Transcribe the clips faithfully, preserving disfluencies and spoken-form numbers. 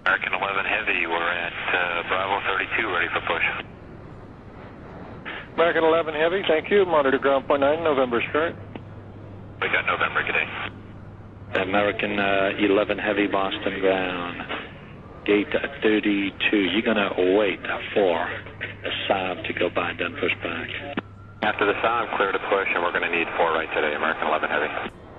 American eleven Heavy, we're at uh, Bravo thirty-two, ready for push. American eleven Heavy, thank you. Monitor ground point nine, November start. We got November, good day. American uh, eleven Heavy, Boston ground. Gate thirty-two, you're going to wait for a Saab to go by, then push back. After the Saab, clear to push, and we're going to need four right today, American eleven Heavy.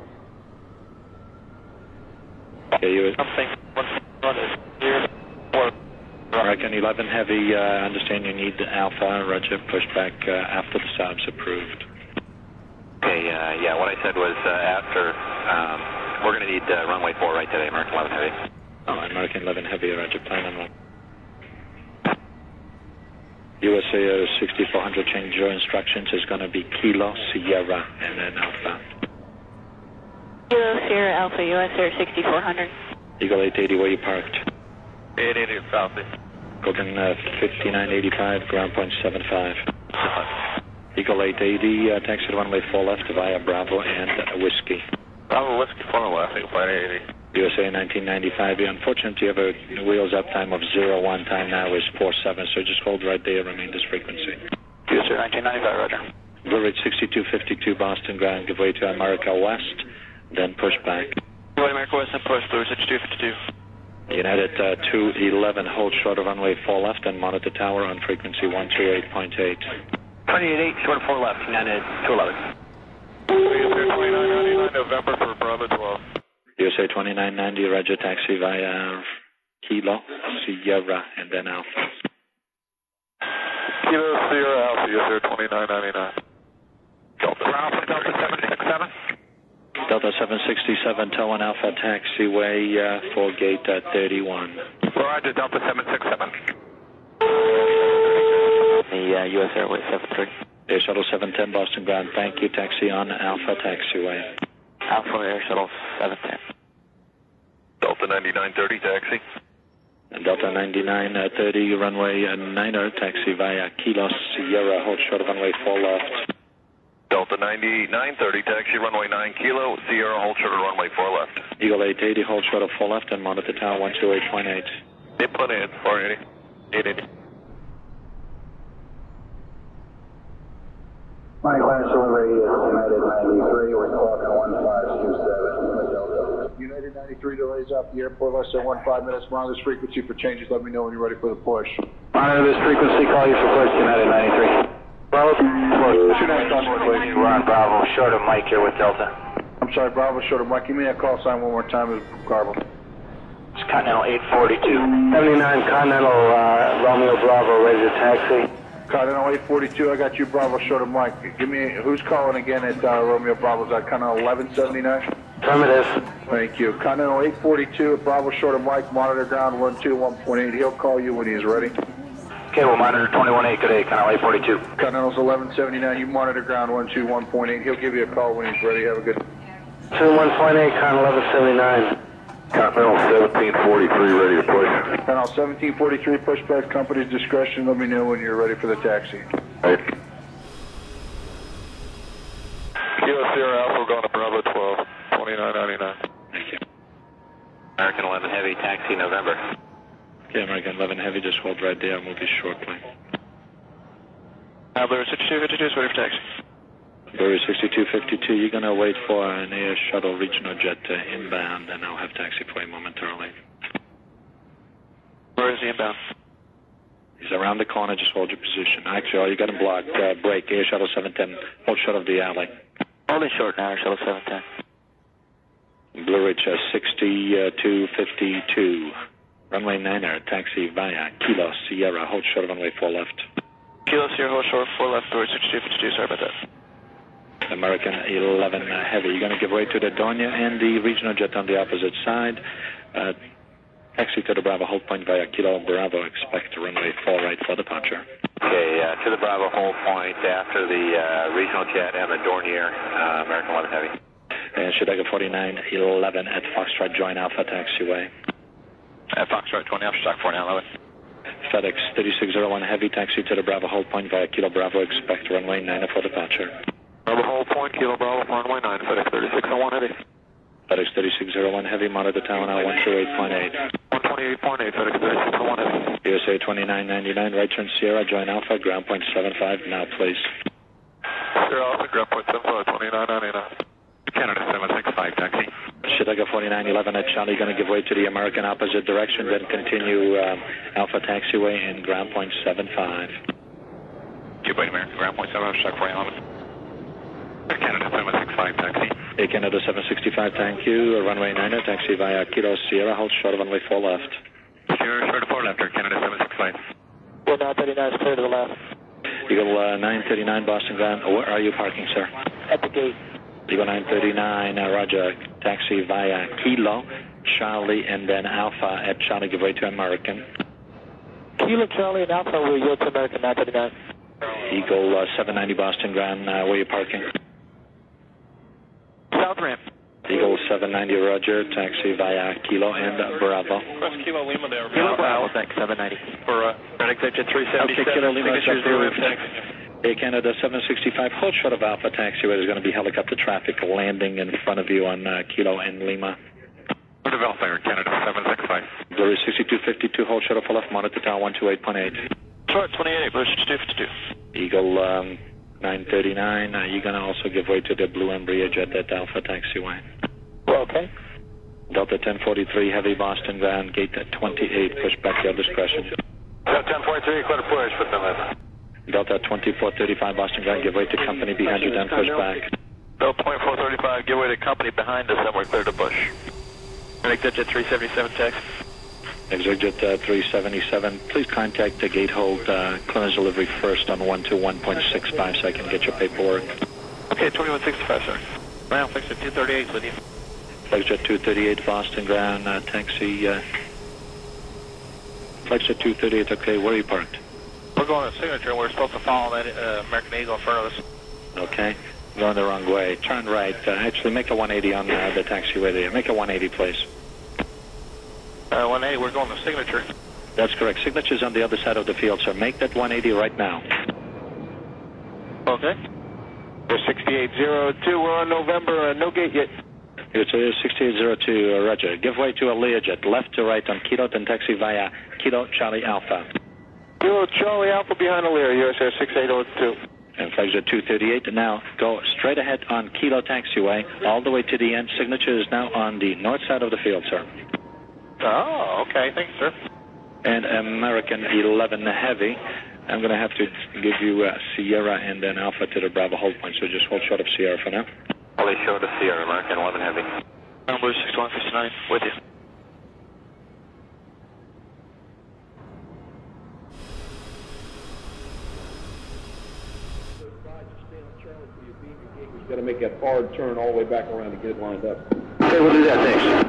Okay, you... Something, one is here. Four. American eleven Heavy, uh, understand you need Alpha, roger, push back uh, after the Saab's approved. Okay, uh, yeah, what I said was uh, after, um, we're going to need uh, runway four right today, American eleven Heavy. Oh, American eleven Heavy, roger, plan on one. U S A sixty-four hundred, change your instructions is going to be Kilo, Sierra, and then Alpha. Kilo, Sierra, Alpha, U S A sixty-four hundred. Eagle eight eighty, where you parked? eight eighty, Southie. Golden uh, fifty-nine eighty-five, ground point seven five. Eagle eight eighty, uh, taxi to runway four left via Bravo and uh, Whiskey. Bravo, Whiskey, four left, flight eight eighty. U S A nineteen ninety-five, unfortunately you have a wheels up time of zero one, time now is four seven, so just hold right there, remain this frequency. U S A nineteen ninety-five, roger. Blue Ridge sixty-two fifty-two, Boston ground, give way to America West, then push back. Go to America West and push, Blue Ridge sixty-two fifty-two. United uh, two eleven, hold short of runway four left and monitor tower on frequency one two eight point eight. twenty-eight eight, short of four left, United two eleven. twenty-nine ninety-nine, November for Bravo twelve. U S A twenty-nine ninety, roger, taxi via Kilo, Sierra, and then Alpha. Kilo, Sierra, Alpha, U S A twenty-nine ninety-nine. Delta, Alpha, Delta seven six seven. Delta seven sixty-seven, tow on Alpha taxiway uh, for gate uh, thirty-one. Roger, Delta seven six seven. The uh, U S Airways seven three. Air Shuttle seven ten, Boston ground, thank you, taxi on Alpha taxiway. Alpha Air Shuttle seven ten. Delta ninety-nine thirty, taxi. And Delta ninety-nine thirty, runway uh, niner, taxi via Kilo, Sierra, hold short of runway four left. Delta ninety-nine thirty, taxi, runway nine Kilo, Sierra, hold short of runway four left. Eagle eight eighty, hold short of four left and monitor tower one two eight point eight. They put in four eighty, eight eighty. My last delivery is United ninety-three, we're talking one five two seven. United ninety-three delays off the airport less than one five minutes. Monitor this frequency for changes. Let me know when you're ready for the push. Monitor this frequency, call you for push, United ninety-three. Bravo, push. Two nine customer, please. We're on Bravo, short of Mike here with Delta. I'm sorry, Bravo, short of Mike. Give me that call sign one more time. It's Garble. It's Continental eight forty-two. seventy-nine Continental, uh, Romeo Bravo, ready to taxi. Continental eight forty-two, I got you, Bravo, short of Mike. Give me, who's calling again at uh, Romeo Bravo? Is that Continental eleven seventy-nine? Affirmative. Thank you. Continental eight forty-two, Bravo, short of Mike, monitor ground one two one point eight. He'll call you when he's ready. Okay, we'll monitor twenty-one eight, good day, Continental eight forty-two. Continental's eleven seventy-nine, you monitor ground one two one point eight. He'll give you a call when he's ready. Have a good two one point eight, Continental eleven seventy-nine. Continental seventeen forty-three, ready to push. Continental seventeen forty-three, push back, company's discretion. Let me know when you're ready for the taxi. Right. Kilo Sierra Alpha going to Bravo twelve, twenty-nine ninety-nine. Thank you. American eleven Heavy, taxi November. Okay, American eleven Heavy, just hold right there, I'll move you shortly. Blue sixty-two fifty-two, ready for taxi. Blue sixty-two fifty-two, you're going to wait for an Air Shuttle regional jet uh, inbound, and I'll have taxi for you momentarily. Where is he inbound? He's around the corner, just hold your position. Actually, all you got him blocked. Uh, break, Air Shuttle seven ten, hold short of the alley. Holding short now, Air Shuttle seven ten. Blue Ridge uh, sixty-two fifty-two, runway niner, taxi via Kilo, Sierra, hold short of runway four left. Kilo Sierra, hold short, four left, Blue Ridge sixty-two fifty-two, sorry about that. American eleven uh, Heavy, you're going to give way to the Donia and the regional jet on the opposite side. Uh, taxi to the Bravo hold point via Kilo Bravo, expect runway four right for departure. Okay, uh, to the Bravo hold point after the uh, regional jet and the Dornier, uh, American eleven Heavy. And Chicago forty-nine eleven at Foxtrot, join Alpha taxiway. At Foxtrot twenty, Alpha Stock forty-nine eleven. FedEx thirty-six oh one Heavy, taxi to the Bravo hold point via Kilo Bravo, expect runway nine for departure. Bravo hold point, Kilo Bravo, runway nine, FedEx thirty-six oh one Heavy. FedEx thirty-six oh one Heavy, monitor tower now one two eight point eight. one two twenty-eight point eight, FedEx six one Heavy. U S A twenty-nine ninety-nine, right turn Sierra, join Alpha, ground point seven five, now please. Sierra Alpha, ground point seven five, twenty-nine ninety-nine. Canada seven six five, taxi. Chicago forty-nine eleven at Charlie, going to give way to the American opposite direction, then continue um, Alpha taxiway and ground point seven five. Give way to American, ground point seven five, Chuck four eleven. Canada seven six five, taxi. Hey, Canada seven sixty-five, thank you. Runway niner, taxi via Kilo Sierra, hold short of runway four left. Sure, short of four left, Canada seven six five. Well, nine thirty-nine is clear to the left. Eagle uh, nine thirty-nine, Boston Ground. Where are you parking, sir? At the gate. Eagle nine thirty-nine, uh, Roger, taxi via Kilo, Charlie, and then Alpha at Charlie, give way to American. Kilo, Charlie, and Alpha, we're yield to American nine thirty-nine. Eagle uh, seven ninety, Boston Ground, uh, where are you parking? South ramp. Eagle seven ninety, Roger, taxi via Kilo and uh, Bravo. Press Kilo Lima there. Kilo, Bravo, thanks, seven ninety. For uh, FedEx Exit three seventy-seven, Okay, Kilo Lima, signature zero taxi. Hey, Canada seven sixty-five, hold short of Alpha taxi, where there's going to be helicopter traffic landing in front of you on uh, Kilo and Lima. Short of Alpha, Canada seven six five. Blue sixty-two fifty-two, hold short of full left, monitor tower one two eight point eight. Short twenty-eight, Blue sixty-two fifty-two. Eagle um, nine thirty-nine, uh, you're going to also give way to the Blue Embraer jet at Alpha taxiway. Okay. Delta ten forty-three, heavy Boston Ground, gate at twenty-eight, push back your discretion. Delta ten forty-three, clear to push, put them in. Delta twenty-four thirty-five, Boston Ground, give way to company behind you, then push back. Delta twenty-four thirty-five, give way to company behind us, then we're clear to push. FedEx Exit three seventy-seven, taxi. Exit uh, three seventy-seven, please contact the gate hold uh, clearance delivery first on one two one point six five so I can get your paperwork. Okay, twenty-one sixty-five, sir. Well, FedEx Exit two thirty-eight with you. Flexjet two thirty-eight, Boston Ground, uh, taxi. Uh, Flexjet two thirty-eight, okay, where are you parked? We're going to signature, and we're supposed to follow that uh, American Eagle in front of us. Okay, going the wrong way. Turn right. Uh, actually, make a one eighty on uh, the taxiway there. Make a one eighty, please. Uh, one eighty, we're going to signature. That's correct. Signature's on the other side of the field, sir. Make that one eighty right now. Okay. We're sixty-eight zero two, we're on November, uh, no gate yet. It's uh, sixty-eight zero two, uh, Roger. Give way to a Learjet, left to right on Kilo, then taxi via Kilo Charlie Alpha. Kilo Charlie Alpha behind the Lear, U S A sixty-eight oh two. And Flexjet two thirty-eight, now go straight ahead on Kilo taxiway, all the way to the end. Signature is now on the north side of the field, sir. Oh, okay, thanks, sir. And American eleven Heavy. I'm going to have to give you uh, Sierra and then Alpha to the Bravo hold point, so just hold short of Sierra for now. Only short of Sierra, American eleven Heavy. Number sixty-one fifty-nine, with you. You've got to make that hard turn all the way back around to get it lined up. Okay, we'll do that, thanks.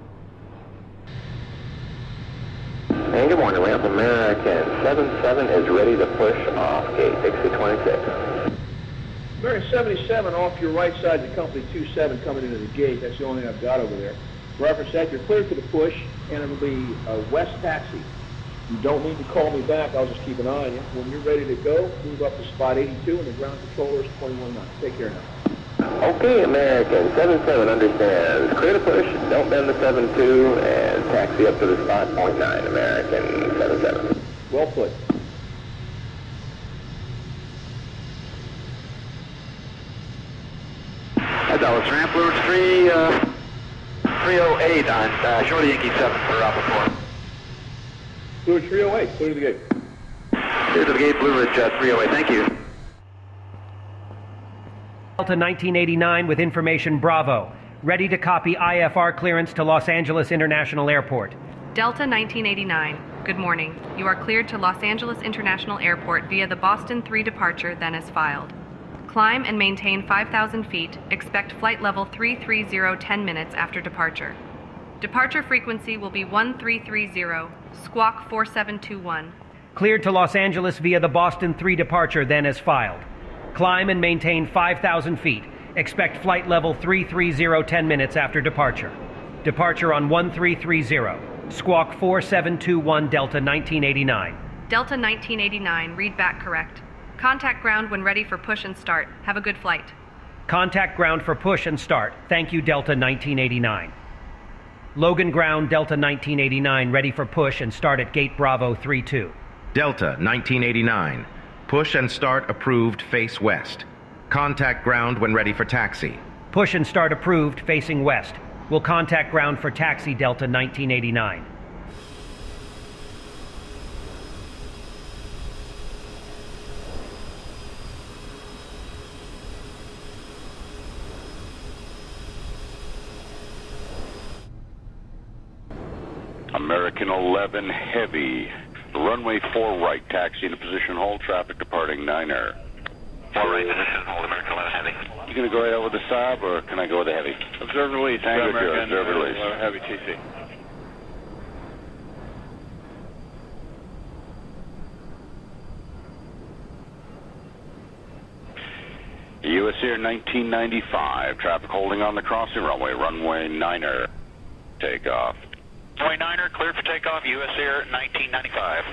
And good morning, Ramp American seven seven is ready to push off gate exit twenty-six. American seventy-seven off your right side of the company two seven coming into the gate. That's the only thing I've got over there. Reference that, you're clear for the push, and it'll be a west taxi. You don't need to call me back, I'll just keep an eye on you. When you're ready to go, move up to spot eighty-two, and the ground controller is twenty-one nine. Take care now. Okay, American seven seven understands. Clear to push, don't bend the seven two, and taxi up to the spot point nine, American seven seven. Well put. Dallas Ramp, Lure three, uh, three oh eight on uh, Shorty Yankee seven for Alpha four. Blue three oh eight, clear to the gate. Clear to the gate, Blue Ridge uh, three oh eight, thank you. Delta nineteen eighty-nine with information Bravo. Ready to copy I F R clearance to Los Angeles International Airport. Delta nineteen eighty-nine, good morning. You are cleared to Los Angeles International Airport via the Boston three departure, then as filed. Climb and maintain five thousand feet. Expect flight level three three zero ten minutes after departure. Departure frequency will be one three three zero, squawk four seven two one. Cleared to Los Angeles via the Boston three departure, then as filed. Climb and maintain five thousand feet. Expect flight level three three zero ten minutes after departure. Departure on one three three zero. Squawk four seven two one Delta nineteen eighty-nine. Delta nineteen eighty-nine, read back correct. Contact ground when ready for push and start. Have a good flight. Contact ground for push and start. Thank you, Delta nineteen eighty-nine. Logan Ground, Delta nineteen eighty-nine, ready for push and start at Gate Bravo three two. Delta nineteen eighty-nine, push and start approved, face west. Contact ground when ready for taxi. Push and start approved, facing west. We'll contact ground for taxi, Delta nineteen eighty-nine. American eleven Heavy, runway four right, taxi into position, hold, traffic departing niner. four right, position, hold, American eleven Heavy. You gonna go right out with the Saab, or can I go with the Heavy? Observe release. Tango Zero, observe release. eleven Heavy T C. U S Air nineteen ninety-five, traffic holding on the crossing runway, runway niner, takeoff. Runway niner, cleared for takeoff, U S Air nineteen ninety-five.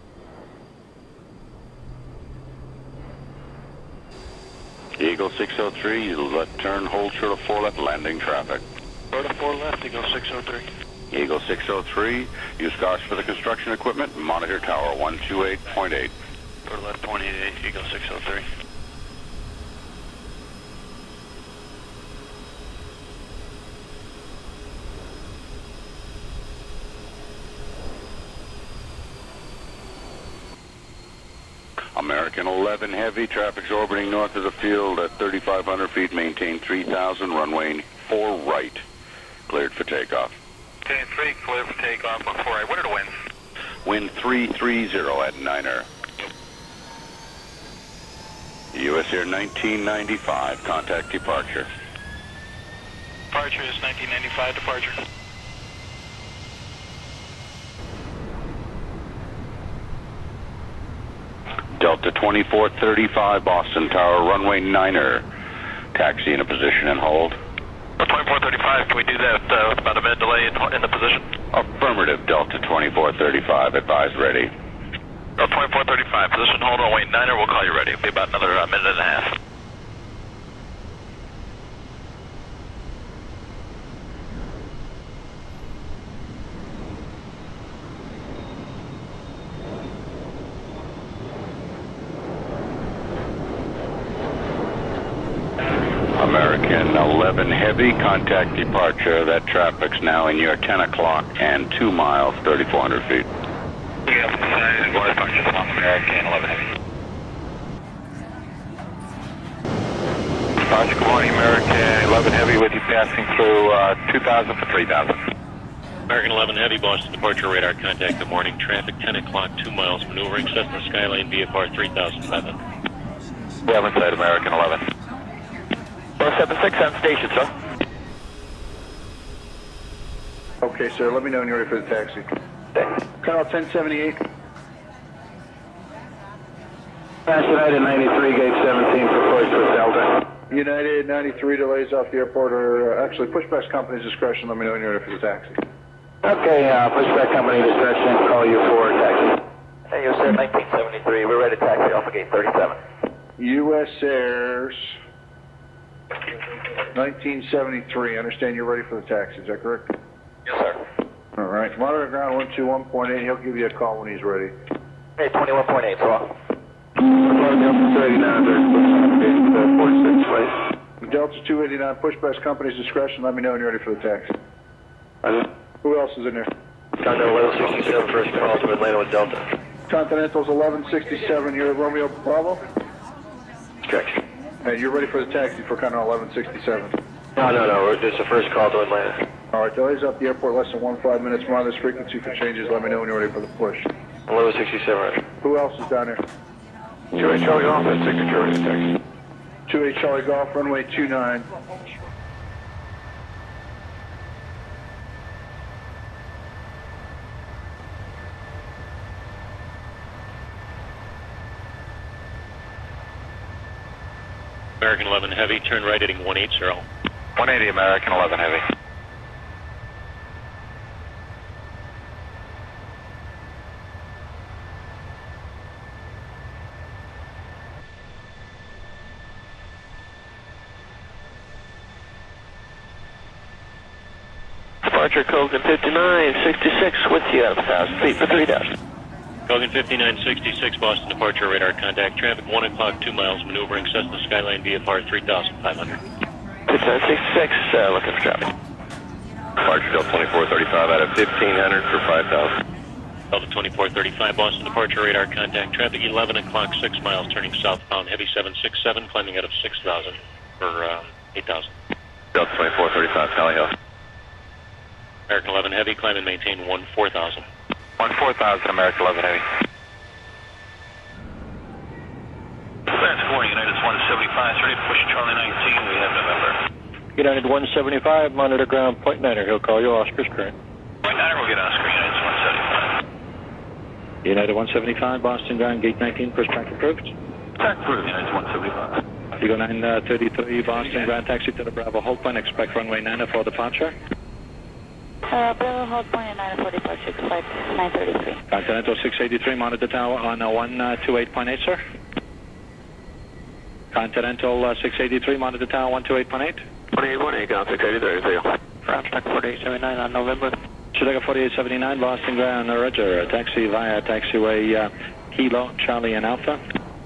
Eagle six oh three, left turn, hold short of four left, landing traffic. Short of four left, Eagle six oh three. Eagle six oh three, use caution for the construction equipment, monitor tower one two eight point eight. Short left point eight eight, Eagle six oh three. American eleven Heavy, traffic's orbiting north of the field at thirty-five hundred feet, maintain three thousand, runway four right, cleared for takeoff. Okay, three, cleared for takeoff, on four right. What are the winds? Wind three three zero at niner. U S Air nineteen ninety-five, contact departure. Departure is nineteen ninety-five, departure. Delta twenty-four thirty-five, Boston Tower, runway niner. Taxi in a position and hold. twenty-four thirty-five, can we do that uh, with about a minute delay in, in the position? Affirmative, Delta twenty-four thirty-five, advise ready. Oh, twenty-four thirty-five, position hold, runway niner, we'll call you ready. It'll be about another uh, minute and a half. American eleven Heavy, contact departure. That traffic's now in your ten o'clock and two miles, thirty-four hundred feet. Yeah, go ahead, departure from American eleven Heavy. Roger, good morning, American eleven Heavy with you passing through uh, two thousand for three thousand. American eleven Heavy, Boston departure radar contact, good morning. Traffic ten o'clock, two miles, maneuvering Cessna Skyline V F R three thousand seven. We have inside American eleven. four seven six on station, sir. Okay, sir, let me know when you're ready for the taxi. Carl ten seventy-eight. Pass United ninety-three, gate seventeen for push with Delta. United ninety-three, delays off the airport, or uh, actually pushback's company's discretion. Let me know when you're ready for the taxi. Okay, uh, pushback company discretion, call you for taxi. Hey, U S Air nineteen seventy-three, we're ready to taxi off of gate thirty-seven. U S Air's nineteen seventy-three, I understand you're ready for the taxi, is that correct? Yes, sir. All right, monitor ground one two one point eight, he'll give you a call when he's ready. Hey, twenty-one point eight, so off. Delta two eighty-nine, pushback's company's discretion, let me know when you're ready for the taxi. Who else is in there? Continental eleven sixty-seven, first call to Atlanta with Delta. Continental's eleven sixty-seven, you're at Romeo Bravo? Correct. Hey, you're ready for the taxi for Continental eleven sixty-seven. No, no, no, this is the first call to Atlanta. All right, delays up the airport less than one five minutes. Monitor this frequency for changes. Let me know when you're ready for the push. eleven sixty-seven. Who else is down there? two eight Charlie Golf, that's signature ready to taxi. two eight Charlie Golf, runway two nine. American eleven Heavy, turn right heading one eighty. one eighty, American eleven Heavy. departure, Kogan fifty-nine sixty-six with you at one thousand feet for three down. Kogan fifty-nine sixty-six, Boston departure, radar contact, traffic one o'clock, two miles, maneuvering Cessna Skyline V F R three thousand five hundred. fifty-nine sixty-six, uh, looking for traffic. Departure Delta twenty-four thirty-five out of fifteen hundred for five thousand. Delta twenty-four thirty-five, Boston departure, radar contact, traffic eleven o'clock, six miles, turning southbound, heavy seven six seven, climbing out of six thousand for um, eight thousand. Delta twenty-four thirty-five, Tally Hill. American eleven Heavy, climb and maintain one four thousand. one four thousand, American eleven Heavy. That's good morning, United one seventy-five, ready to push Charlie nineteen, we have November. United one seventy-five, monitor ground, point niner, he'll call you Oscar's current. Point niner will get Oscar, United one seventy-five. United one seventy-five, Boston ground, gate nineteen, push back approved. Track approved, United one seventy-five. Eagle nine thirty-three, Boston ground, taxi to the Bravo hold point, expect runway nine for departure. Uh, Bravo hold point nine for departure, flight nine thirty-three. Continental six eighty-three, monitor tower on uh, one twenty-eight point eight, sir. Continental uh, six eighty-three, monitor tower one twenty-eight point eight. twenty-eight one eight, six eighty-three, see you. Ramstock forty-eight seventy-nine on November. Chicago forty-eight seventy-nine, Boston ground, uh, Roger, taxi via taxiway uh, Kilo, Charlie and Alpha.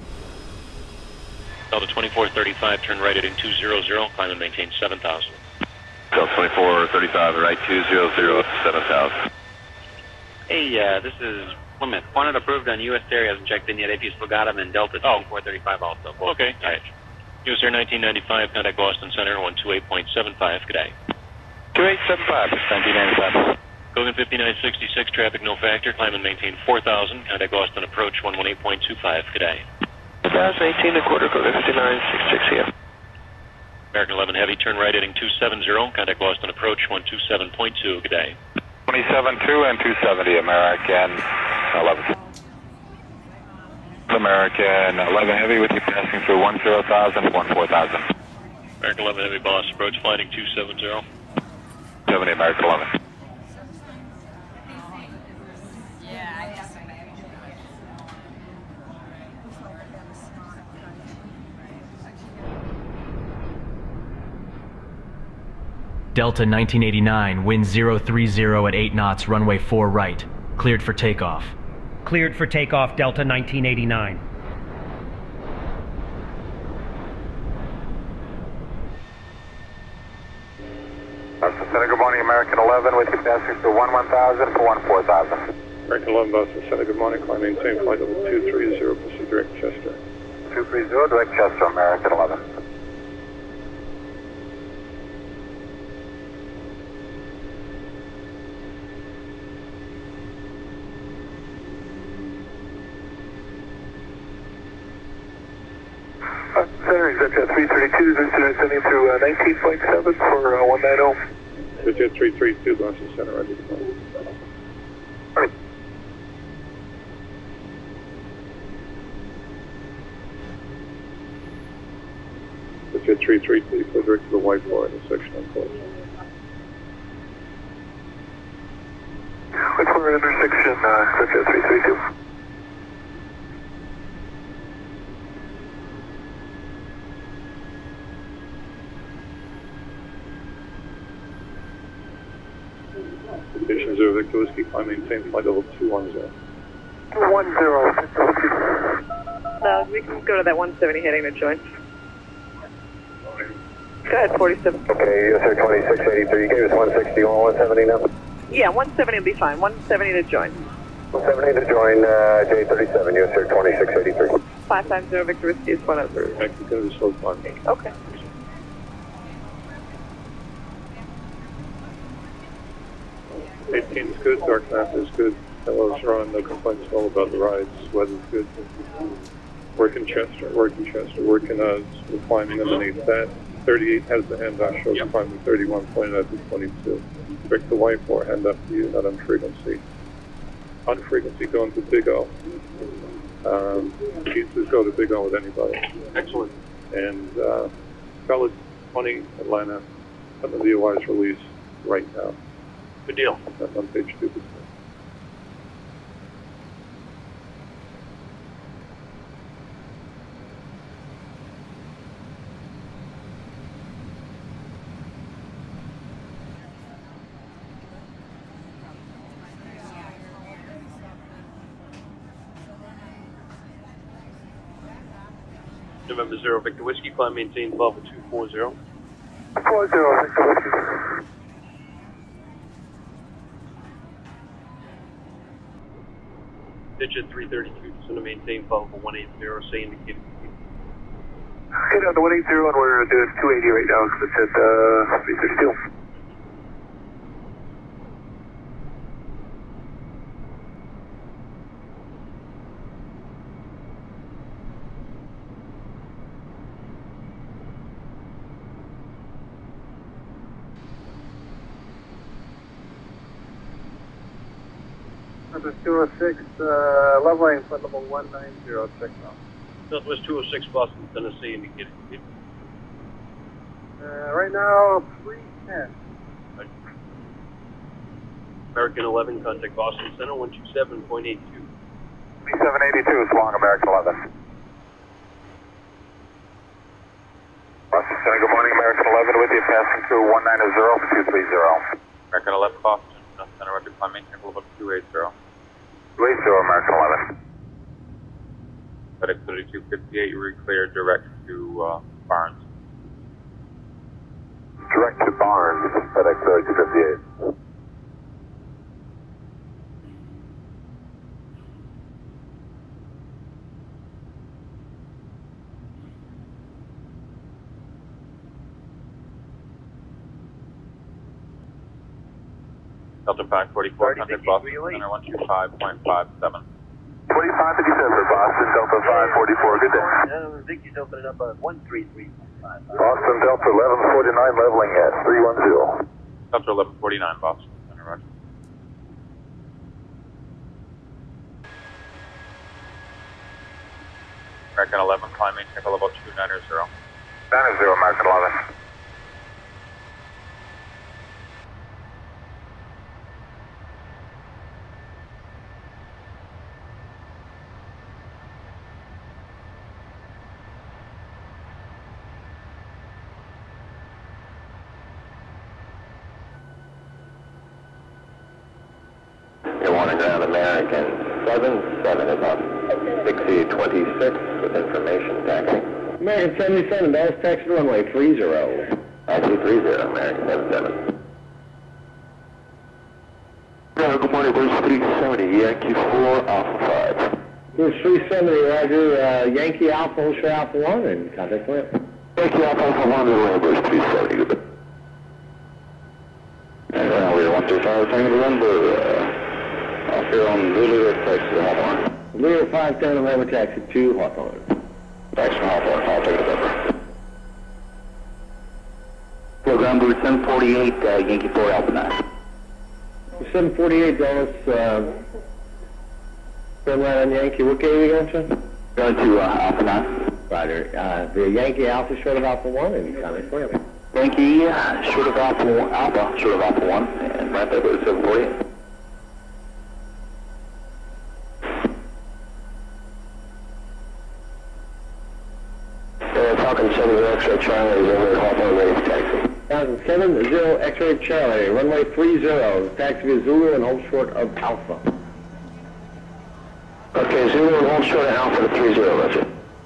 Delta twenty-four thirty-five, turn right heading two zero zero, climb and maintain seven thousand. Delta twenty-four thirty-five, right two zero zero, seven thousand. Hey, uh, this is Plymouth. Wanted approved on U S Air, hasn't checked in yet. A P still got him, and Delta twenty-four thirty-five also. Both Okay, all right. U S Air nineteen ninety-five, contact Boston Center, one two eight point seven five, good day. two eight seven five, nineteen ninety-five. Kogan fifty-nine sixty-six, traffic no factor, climb and maintain four thousand, contact Boston approach one eighteen point two five, good day. two thousand eighteen, a quarter, Kogan fifty-nine sixty-six here. American eleven Heavy, turn right heading two seven zero, contact Boston approach one two seven point two, good day. twenty-seven two and two seventy, American eleven. American eleven Heavy with you passing through one zero thousand, one four thousand. American eleven Heavy, boss, approach flighting two seven zero. seventy, American eleven. Delta nineteen eighty-nine, wind zero three zero at eight knots, runway four right. Cleared for takeoff. Cleared for takeoff, Delta nineteen eighty-nine. Boston Center, good morning, American eleven with you passing through one one thousand for one four thousand. American eleven, Boston Center, good morning, climb maintain flight level two three zero, proceed direct Chester. two three zero, direct Chester, American eleven. Center, ExactJet three thirty-two, descending through uh, nineteen point seven for uh, one ninety. ExactJet three thirty-two, Boston Center, ready to fly. Right. ExactJet three thirty-two, go direct to the white bar intersection on course. White bar intersection, uh, ExactJet three thirty-two. Station zero, Victor Whiskey, climb maintain flight level two one zero. one zero, No, we can go to that one seventy heading to join. Go ahead, forty-seven. Okay, U S Air twenty-six eighty-three, you gave us one sixty, one seventy now? Yeah, one seventy will be fine. one seventy to join. one seventy to join uh, J thirty-seven, U S Air twenty-six eighty-three. five five zero Victor Whiskey is one oh three. I can go to slow climb. Okay. eighteen is good, dark math is good, hello's run, no complaints at all about the rides, weather's good. Working Chester, working Chester, working uh, we're climbing underneath that. thirty-eight has the handoff, shows yep. Climbing thirty-one, pointed out to twenty-two. Break the white bar, hand up to you, not on frequency. On frequency, going to Big O. Um, pizzas go to Big O with anybody. Excellent. And uh, College twenty, Atlanta, on the V O I's release right now. Good deal. That's on page two. November zero, Victor Whiskey, climb maintain level two four zero. four zero, Victor Whiskey. Pitch at three thirty-two, descend to maintain level one eighty, say indicated. Hit on the one eighty and we're doing two eighty right now because it's at uh, three thirty-two. Number two oh six, uh, leveling for level one nine zero, check now. Southwest two oh six, Boston, Tennessee, indicated. Uh, right now, three ten. American eleven, contact Boston Center, one two seven point eight two. seven eighty-two is long, American eleven. Boston Center, good morning, American eleven with you, passing through one nine zero for two three zero. American eleven, Boston, Center, record climb maintain level two eighty. two eighty, American eleven. FedEx thirty-two fifty-eight, you cleared direct to uh, Barnes. Direct to Barnes, FedEx thirty-two fifty-eight. Delta five forty-four, contact Boston Center, one two five point five seven. twenty-five fifty-seven for Boston, Delta five forty-four, good day. Uh, Vicky's opening up at one three three five. Boston, Delta eleven forty-nine, leveling at three one zero. Delta eleven forty-nine, Boston Center, roger. American eleven, climb maintain level two nine zero. nine zero, American eleven. You're wanting ground American seven seven is up. Dixie twenty-six with information taxi. American seventy-seven, Dallas taxi runway three zero. Taxi three zero, American seven seven. Yeah, good morning, Bruce three seventy, Yankee four, Alpha five. Bruce three seventy, Roger, uh, Yankee Alpha, Ultra Alpha one, and contact lamp. Yankee Alpha, Alpha one, the Bruce three seventy, good day. And now we're one two five, thank you, November, uh, off here on Lulu, taxi to Hawthorne. Lulu five ten, November taxi to Hawthorne. Taxi to Hawthorne, I'll take it over. Program Bruce seven forty-eight, uh, Yankee four, Alpha nine. seven forty-eight, Dallas, uh, turn right on Yankee, what gate are you going to? Going to uh, Alpha nine. Roger, uh, the Yankee Alpha short of Alpha one, and contact lamp. Yankee, uh, short of Alpha one, Alpha, short of Alpha one, and right there, Bruce seven forty-eight. Falcon seven zero X-ray Charlie, over Hawthorne, ready for taxi. Falcon seven zero X-ray Charlie, runway three zero, taxi via Zulu and hold short of Alpha. Okay, Zulu and hold short of Alpha to three zero, that's it.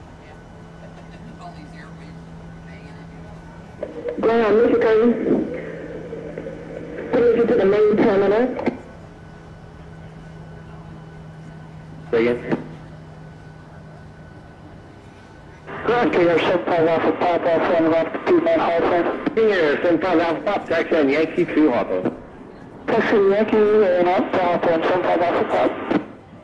Ground, Michigan. Putting you to the main terminal. Say again. Ground clear, seven five Alpha Pop, Alpha one, about two nine Hawthorne. Here, seven five Alpha Pop, taxi on Yankee two Hawthorne. Taxi Yankee and Alpha Hawthorne, seven five Alpha Pop.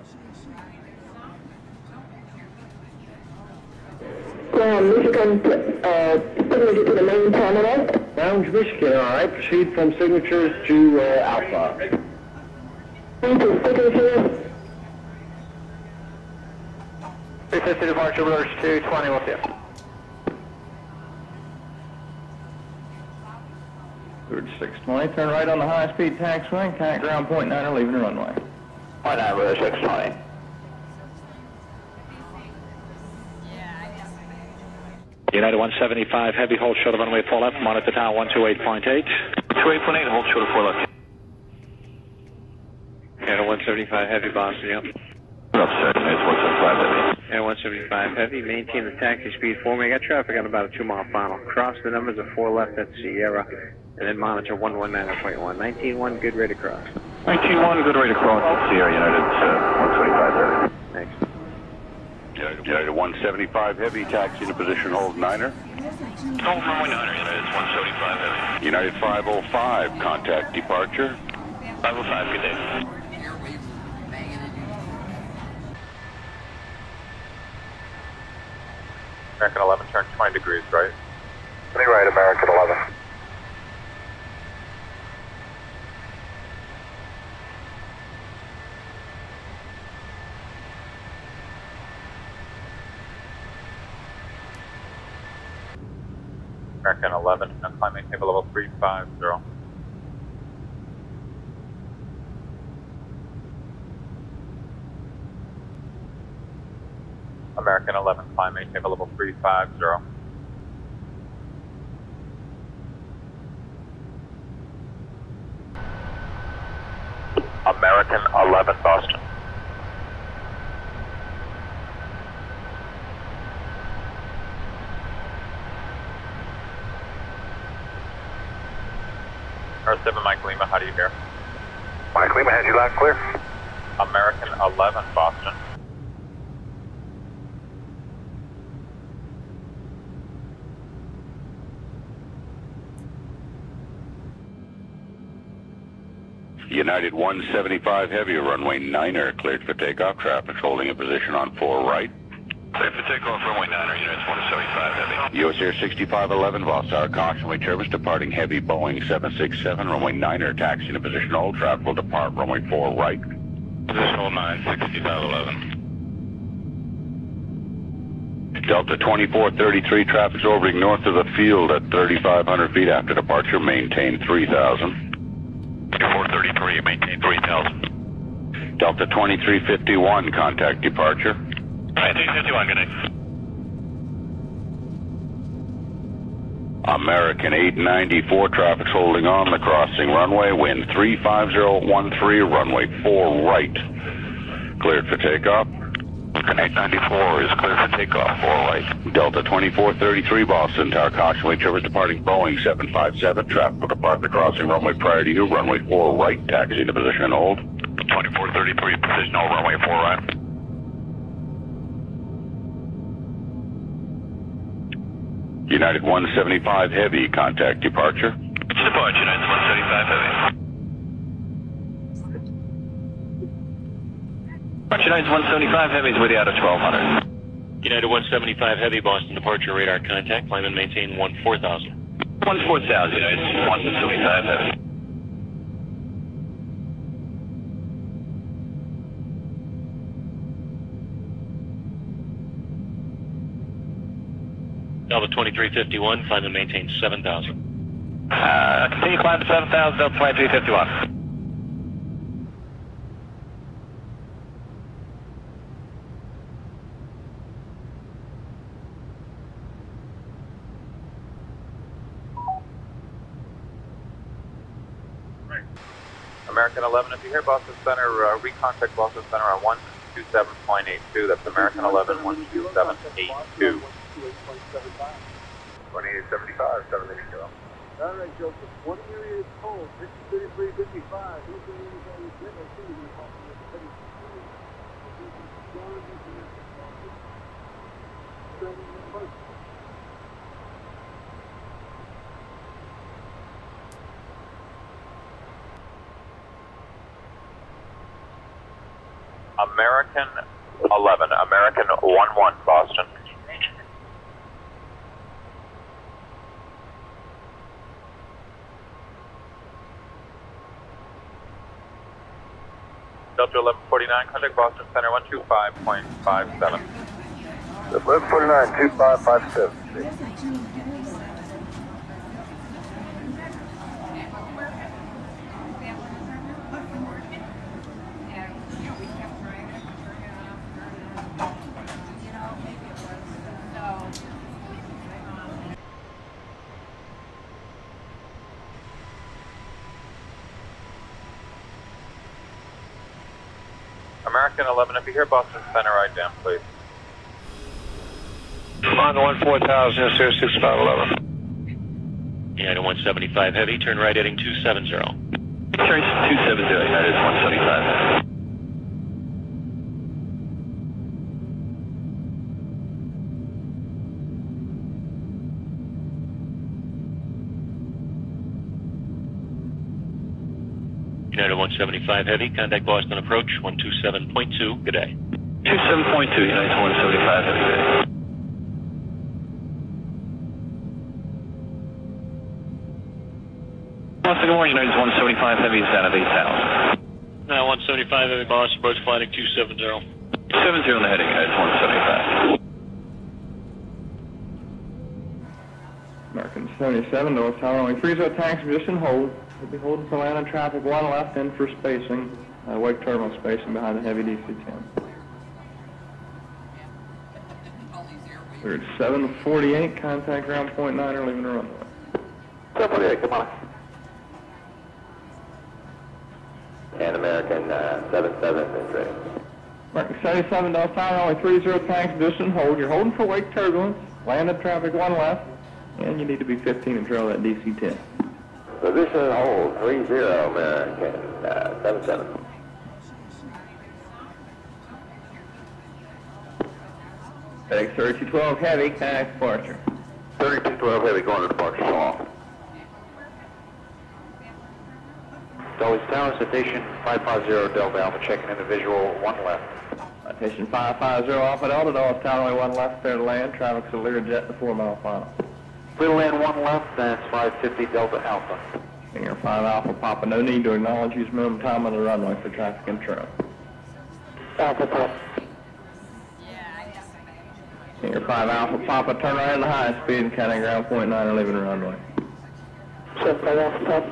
Ground, Michigan, uh, putting you to the main terminal. Lounge, Michigan, all right. Proceed from signatures to uh, Alpha. Thank you, signatures. three fifty departure, Brewers two twenty, we'll see you. Brewers six twenty, turn right on the high-speed taxiway, contact ground point niner, leaving the runway. Point nine, Brewers six twenty. United one seventy-five, heavy, hold short of runway four left, monitor tower one two eight point eight. two eight point eight, hold short of four left. United one seventy-five, heavy, Boston, yep. Up, sir, it's one seventy-five, heavy. And one seventy-five Heavy, maintain the taxi speed for me. I got traffic on about a two mile final. Cross the numbers of four left at Sierra, and then monitor one one nine point one. nineteen one, good rate across. nineteen one, good rate across. Sierra United, uh, one twenty-five there. Thanks. United one seventy-five Heavy, taxi to position, hold Niner. Hold runway Niner, United one seventy-five Heavy. United five oh five, contact departure. five oh five, good day. American eleven, turn twenty degrees right. twenty right, American eleven. American eleven, now climbing table level three five zero. American eleven, climbing table level three five zero. American eleven, Boston. Earth seven, Mike Lima, how do you hear? Mike Lima, had you loud clear. American eleven, Boston. United one seventy-five Heavy, runway Niner, cleared for takeoff. Traffic holding a position on four right. Cleared for takeoff, runway Niner, United one seventy-five Heavy. U S Air sixty-five eleven, Vostar caution, weight turbulence departing Heavy, Boeing seven six seven, runway Niner, taxi to position hold. Traffic will depart, runway four right. Position hold nine, sixty-five eleven. Delta twenty-four thirty-three, traffic's orbiting north of the field at thirty-five hundred feet. After departure, maintain three thousand. twenty-four thirty-three, maintain three thousand. Delta twenty-three fifty-one, contact departure. nineteen fifty-one, good day. American eight ninety-four, traffic's holding on the crossing runway. Wind three five zero one three, runway four right. Cleared for takeoff. American eight ninety-four is cleared for takeoff, four right. Delta twenty-four thirty-three, Boston Tower, caution, weight turbulence departing Boeing seven five seven. Traffic will depart the crossing runway prior to you. Runway four right, taxi to position and hold. twenty-four thirty-three, position hold, runway four right. United one seventy-five Heavy, contact departure. Departure, United one seventy-five Heavy. Departure, United one seventy-five Heavy is with you out of twelve hundred. United one seventy-five Heavy, Boston departure, radar contact, climb and maintain one four thousand. one four thousand, United one seventy-five Heavy. Delta twenty-three fifty-one, climb and maintain seven thousand. Uh, continue climb to seven thousand, Delta twenty-three fifty-one. American eleven, if you hear Boston Center, uh, recontact Boston Center on one two seven point eight two. That's American eleven, one two seven eight two. twenty-eight seventy-five, seven eighty. All right, Joseph. One area is cold, thirty-three fifty-five. American eleven, American one one, Boston. Delta eleven forty-nine, contact Boston Center one two five point five seven. eleven forty-nine, two five five seven. American eleven, if you hear Boston Center, right down, please. on the one four thousand, zero six five eleven. United one seventy-five Heavy, turn right heading two seventy. Turn two seventy, United one seventy-five Heavy. United one seventy-five Heavy, contact Boston approach one two seven point two, good day. two seven point two, United one seventy-five Heavy, good day. Boston, good morning, United one seventy-five Heavy, is down at eight thousand. Now one seventy-five Heavy, Boston approach flighting two seventy. seven zero on the heading, United one seventy-five. American seventy-seven, North Tower, only three zero taxi position, hold. We'll be holding for land and traffic, one left in for spacing, uh, wake terminal spacing behind the heavy D C ten. We're at seven forty-eight, contact ground point nine, or leaving the runway. seven forty-eight, come on. And American uh, seventy-seven is ready. American seventy-seven, North Tower, only three zero taxi position, hold. You're holding for wake turbulence, land and traffic, one left, and you need to be fifteen and trail that D C ten. Position hold, three zero, American, uh, seven seven. Take thirty-two twelve Heavy, contact departure. thirty-two twelve Heavy, going to departure, so off. Dulles Tower, Citation five five zero Delta Alpha, checking in the visual, one left. Citation five five zero Alpha Delta, Dulles Tower, only one left, clear to land, traffic's a Learjet, the four mile final. Clear to land, one left, that's five fifty Delta Alpha. Hangar five Alpha Papa, no need to acknowledge use minimum time on the runway for traffic control. Alpha Papa. Hangar five Alpha Papa, turn right in the high speed and counting ground point nine and leaving the runway. seven five Alpha Papa.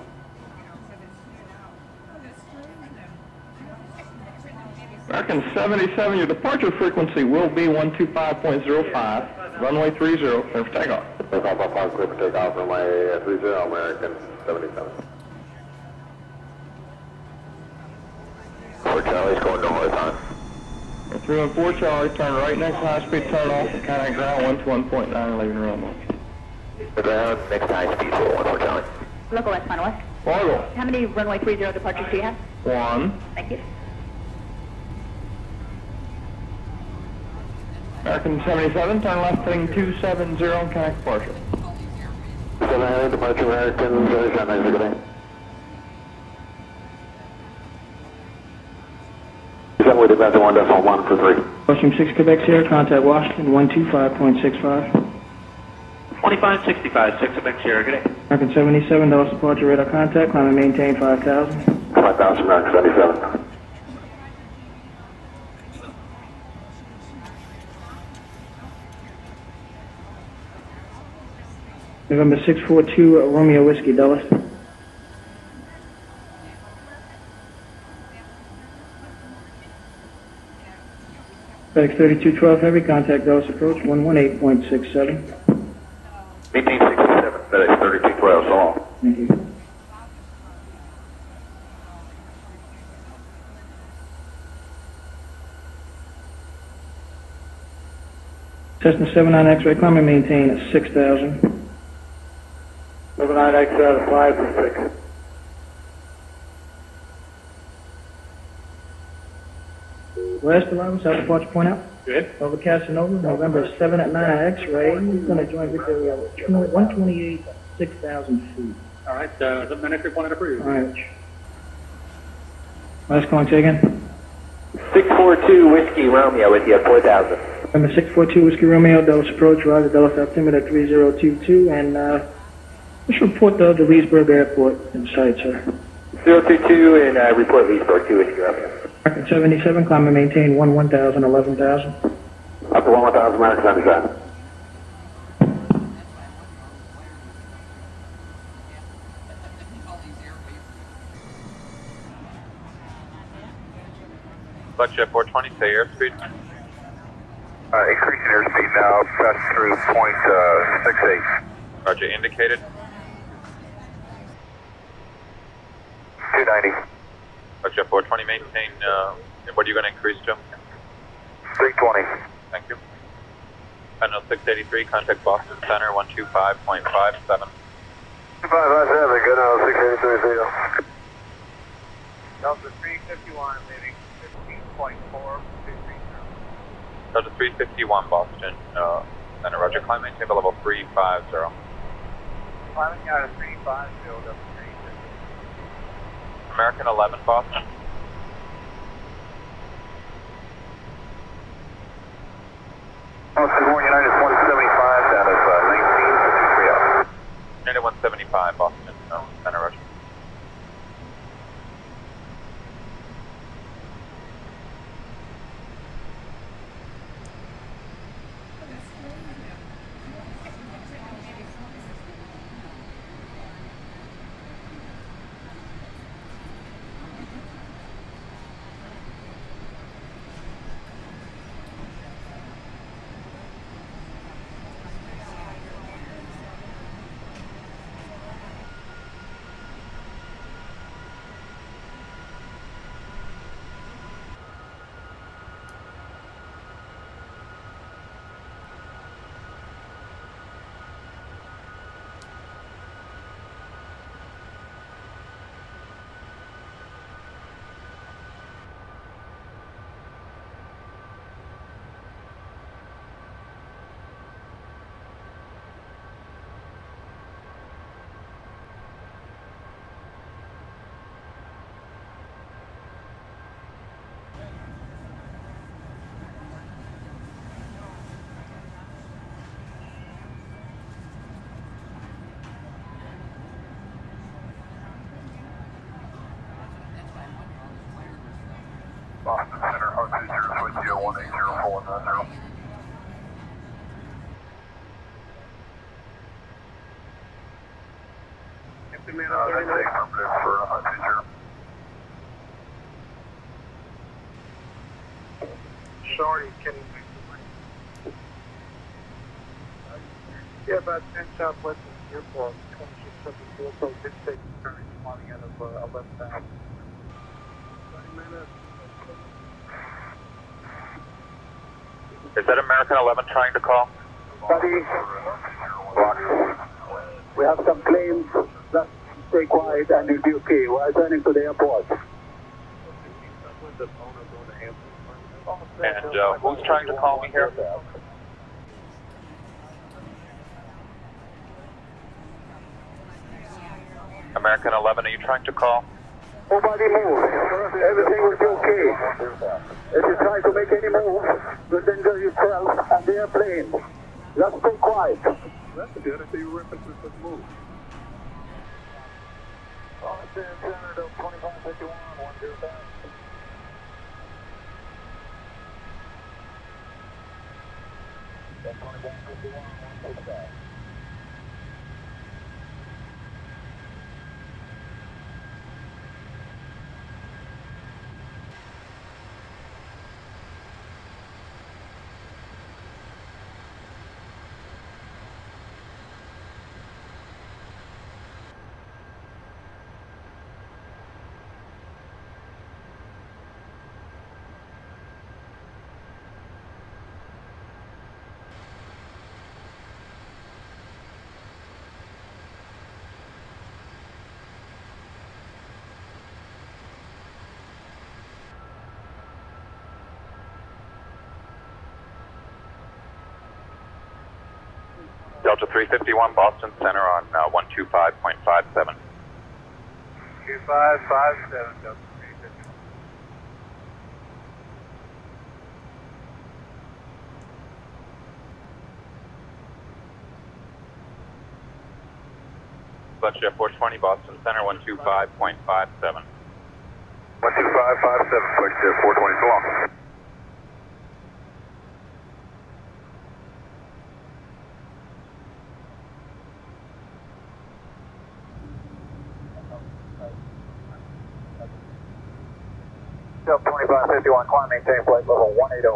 American seventy-seven, your departure frequency will be one two five point zero five, runway three zero, clear for takeoff. Clear for clear for takeoff, runway three zero, American seventy-seven. four Charlie's going north on. three one four Charlie, turn right next high speed, turn off, and counting ground one two one point nine and leaving the runway. Ground, next high speed, four one four Charlie. Local West, final West. Local. How many runway three zero departures do you have? One. Thank you. American seventy-seven, turn left heading two seven zero, and connect departure. seven hundred, departure American, seventy-seven, good day. seven with about the one decimal one for three. Washington six Quebec Sierra, contact Washington one two five point six five. twenty-five sixty-five, six Quebec Sierra, good day. American seventy-seven, Dallas departure radar contact, climb and maintain five thousand. five thousand, American seventy-seven. November six four two, uh, Romeo Whiskey, Dallas. FedEx thirty-two twelve Heavy, contact Dallas approach one one eight point six seven. eighteen sixty-seven, FedEx thirty-two twelve, so long. Thank you. Cessna seven nine X-ray, climb and maintain at six thousand. seven nine X out of five for six. West eleven, South departure point out. Good. Over Casanova, November seven at nine X-ray. He's going to join Victoria one twenty-eight, six thousand feet. All right, uh, the minute one approved. All right. Last calling, say again. six four two Whiskey Romeo with you at four thousand. Number six four two Whiskey Romeo, Dallas approach, Roger, Dallas altimeter three zero two two, and uh, let's report the, the Leesburg Airport in sight, sir. zero two two and uh, report Leesburg two Whiskey Romeo. American seventy-seven, climb and maintain one one thousand, eleven thousand. Up to one one thousand, American seventy-seven. Budget four twenty, say airspeed. Uh, increasing airspeed now, pass through point uh, six eight. Roger, indicated. two ninety. Budget four twenty, maintain, uh, what are you going to increase to? three twenty. Thank you. Sentinel six eighty-three, contact Boston Center one two five point five seven. two five five seven, good now, six eighty-three, see you. Delta three fifty-one, leaving fifteen point four two three zero. Delta three fifty-one, Boston uh, Center, roger, climb maintain to level three five zero. Climbing out of three five zero, Delta three fifty. American eleven, Boston. Boston one, United one seventy-five, down at uh, nineteen two three zero. United one seventy-five, Boston uh, Center, roger. Boston Center, oh two zero, switch zero one eight zero four nine zero. Empty man Uh, on that's thirty-nine. affirmative for uh, two zero. Shorty, can yeah, about ten southwest of the airport, twenty-six seventy-four, so did take the turn responding out of uh, eleven thousand. thirty minutes. Is that American eleven trying to call? Buddy, we have some claims. Just stay quiet and you'll be okay. We're turning to the airport. And uh, who's trying to call me here? American eleven, are you trying to call? Nobody move. Everything will be okay. If you try to make any move, you'll danger yourself and the airplane. Just stay quiet. That's good. I see you ripping through some move. twenty-five fifty-one, one zero five. twenty-one fifty-one, one six five. Delta three fifty-one, Boston Center on uh, one two five point five seven. two five five seven, Delta three fifty-one. Fletch Jet four twenty, Boston Center one two five point five seven. one two five five seven, Flex Jet four twenty, so long. Delta twenty-five fifty-one, climb maintain flight level one eighty.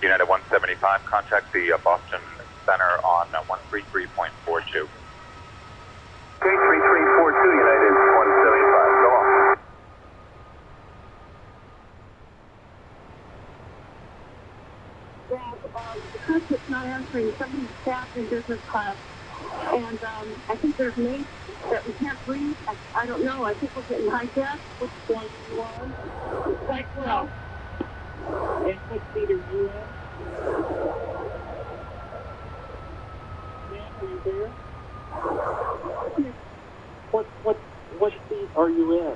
United one seventy-five, contact the uh, Boston Center on uh, one three three point four two. K three three four two, United one seventy-five, go on. That uh, the cockpit's not answering. Somebody's staff in business class. And um, I think there's mates that we can't breathe. I, I don't know. I think we're getting hijacked. Which one are you on? Quite well. And what seat are you in? Ma'am, are you there? What, what, what seat are you in?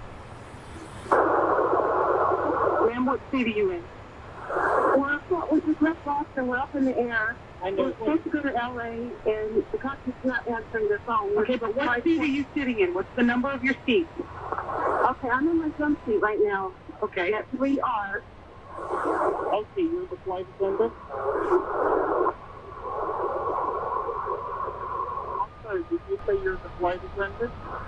Ma'am, what seat are you in? We're, we're just left Boston. We're up in the air. I know. We're supposed to go to L A, and the cockpit's not answering their phone. Okay, but what seat are you sitting in? What's the number of your seat? Okay, I'm in my jump seat right now. Okay. At three R. Okay, you're the flight attendant? I'm sorry, did you say you're the flight attendant?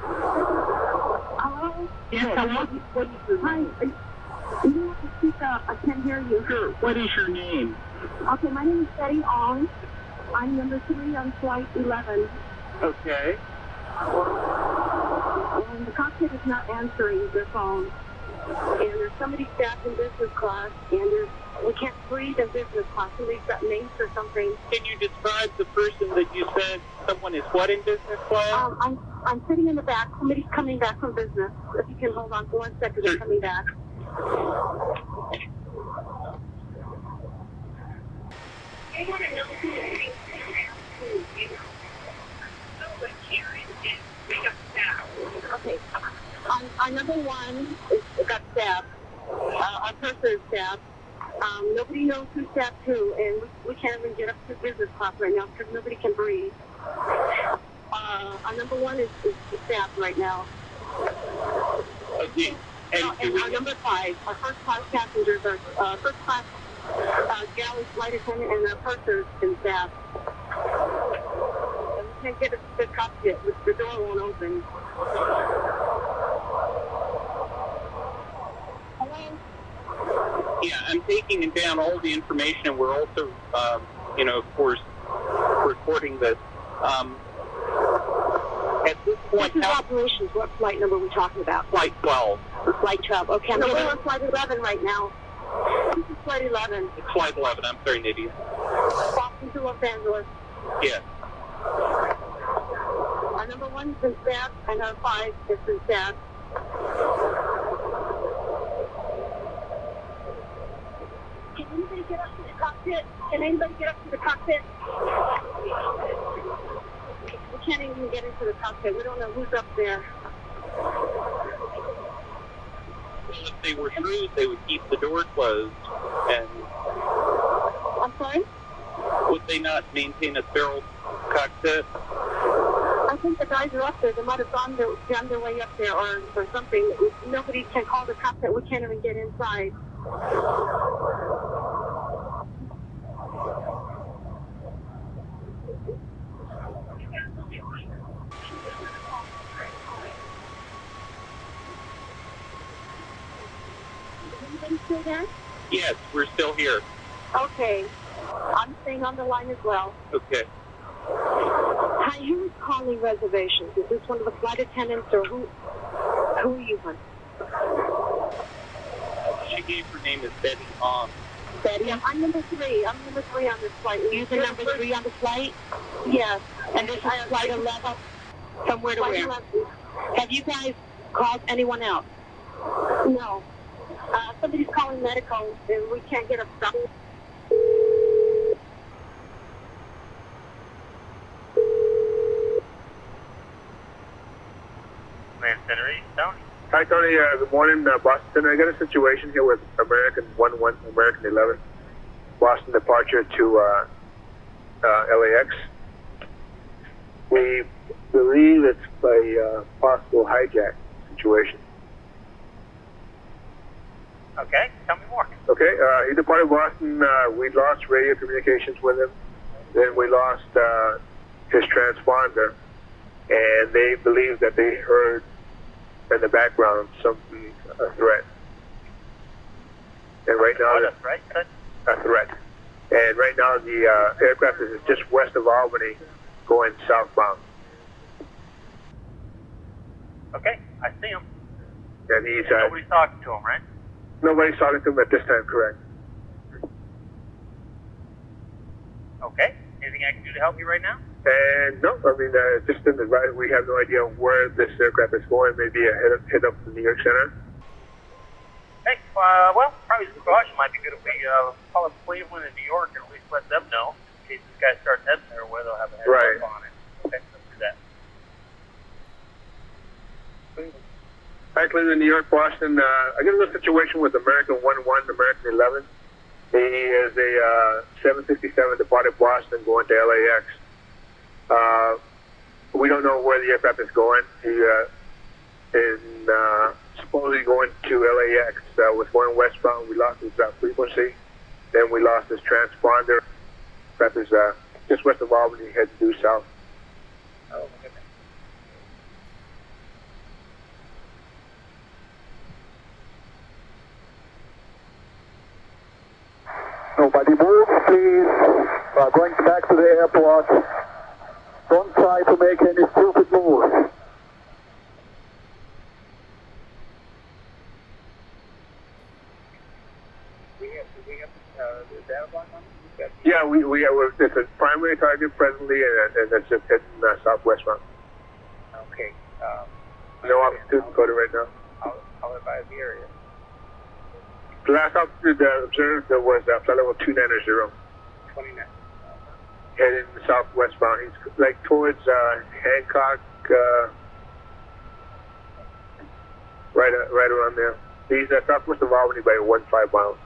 Hello? Yes, hello? What is your name? Hi. You have to speak up. I can't hear you. Sure. What is your name? Okay, my name is Betty Ong. I'm number three on flight eleven. Okay. And the cockpit is not answering their phone. And there's somebody staff in business class, and there's, we can't breathe in business class. Somebody's got mace or something. Can you describe the person that you said someone is what in business class? Um, I'm, I'm sitting in the back. Somebody's coming back from business. If you can hold on for one second, they're coming back. Okay. On, on number one, it's got staff. Uh, our purser is staff. Um, nobody knows who's staff who, and we, we can't even get up to business class right now because nobody can breathe. Uh, our number one is, is staff right now. Okay. And, uh, and our number five, our first class passengers are uh, first class uh, galley flight attendant and our pursers and staff. And we can't get up to the cockpit. The door won't open. Yeah, I'm taking down all the information, and we're also, um, you know, of course, recording this. Um, at this point, this is operations. What flight number are we talking about? Flight twelve. Flight twelve. Okay, I'm going on flight eleven right now. This is flight eleven. It's flight eleven. I'm sorry, Nadia. Boston to Los Angeles. Yes. Our number one is in staff, and our five is in staff. Can anybody get up to the cockpit? Can anybody get up to the cockpit? We can't even get into the cockpit. We don't know who's up there. Well, if they were shrewd, they would keep the door closed. And I'm sorry? Would they not maintain a sterile cockpit? I think the guys are up there. They might have gone their, gone their way up there or, or something. Nobody can call the cockpit. We can't even get inside. Anybody still there? Yes, we're still here. Okay. I'm staying on the line as well. Okay. Hi, who is calling reservations? Is this one of the flight attendants or who? Who are you on? She gave her name as Betty Ong. Betty, I'm number three. I'm number three on this flight. You're the number three on the flight? Yes. And this is flight eleven? From where to Flight where? eleven. Have you guys called anyone else? No. Uh, somebody's calling medical, and we can't get a stop. Tony. Hi, Tony. Uh, good morning, uh, Boston. I got a situation here with American one one, American eleven, Boston departure to uh, uh, L A X. We believe it's a uh, possible hijack situation. Okay, tell me more. Okay, uh, he departed Boston. Uh, we lost radio communications with him. Then we lost uh, his transponder, and they believe that they heard in the background some a threat. And right now, What a threat, son? a threat. And right now the uh, aircraft is just west of Albany, going southbound. Okay, I see him. And he's uh, Nobody's talking to him, right? nobody's talking to him at this time, correct? Okay. Anything I can do to help you right now? And no, I mean uh, just in the right, we have no idea where this aircraft is going. Maybe a hit up, hit up the New York Center. Hey, uh, well, probably some caution might be good if we uh, call up Cleveland and New York and at least let them know in case this guy starts heading there where they'll have a heads Right. up on it. Okay, let's do that. Hi, Cleveland, New York, Boston. Uh, I got a little situation with American one one, American eleven. He is a uh, seven sixty-seven departed Boston going to L A X. Uh, we don't know where the aircraft is going. He uh, is uh, supposedly going to L A X. Uh, was going westbound. We lost his uh, frequency. Then we lost his transponder. That is uh, just west of Albany, heading due south. Oh, my goodness. Nobody move, please. Uh, going back to the airport. Don't try to make any stupid moves. Yeah, we we have, it's a primary target presently, and, and it's just heading uh, southwestbound. Okay. Um, No altitude Dakota right now. I'll, I'll advise the area. The last altitude uh, observed there was uh, flight level two nine zero. twenty-nine. Heading southwestbound. He's like towards uh, Hancock, uh, right uh, right around there. He's uh, southwest of Albany by one five miles.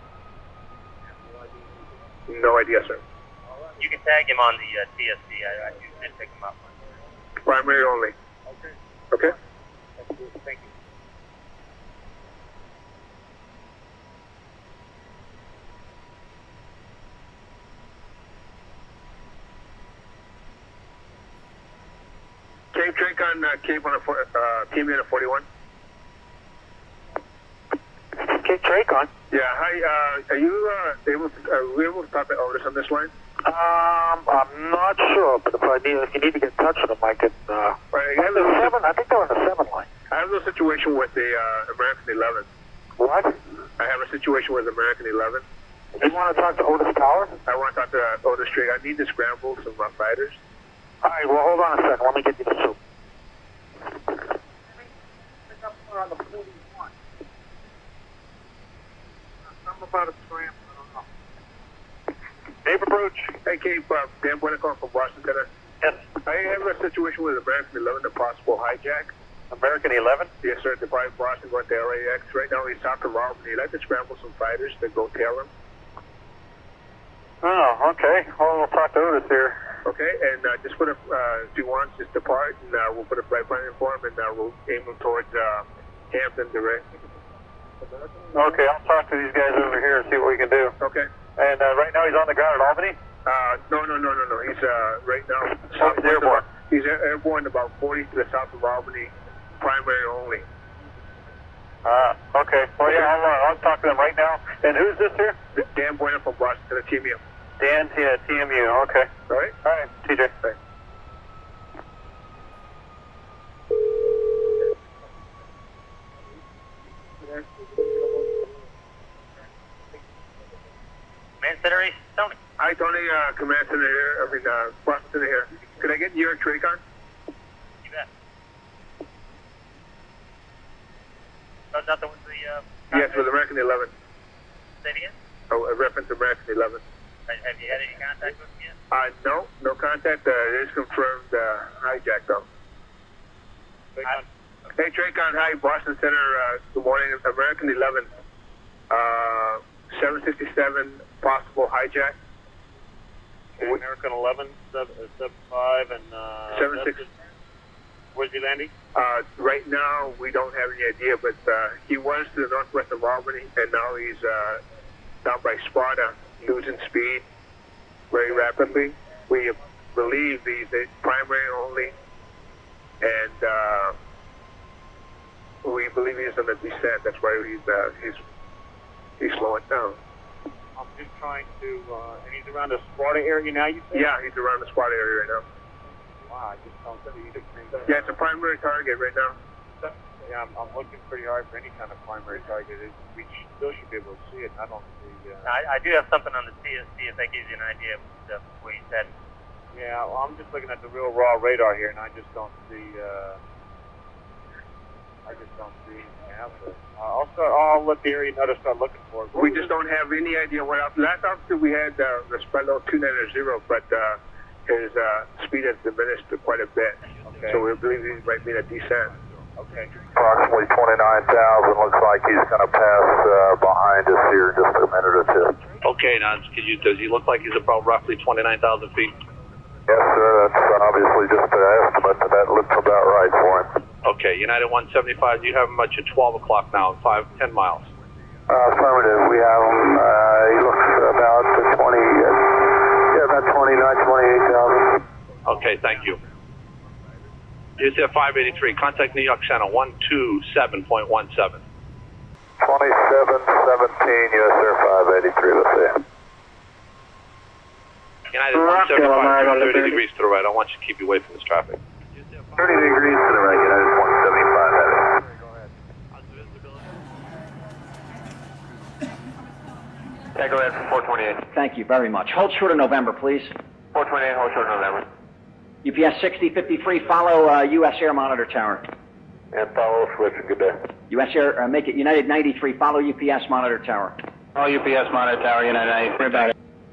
No idea, sir. You can tag him on the uh, T S C. I, I did pick him up. Primary only. Okay. Okay. Thank you. Cape Tracon, uh, Cape on a four, uh, T M in a forty-one. Cape Tracon? Yeah, hi, uh, are you uh, able to, are we able to talk to Otis on this line? Um, I'm not sure, but if I need, if you need to get in touch with them, I can, uh, Right, I have the seven, I think they're on the seven line. I have a situation with the uh, American eleven. What? I have a situation with American eleven. You want to talk to Otis Tower? I want to talk to uh, Otis Straight. I need to scramble some uh, fighters. All right, well, hold on a second. Let me get you the soup. On the forty-one. Something about a scramble. I don't know. Cape approach. Hey, Cape. Uh, Dan Buenicon from Boston Center. Yes. I have a situation with American eleven, a possible hijack. American eleven? Yes, sir. Departed Boston going to L A X. Right now, he's south of Albany. He'd like to scramble some fighters to go tail him. Oh, okay. Well, we'll talk to Otis here. Okay, and uh, just put a, uh, if he wants, just depart, and uh, we'll put a flight plan in for him, and uh, we'll aim him towards uh, Hampton direct. Okay, I'll talk to these guys over here and see what we can do. Okay. And uh, right now he's on the ground at Albany? Uh, no, no, no, no, no. He's uh, right now. Oh, he's airborne. He's airborne about forty to the south of Albany, primary only. Ah, uh, okay. Well, yeah, I'll, uh, I'll talk to them right now. And who's this here? Dan Bueno from Boston to the T M U. Dan, yeah, T M U. Okay. All right. All right, T J. Thanks. Man Center, Tony. Hi, Tony. Uh, Command Center here. I mean, uh, Boston Center here. Can I get New York Tracon? You bet. No, nothing with the, uh... Yes, with American eleven. Say it again? Oh, a reference to American eleven. Have you had any contact with him yet? Uh, no, no contact. Uh, it is confirmed uh, hijack, though. I, Hey, Tracon, hi, Boston Center. Uh, good morning. American eleven. Uh, seven sixty-seven, possible hijack. okay, American eleven, sub, uh, sub five, and, uh... seven six. Where's he landing? Uh, right now, we don't have any idea, but uh, he was to the northwest of Albany, and now he's uh, down by Sparta, losing speed very rapidly. We believe he's a primary only, and uh, we believe he's on the descent. That's why he's uh, he's he's slowing down. I'm just trying to, uh, and he's around the Sparta area now, you said? Yeah, he's around the Sparta area right now. Wow, I just don't see either. Yeah, it's a primary target right now. Yeah, I'm, I'm looking pretty hard for any kind of primary target. It, we still should be able to see it. I don't see. Uh... I, I do have something on the C S C if that gives you an idea of uh, where he's headed. Yeah, well, I'm just looking at the real raw radar here, and I just don't see. Uh, I just don't see anything happening. Uh, I'll start. I'll let the area know to start looking for it. We just don't have any idea what else. Last officer we had uh, Respello two ninety, but uh, his uh, speed has diminished quite a bit. Okay. So we believe he might be in a descent. Okay. Approximately twenty-nine thousand. Looks like he's going to pass uh, behind us here in just a minute or two. Okay, now can you, does he look like he's about roughly twenty-nine thousand feet? Yes, sir. That's obviously just an estimate, but that looks about right for him. Okay, United one seventy-five, you have him at your twelve o'clock now, five, ten miles. Uh, affirmative. We have him. Uh, he looks about twenty, uh, yeah, about twenty-nine, twenty-eight thousand. Okay, thank you. U C F five eighty-three, contact New York Center, one two seven point one seven. twenty-seven seventeen, U S Air five eighty-three, let's see. United one seventy-five, thirty degrees to the right. I want you to keep you away from this traffic. thirty degrees to the right, United one seventy-five, heavy. Echo Ed for four twenty-eight. Thank you very much. Hold short of November, please. four twenty-eight, hold short of November. U P S sixty fifty-three, follow uh, U S Air Monitor Tower. And follow switch, good day. U S Air, uh, make it United ninety-three, follow U P S Monitor Tower. All U P S Monitor Tower, United ninety-three. About it.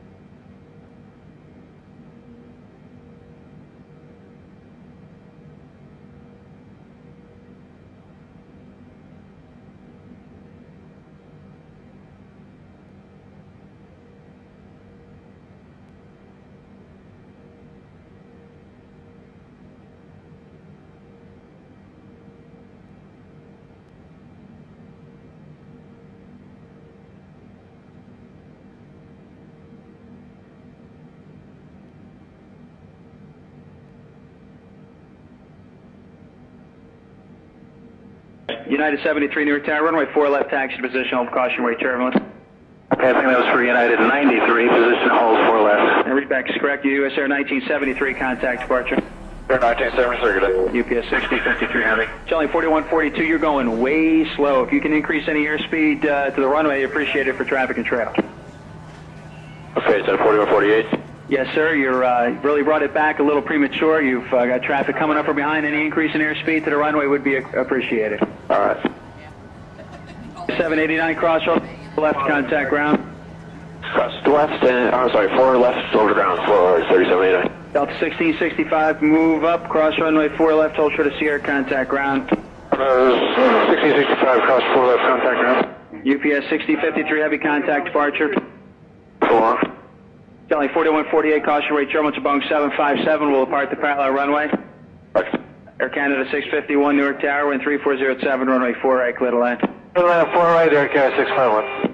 United seventy-three, Newark Tower, runway four left, taxi to position, hold caution, wait turbulence. Okay, I think that was for United ninety-three, position hold four left. And read back is correct, U S Air nineteen seventy-three, contact departure. Air nineteen seventy-three, good day. U P S sixty fifty-three, heavy. Charlie forty-one forty-two, you're going way slow. If you can increase any airspeed uh, to the runway, appreciate it for traffic and trail. Okay, so forty-one forty-eight. Yes, sir. You're uh, really brought it back a little premature. You've uh, got traffic coming up or behind. Any increase in airspeed to the runway would be appreciated. All right. seven eighty-nine crossroad, left contact ground. Cross left, and I'm sorry, four left over ground, four thirty-seven eighty-nine. Delta sixteen sixty-five, move up, cross runway four left, hold short of Sierra, contact ground. Uh, sixteen sixty-five, cross four left, contact ground. U P S sixty fifty-three, heavy contact departure. Four. Charlie forty-one forty-eight, caution rate turbulence to Boeing seven five seven, will depart the parallel runway. Right. Air Canada six fifty-one, Newark Tower, wind three four zero seven, runway four right, clear to land. Clear to land, four right, Air Canada six five one.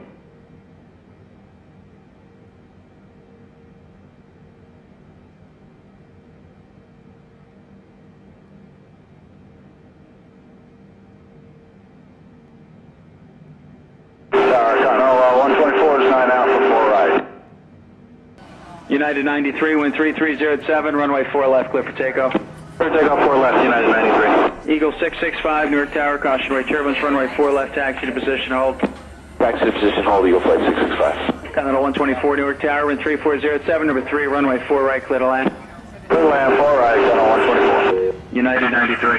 United ninety-three, wind three three zero seven, runway four left, clear for takeoff. Clear takeoff, four left, United ninety-three. Eagle six six five, Newark Tower, caution rate turbulence, runway four left, taxi to position, hold. Taxi to position, hold, Eagle flight six six five. Continental one twenty-four, Newark Tower, wind three four zero seven, number three, runway four right, clear to land. Clear to land, four right, Continental one twenty-four. United ninety-three.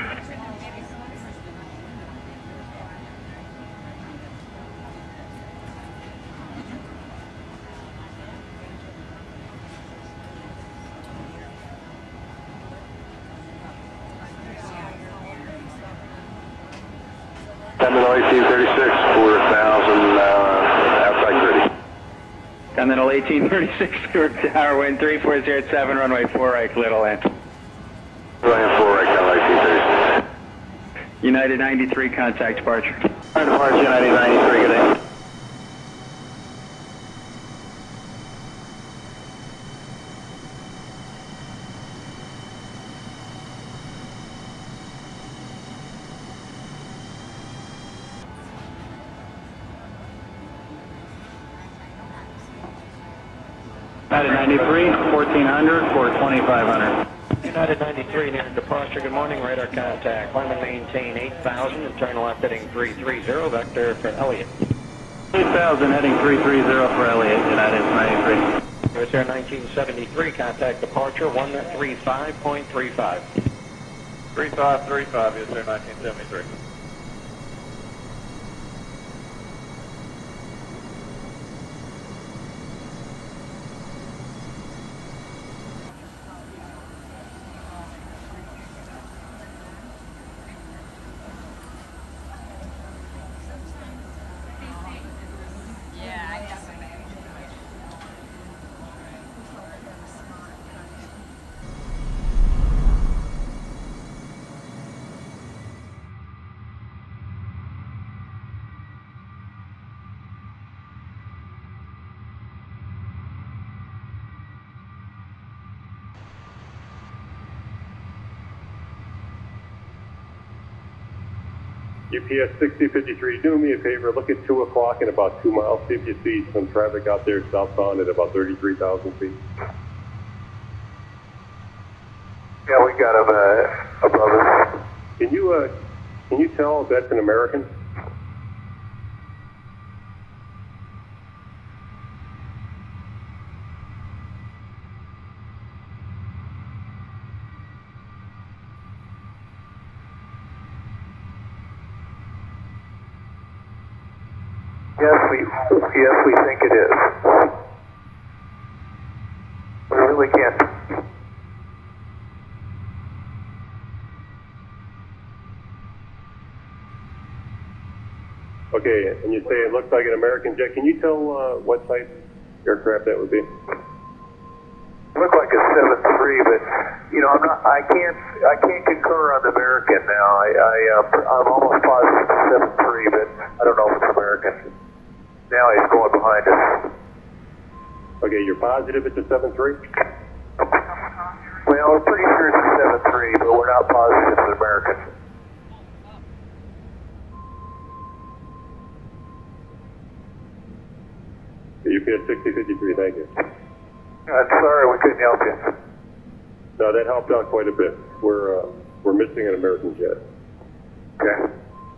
Continental eighteen thirty-six, four thousand, uh, outside gritty. Continental eighteen thirty-six, Newark Tower, wind three four zero seven, runway four right, clear to land. Land four right, Continental eighteen thirty-six. United ninety-three, contact departure. Alright, departure, United ninety-three, good day. United ninety-three, fourteen hundred for twenty-five hundred. United ninety-three near departure. Good morning. Radar contact. Climb and maintain eight thousand and turn left heading three three zero. Vector for Elliott. eight thousand heading three three zero for Elliott. United ninety-three. U S Air nineteen seventy-three. Contact departure one three five point three five. three five three five, U S Air nineteen seventy-three. U P S sixty fifty-three, do me a favor, look at two o'clock in about two miles, see if you see some traffic out there southbound at about thirty-three thousand feet. Yeah, we got him uh, above us. Can you, uh, can you tell if that's an American? Yes, we yes we think it is. We really can't. Okay, and you say it looks like an American jet. Can you tell uh, what type aircraft that would be? It looked like a seven three, but you know, I'm not. I can't. I can't concur on the American now. I, I uh, I'm almost positive it's a seven three, but I don't know if it's American. Now he's going behind us. Okay, you're positive it's a seven three? Well, we're pretty sure it's a seven three, but we're not positive it's American. U P S sixty fifty-three, thank you. I'm sorry we couldn't help you. No, that helped out quite a bit. We're uh, we're missing an American jet. Okay.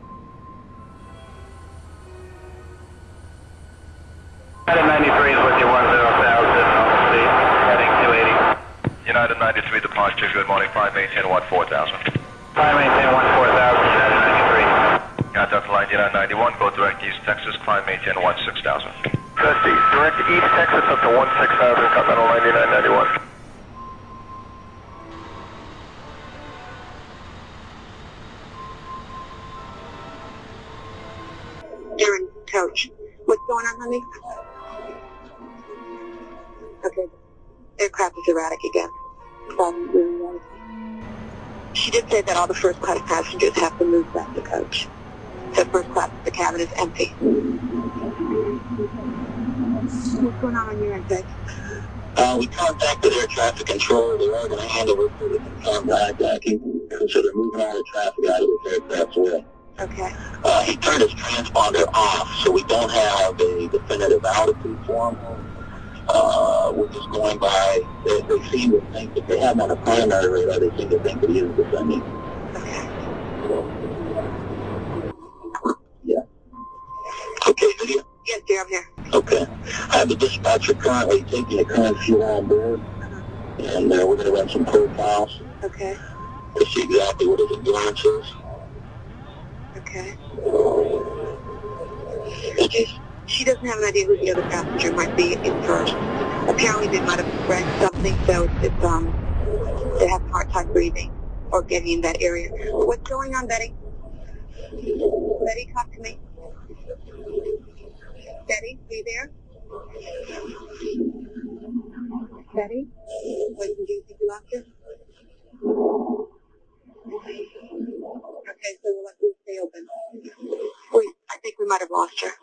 United ninety-three is with you, one zero thousand, heading two eighty. United ninety-three departure, good morning, five maintain one four thousand. five maintain one four thousand, United ninety-three. Contact line United ninety-one, go direct East Texas, climb maintain one six thousand. Dusty, direct East Texas up to one six thousand, Continental ninety-nine ninety-one. Darren, coach. What's going on, honey? Okay. Aircraft is erratic again. Um, she did say that all the first class passengers have to move back to coach. So first class, the cabin is empty. What's going on on your end, Vic? Uh, we contacted air traffic control. They are going to handle it so we can contact uh, so they're moving all the traffic out of this aircraft's way. Okay. Uh, he turned his transponder off, so we don't have a definitive altitude for him. Uh, we're just going by, they, they seem to think that they have him on a primary radar, they seem to think that he is descending. Okay. Yeah. Okay, video? Yes, dear, I'm here. Okay. I have the dispatcher currently taking the current fuel on board, and uh, we're going to run some profiles. Okay. To see exactly what his endurance is. Okay. She doesn't have an idea who the other passenger might be in first. Apparently they might have read something, so it's, um, they have a hard time breathing or getting in that area. What's going on, Betty? Betty, talk to me. Betty, are you there? Betty? What, do you think you lost her? Okay, so we'll let we'll stay open. Wait, I think we might have lost her.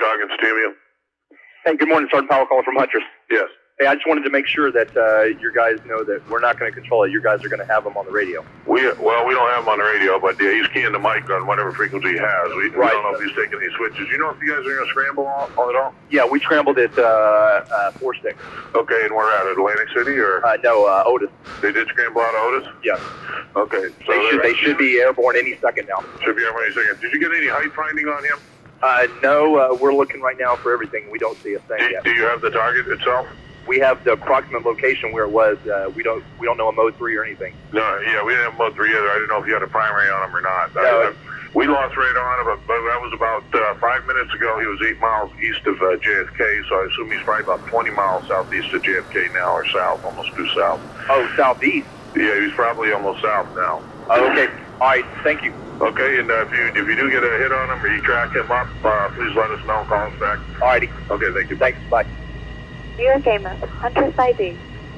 Goggins, T M U. Hey, good morning, Sergeant Powell calling from Huntress. Yes. Hey, I just wanted to make sure that uh, your guys know that we're not going to control it. You guys are going to have them on the radio. We Well, we don't have him on the radio, but yeah, he's keying the mic on whatever frequency he has. We, we Right. don't know if he's taking these switches. You know if you guys are going to scramble all, all at all? Yeah, we scrambled at uh, uh, four six. Okay, and we're at Atlantic City, or? Uh, no, uh, Otis. They did scramble out of Otis? Yes. Okay. So They should, they should be airborne any second now. Should be airborne any second. Did you get any height finding on him? Uh, no, uh, we're looking right now for everything. We don't see a thing Do, yet. do you have the target itself? We have the approximate location where it was. Uh, we don't we don't know a mode three or anything. No, yeah, we didn't have mode three either. I didn't know if you had a primary on him or not. No, I, I, we lost radar on him, but, but that was about uh, five minutes ago. He was eight miles east of uh, J F K, so I assume he's probably about twenty miles southeast of J F K now, or south, almost due south. Oh, southeast? Yeah, he's probably almost south now. Oh, okay. All right, thank you. Okay, and uh, if you if you do get a hit on him or you track him up, uh, please let us know. Call us back. All righty. Okay, thank you. Thanks. Bye. New York Amos, Huntress I D.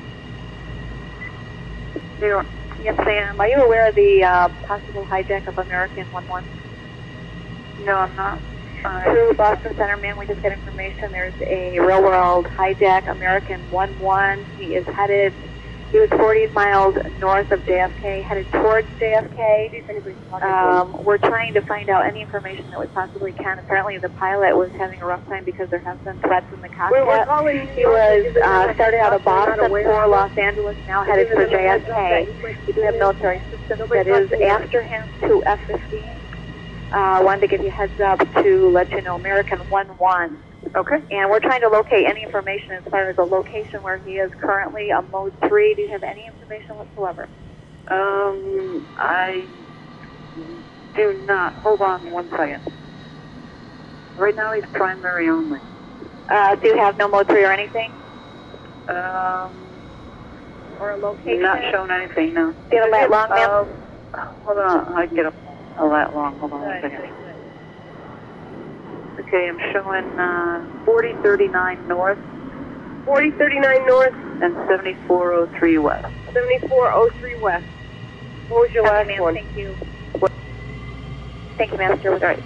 New York. Yes, ma'am. Are you aware of the uh, possible hijack of American one one? No, I'm not. Uh, to Boston Center, ma'am, we just got information. There's a real world hijack, American one one. He is headed, he was forty miles north of J F K, headed towards J F K. Um, we're trying to find out any information that we possibly can. Apparently the pilot was having a rough time because there have been threats in the cockpit. He was uh, started out of Boston for Los Angeles, now headed for J F K. We do have military systems that is after him to F fifteen. I uh, wanted to give you a heads up to let you know American one one. Okay. And we're trying to locate any information as far as the location where he is currently, a mode three. Do you have any information whatsoever? Um, I do not. Hold on one second. Right now he's primary only. Uh, do you have no mode three or anything? Um, or a location? Not showing anything, no. Do you have a lat long, ma'am? Uh, hold on, I can get a, a lat long. Hold on one second. Okay, I'm showing uh, forty thirty-nine north. forty thirty-nine north. And seventy-four oh three west. seventy-four oh three west. What was your Copy, last ma'am. one? Thank you. Thank you, ma'am. All right.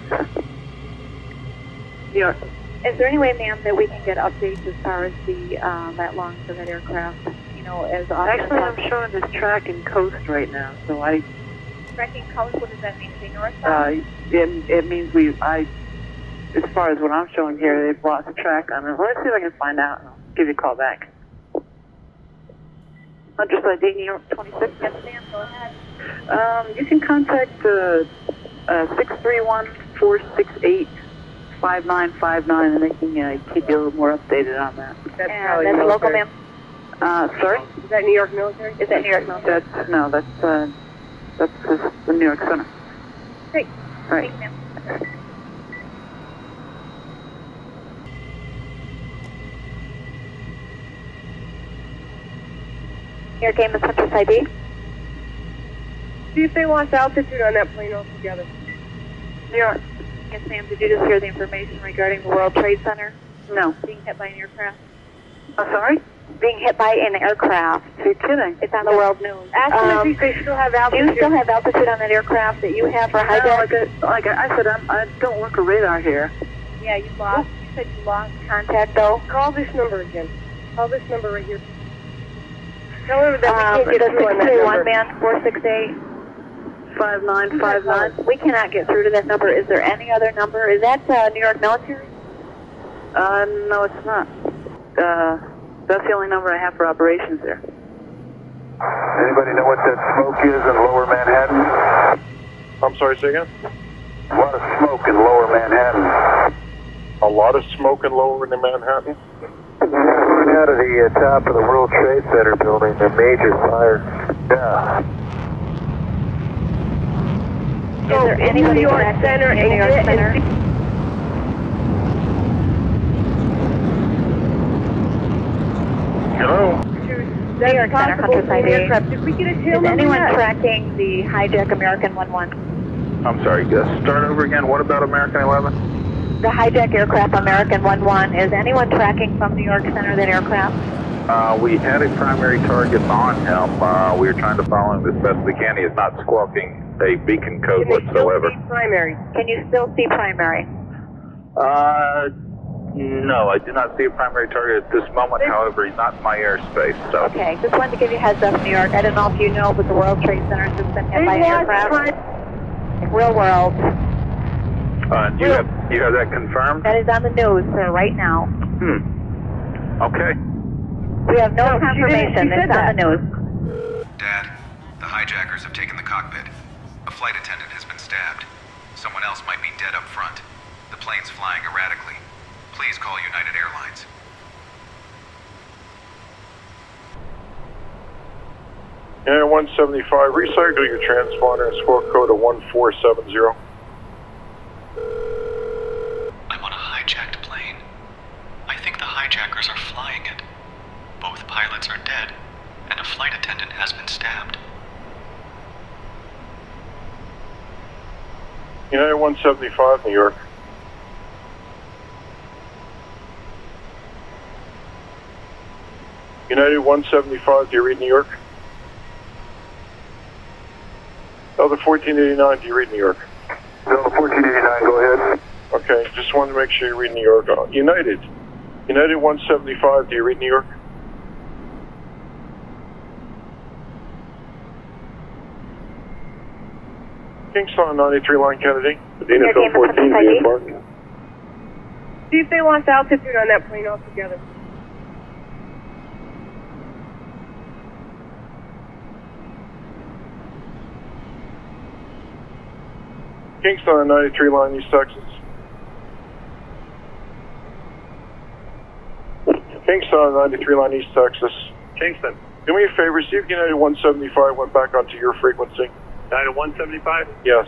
Yeah. Is there any way, ma'am, that we can get updates as far as the uh, lat longs of that aircraft? You know, as often Actually, as I'm showing this track and coast right now, so I. Tracking coast. What does that mean? Is it north? Uh, it, it means we. I. As far as what I'm showing here, they've lost track on it. Let's see if I can find out, and I'll give you a call back. Huntress I D, New York twenty-six. Yes, ma'am. Go ahead. Um, you can contact uh, uh, six three one, four six eight, five nine five nine, and they can uh, keep you a little more updated on that. That's And that's local, ma'am. Uh, sorry? Is that New York military? Is that New York military? That's, no, that's, uh, that's the, the New York Center. Great. Right. Thanks, ma'am. New York Amos, Huntress I D. See if they lost altitude on that plane altogether. New York. Yes, ma'am. Did you just hear the information regarding the World Trade Center? No. Being hit by an aircraft? I'm sorry? Being hit by an aircraft. You're kidding. It's on the world news. Ask them Um, if they still have Do altitude. you still have altitude on that aircraft that you have for No, hijack? like, I, like I said, I'm, I don't work a radar here. Yeah, you lost. You said you lost contact, though. Call this number again. Call this number right here. Tell her that Um, we can't get the through on that six three one number. man, four six eight. five nine five nine. We cannot get through to that number. Is there any other number? Is that uh, New York military? Uh, no, it's not. Uh, that's the only number I have for operations there. Anybody know what that smoke is in lower Manhattan? I'm sorry, say again? A lot of smoke in lower Manhattan. A lot of smoke in lower in Manhattan? Coming out of the uh, top of the World Trade Center building, a major fire. Yeah. Is there anybody New York connected Center to New and York get- Center? and Hello? New York Center, Huntress I D. aircraft. Did we get a tail Is number anyone yet? tracking the hijack American one one? I'm sorry, Gus. Start over again. What about American eleven? The hijack aircraft American one one. Is anyone tracking from New York Center that aircraft? Uh, we had a primary target on him. Uh, we were trying to follow him as best we can. He is not squawking a beacon code Can they still whatsoever. see primary? Can you still see primary? Uh, no, I do not see a primary target at this moment. However, he's not in my airspace. So. Okay, just wanted to give you a heads up, New York. I don't know if you know, but the World Trade Center has just been hit by an aircraft. Real world. Uh, do you have, you have that confirmed? That is on the news, sir, right now. Hmm. Okay. We have no, no confirmation. It's on the news. Dad, the hijackers have taken the cockpit. A flight attendant has been stabbed. Someone else might be dead up front. The plane's flying erratically. Please call United Airlines. Yeah, one seventy-five, recycle your transponder and squawk code of one four seven zero. I'm on a hijacked plane. I think the hijackers are flying it. Both pilots are dead, and a flight attendant has been stabbed. United one seventy-five, New York. United one seventy-five, do you read New York? Delta fourteen eighty-nine, do you read New York? Delta fourteen eighty-nine, go ahead. Okay, just wanted to make sure you read New York. Uh, United. United one seventy-five, do you read New York? Kingston ninety-three line Kennedy. Medina Phil fourteen, via Park. See if they lost altitude on that plane altogether. Kingston ninety-three line, East Texas. Kingston ninety-three line, East Texas. Kingston. Do me a favor, see if United one seventy-five went back onto your frequency. United one seventy-five? Yes.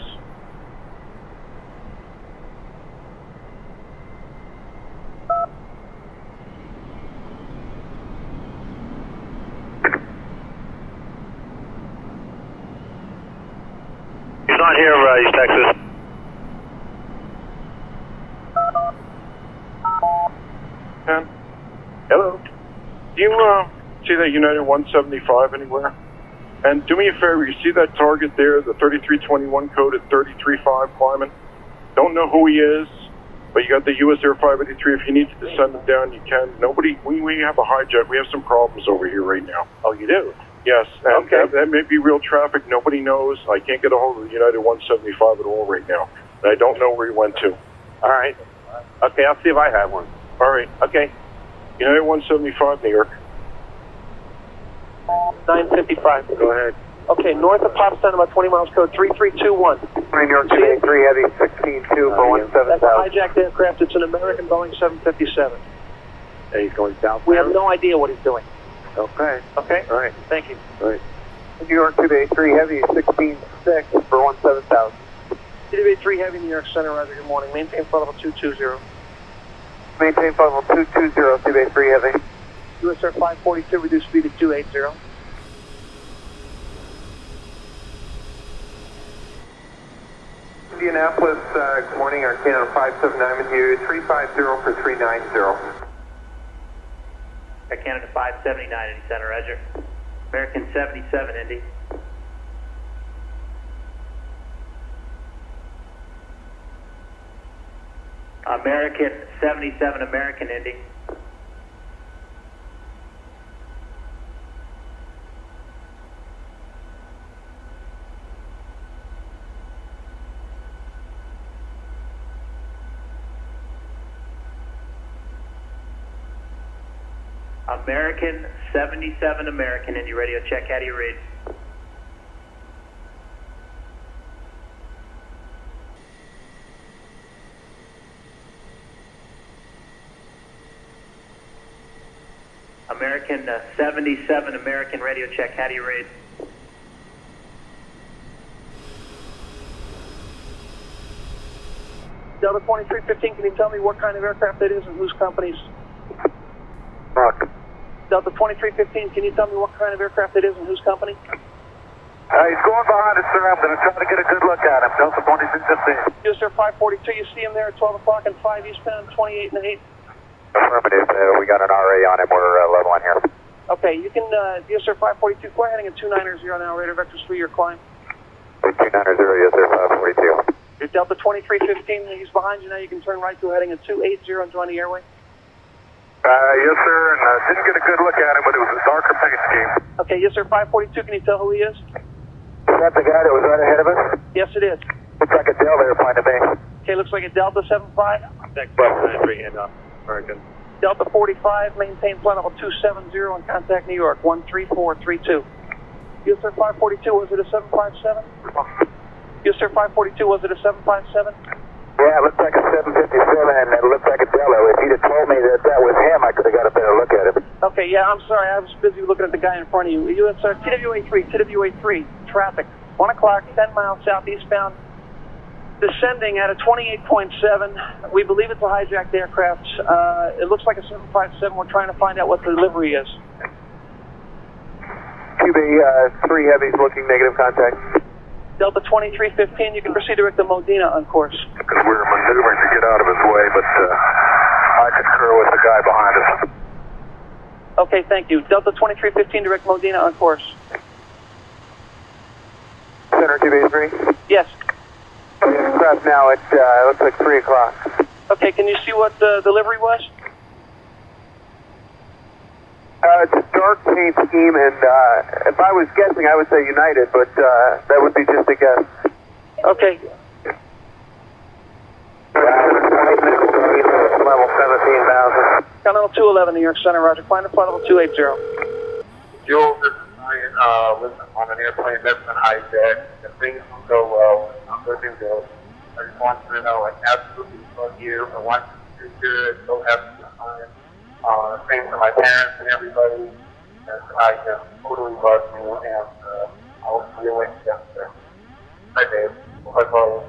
He's not here, uh, East Texas. Ken? Hello? Do you uh, see that United one seventy-five anywhere? And do me a favor, you see that target there, the thirty-three twenty-one code at thirty-three five climbing? Don't know who he is, but you got the U S Air five eighty-three. If you need to send him down, you can. Nobody, we, we have a hijack. We have some problems over here right now. Oh, you do? Yes, and okay. that, that may be real traffic. Nobody knows. I can't get a hold of the United one seventy-five at all right now. And I don't know where he went to. All right. Okay, I'll see if I have one. All right. Okay. United one seventy-five, New York. nine fifty-five. Go ahead. Okay, north of Pottstown, about twenty miles, code three three two one. New York two eighty-three, heavy sixteen two for one seven That's a thousand. hijacked aircraft. It's an American Boeing seven fifty-seven. And he's going south. We have no idea what he's doing. Okay. Okay? All right. Thank you. All right. New York two eighty-three, heavy sixteen six for one seven thousand. T W three Heavy, New York Center, Roger, good morning. Maintain flight level two two zero. Maintain flight level two two zero, T eighty-three heavy. U S Air five forty-two, reduce speed to two eighty. Indianapolis, uh, good morning, Arcana five seven nine with you, three five zero for three nine zero. Air Canada five seventy-nine, Indy Center, Roger. American seventy-seven, Indy. American seventy-seven, American, Indy. American seventy-seven, American, Indy radio, check, how do you read? American uh, seventy-seven, American radio, check, how do you read? Delta twenty-three fifteen, can you tell me what kind of aircraft it is and whose company's? Rock. Delta twenty-three fifteen, can you tell me what kind of aircraft it is and whose company? Uh, he's going behind us, sir. I'm going to try to get a good look at him. Delta twenty-three fifteen. U S Air five forty-two, you see him there at twelve o'clock and five eastbound, twenty-eight and eight. Affirmative. Uh, we got an R A on him. We're uh, leveling here. Okay, you can, uh, U S Air five forty-two, fly heading at two nine zero now, radar vectors for your climb. two nine zero, U S Air five forty-two. Your Delta twenty-three fifteen, he's behind you now. You can turn right to heading at two eighty and join the airway. Uh, yes, sir, and I uh, didn't get a good look at him, but it was a darker paint scheme. Okay, yes, sir, five forty-two, can you tell who he is? Is that the guy that was right ahead of us? Yes, it is. Looks like a Delta airplane to me. Okay, looks like a Delta seven five. Contact seven three and uh, American. Delta forty-five, maintain flight level two seven zero and contact New York, one three four three two. Yes, sir, five forty-two, was it a seven five seven? Yes, sir, five forty-two, was it a seven five seven? Yeah, it looks like a seven fifty-seven, and it looks like a Delta. If he'd have told me that that was him, I could have got a better look at him. Okay, yeah, I'm sorry, I was busy looking at the guy in front of you. U S R T W A three, T W A three, traffic, one o'clock, ten miles southeastbound, descending at a twenty-eight point seven. We believe it's a hijacked aircraft. Uh, it looks like a seven five seven. We're trying to find out what the delivery is. Q B uh, three heavies looking negative contact. Delta twenty-three fifteen, you can proceed direct to Modena on course. Because we're maneuvering to get out of his way, but uh, I concur with the guy behind us. Okay, thank you. Delta twenty-three fifteen, direct Modena on course. Center two B three? Yes. Craft now, it uh, looks like three o'clock. Okay, can you see what the delivery was? Uh, it's a dark paint scheme, and uh, if I was guessing, I would say United, but uh, that would be just a guess. Okay. Level seventeen thousand. Continental two eleven, New York Center, roger. Climb to flight level two eighty. Joe, this is Ryan, uh, listen, on an airplane that's been hijacked, and things don't go well. I'm going to go. I just want you to know, I absolutely love you. I want you to do good. Go have a good time. Uh, same for my parents and everybody. And I just totally love you, and uh, I'll see you later. There. Hi, Dave. Bye-bye.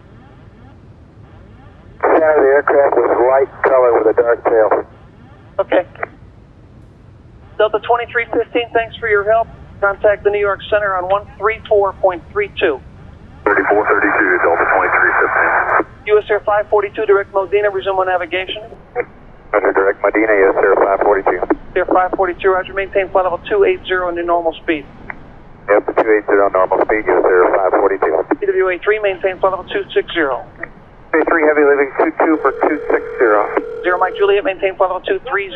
Center of the aircraft was light color with a dark tail. Okay. Delta twenty-three fifteen, thanks for your help. Contact the New York Center on one three four point three two. thirty-four thirty-two, Delta twenty-three fifteen. U S Air five forty-two, direct Modena, resume on navigation. Roger, direct Medina, yes, sir, five forty-two. Air five forty-two, roger, maintain flight level two eighty into normal speed. Yep, two eighty normal speed, yes, sir, five forty-two. T W A three, maintain flight level two sixty. A three heavy leaving two two for two sixty. Zero Mike Juliet, maintain flight level two thirty.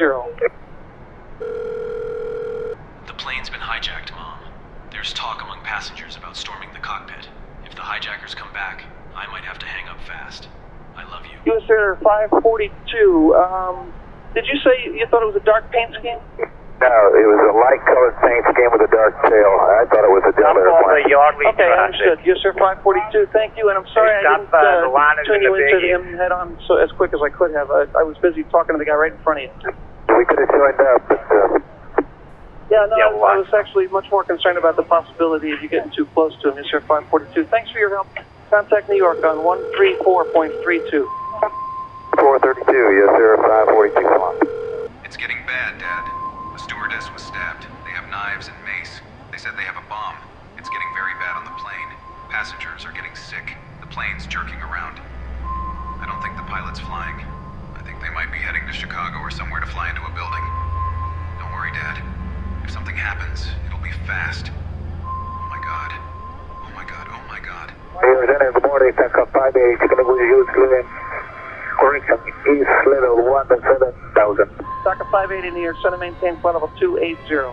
The plane's been hijacked, Mom. There's talk among passengers about storming the cockpit. If the hijackers come back, I might have to hang up fast. I love you. U S Air five forty-two, um, did you say you thought it was a dark paint scheme? No, it was a light colored paint scheme with a dark tail. I thought it was a Delta airplane. Okay, understood. U S Air five forty-two, thank you, and I'm sorry I didn't uh, tune you into him head on so as quick as I could have. I, I was busy talking to the guy right in front of you. We could have joined up, but... Uh, yeah, no, I, I was actually much more concerned about the possibility of you getting too close to him, U S Air five forty-two. Thanks for your help. Contact New York on one three four point three two. four thirty-two, yes, sir, five forty-two, come on. It's getting bad, Dad. A stewardess was stabbed. They have knives and mace. They said they have a bomb. It's getting very bad on the plane. Passengers are getting sick. The plane's jerking around. I don't think the pilot's flying. I think they might be heading to Chicago or somewhere to fly into a building. Don't worry, Dad. If something happens, it'll be fast. Oh my God. Oh my God. Oh my God. Hey, Lieutenant, good morning. Tanka five eighty, checking with you, clearing. Correction, East level one seven thousand. Tanka five eighty, New York Center, maintain flight level two eighty. two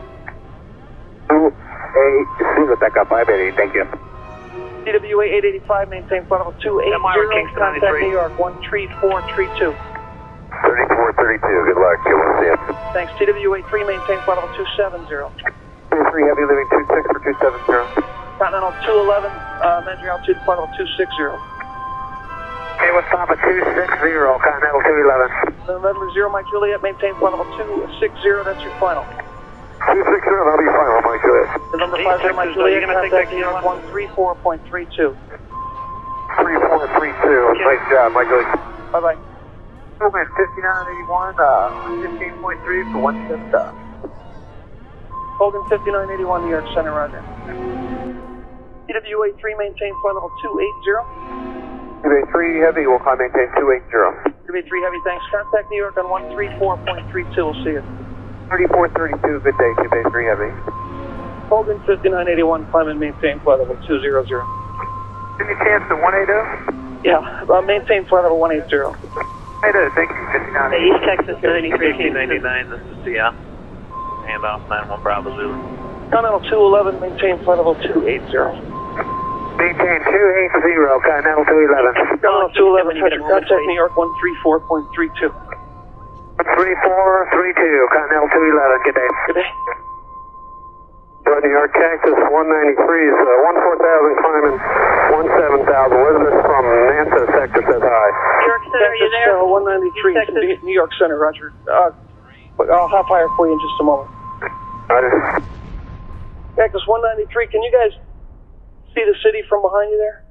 eighty, Tanka five eighty, thank you. T W A eight eighty-five, maintain flight level two eighty. Contact New York, one three four three two. thirty-four thirty-two, good luck. You will see it. Thanks. T W A three, maintain flight level two seventy. three heavy, leaving two six for two seventy. Continental two eleven, uh, measure altitude, flight level two sixty. Okay, what's Papa two sixty, Continental two eleven. November zero, Mike Juliet, maintain flight level two sixty, that's your final. two sixty, that'll be final, Mike Juliet. November five zero, Mike Juliet, contact New York one three four point three two. three four three two, nice job, Mike Juliet. Bye-bye. Movement fifty-nine eighty-one, uh, fifteen point three for one step stop. Hogan fifty-nine eighty-one, New York Center, roger. T W A three, maintain flight level two eighty. T W A three heavy, we'll climb maintain two eighty. T W A three heavy, thanks. Contact New York on one three four point three two, we'll see you. thirty-four thirty-two, good day, T W A three heavy. Hogan fifty-nine eighty-one, climb and maintain flight level two hundred. Any chance to one eighty? Yeah, uh, maintain flight level one eighty. Hey there, thank you, fifty-nine. Hey, East Texas ninety-three, fifteen ninety-nine, this is C F. Handoff nine one Bravo Zulu. Continental two eleven, maintain flight level two eighty. Maintain two eighty, Continental two eleven. Continental two eleven, contact New York one three four point three two. three four three two, Continental two eleven, good day. Good day. New York Cactus one ninety-three is uh, one four thousand climbing one seven thousand. Elizabeth from NASA sector says hi. New York Center, are you there? Uh, one ninety-three, Texas. New York Center, Roger. Uh, I'll hop higher for you in just a moment. Roger. Cactus one ninety-three, can you guys see the city from behind you there?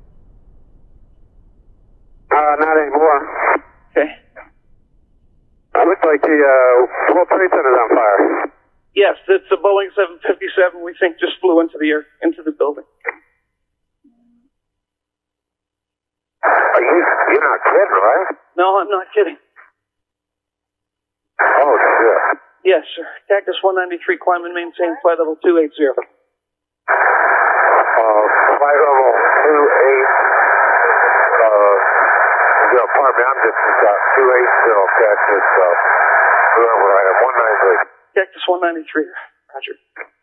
Uh, not anymore. Okay. It looks like the uh, World Trade Center's on fire. Yes, it's a Boeing seven fifty-seven we think just flew into the air, into the building. Are you, you're not kidding, right? No, I'm not kidding. Oh, shit. Yes, sir. Cactus one ninety-three, climb and maintain flight level two eighty. Uh, flight level two eighty. Uh, yeah, pardon me, I'm just uh, two eighty, Cactus, uh, whoever I am, one ninety-three. Cactus one ninety-three, Roger.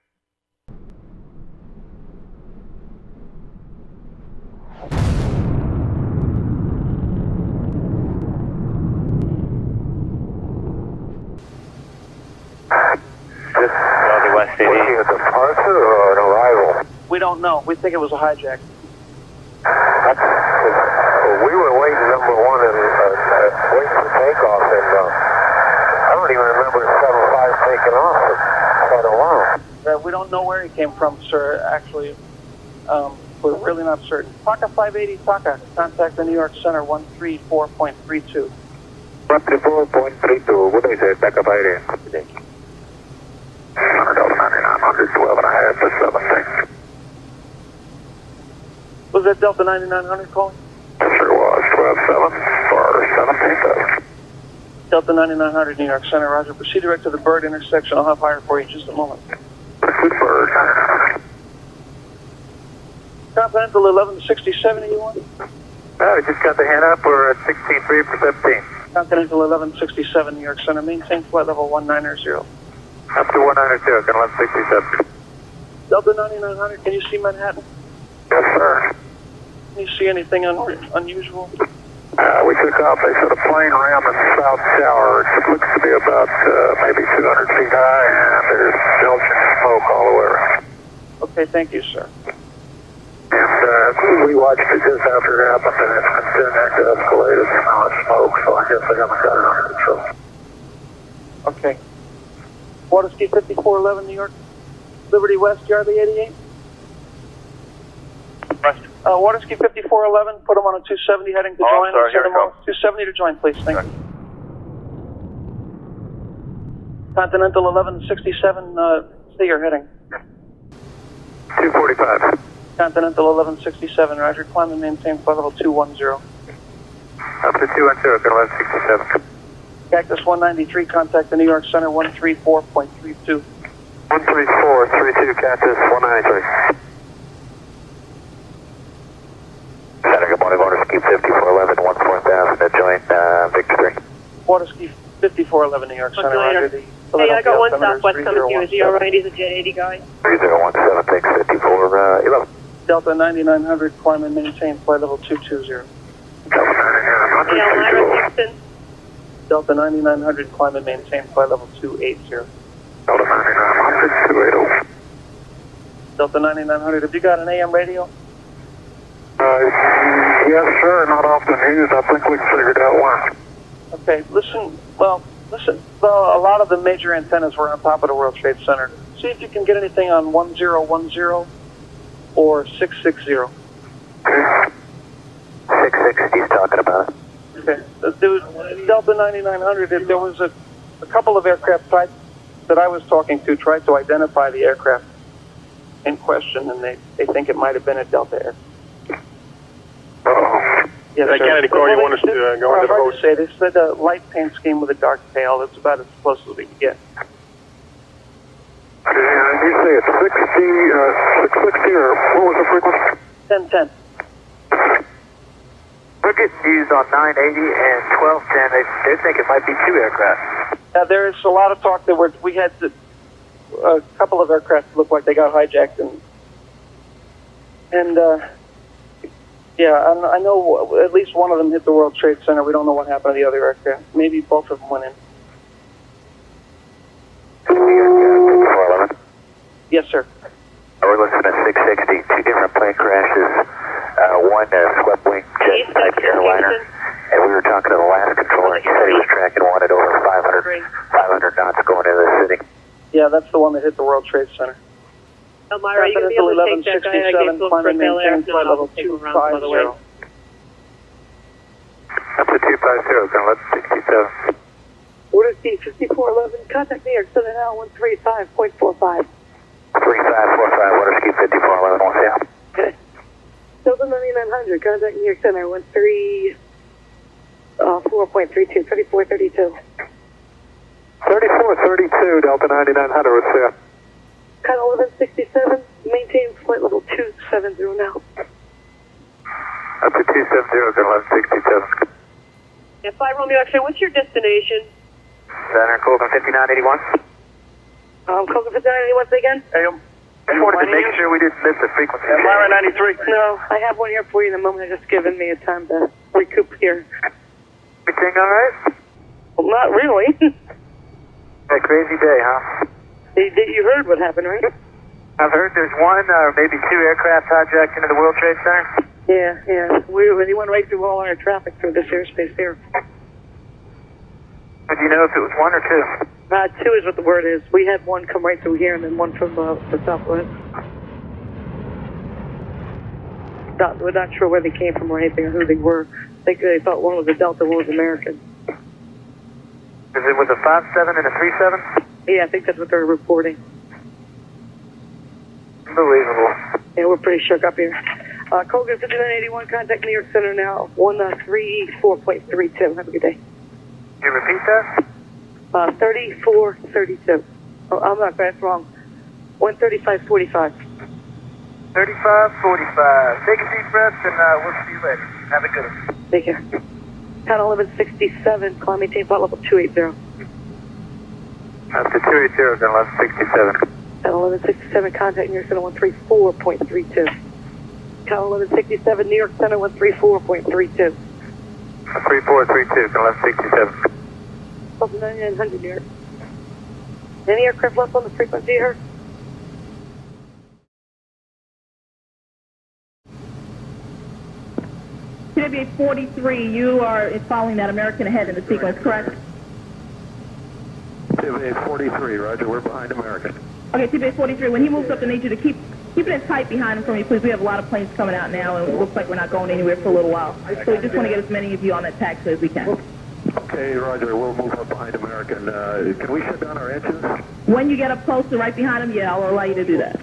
Was he a departure or an arrival? We don't know. We think it was a hijack. That's, uh, we were waiting number one and uh, uh, waiting for takeoff, and uh, I don't even remember seven five taking off for quite a while. Uh, we don't know where he came from, sir. Actually, um, we're really not certain. Taka five eighty, Taka. Contact the New York Center one three four point three two. one three four point three two. What is it? Taka five eighty. Good day. ninety-nine hundred, twelve and a half for seventeen. Was that Delta ninety-nine hundred calling? Sure was. twelve seven for seventeen thousand. Delta ninety-nine hundred, New York Center, Roger. Proceed direct to the Bird intersection. I'll have higher for you in just a moment. Good Bird. Continental eleven sixty-seven, you want? No, we just got the hand up. We're at sixteen three for fifteen. Continental eleven sixty-seven, New York Center. Maintain flight level one ninety. Up to one ninety-two, can eleven sixty-seven. Delta ninety-nine hundred, can you see Manhattan? Yes, sir. Can you see anything un unusual? Uh, we took off. They said a plane ran the South Tower. It looks to be about uh, maybe two hundred feet high, and there's belching smoke all the way around. Okay, thank you, sir. And uh, we watched it just after it happened, and it's continuing to escalate the amount of smoke, so I guess they haven't got it under control. Okay. Waterski fifty-four eleven, New York. Liberty West, Yardley eighty-eight. West. Uh, Waterski fifty-four eleven, put them on a two seventy heading to Oh, join. sorry, here Send it them on comes. two seventy to join, please. Thank you. Continental eleven sixty-seven, uh, stay your heading. two forty-five. Continental eleven sixty-seven, Roger. Climb and maintain flight level two one zero. Up to two one zero, can eleven sixty-seven. Cactus one ninety-three, contact the New York Center one three four point three two. one three four three two, Cactus one ninety-three. Center, good morning, Waterski fifty-four eleven, one four thousand to join uh, Victor three. Waterski fifty-four eleven, New York Center, Roger. The Hey, I got one Philadelphia Southwest coming to you. Is he all three zero one seven. right? He's a Jet eighty guy. three zero one seven, thanks, fifty-four eleven. Delta ninety-nine hundred, climb and maintain flight level two two zero. Delta ninety-nine Hey, Elmira Houston. Delta ninety-nine hundred, climb and maintain flight level two eighty. Delta ninety-nine hundred, two eighty. Delta ninety-nine hundred, have you got an A M radio? Uh, yes, sir, not off the news. I think we figured out one. Okay, listen, well, listen, well, a lot of the major antennas were on top of the World Trade Center. See if you can get anything on one zero one zero or six six zero. six sixty he's talking about. Okay, there was Delta ninety-nine hundred, there was a, a couple of aircraft tried, that I was talking to tried to identify the aircraft in question, and they, they think it might have been a Delta air. Uh-oh. Yes, Hey, sir. Kennedy, Corps, you want us to uh, go Well, into hard post? to say. They said a light paint scheme with a dark tail. It's about as close as we can get. And you say it's sixty, uh, six sixty, or what was the frequency? ten ten. We're getting news on nine eighty and twelve ten. They, they think it might be two aircraft. Uh, there's a lot of talk that we're, we had to, a couple of aircraft look like they got hijacked, and and uh, yeah, I, I know at least one of them hit the World Trade Center. We don't know what happened to the other aircraft. Maybe both of them went in. Yes, sir. We're listening to six sixty, two different plane crashes. Uh, one uh, swept wing jet type airliner, and we were talking to the last controller. He said he was tracking one at over five hundred, five hundred knots going into the city. Yeah, that's the one that hit the World Trade Center. Elmira, are you going to be able to take that guy I gave them for Bel Air? No, I'll take him around by the way. That's a two five zero, going left sixty-seven. Order C fifty-four eleven, contact New York Center now, one three five point four five. three five four five, Water Ski fifty-four eleven, one south. Okay. Delta ninety-nine hundred, contact New York Center, one three four point three two, thirty-four thirty-two. thirty-four thirty-two, Delta ninety-nine hundred, what's there? Cut eleven sixty-seven, maintain flight level two seven zero now. Up to two seven zero, going eleven sixty-seven. Yeah, five Romeo X-ray, what's your destination? Center, Colgan fifty-nine eighty-one. Um, Colgan fifty-nine eighty-one, say again? Hey, um, just wanted to make sure we didn't miss the frequency. Elmira ninety-three. No, I have one here for you in a moment. It's just given me a time to recoup here. Everything all right? Well, not really. A crazy day, huh? You, you heard what happened, right? I've heard there's one or maybe two aircraft hijacked into the World Trade Center. Yeah, yeah. We, we went right through all our traffic through this airspace here. But do you know if it was one or two? Uh, two is what the word is. We had one come right through here and then one from uh, the southwest. Not, we're not sure where they came from or anything or who they were. I think they thought one was a Delta, one was American. Is it with a five seven and a three seven? Yeah, I think that's what they're reporting. Unbelievable. Yeah, we're pretty shook up here. Uh, Colgan fifty-nine eighty-one, contact New York Center now, one three four point three two. Have a good day. Can you repeat that? Uh, thirty-four thirty-two. Oh, I'm not, that's wrong. one thirty-five forty-five. thirty-five forty-five. Take a deep breath and uh, we'll see you later. Have a good one. Take care. Count eleven sixty-seven, climb maintain flight level two eighty. Up to two eighty, going eleven sixty-seven. Count eleven sixty-seven, contact New York Center one three four point three two. Count eleven sixty-seven, New York Center one three four point three two. three four three two, eleven sixty-seven. Delta ninety-nine hundred, New York. Any aircraft left on the frequency here? T W A forty-three, you are following that American ahead in the sequence, correct? T W A forty-three, roger, we're behind American. Okay, T W A forty-three, when he moves up, I need you to keep keep it as tight behind him for me, please. We have a lot of planes coming out now, and it looks like we're not going anywhere for a little while. So we just want to get as many of you on that taxi as we can. Okay, roger, we'll move up behind American. Uh, can we shut down our engines? When you get up close to right behind him, yeah, I'll allow you to do that.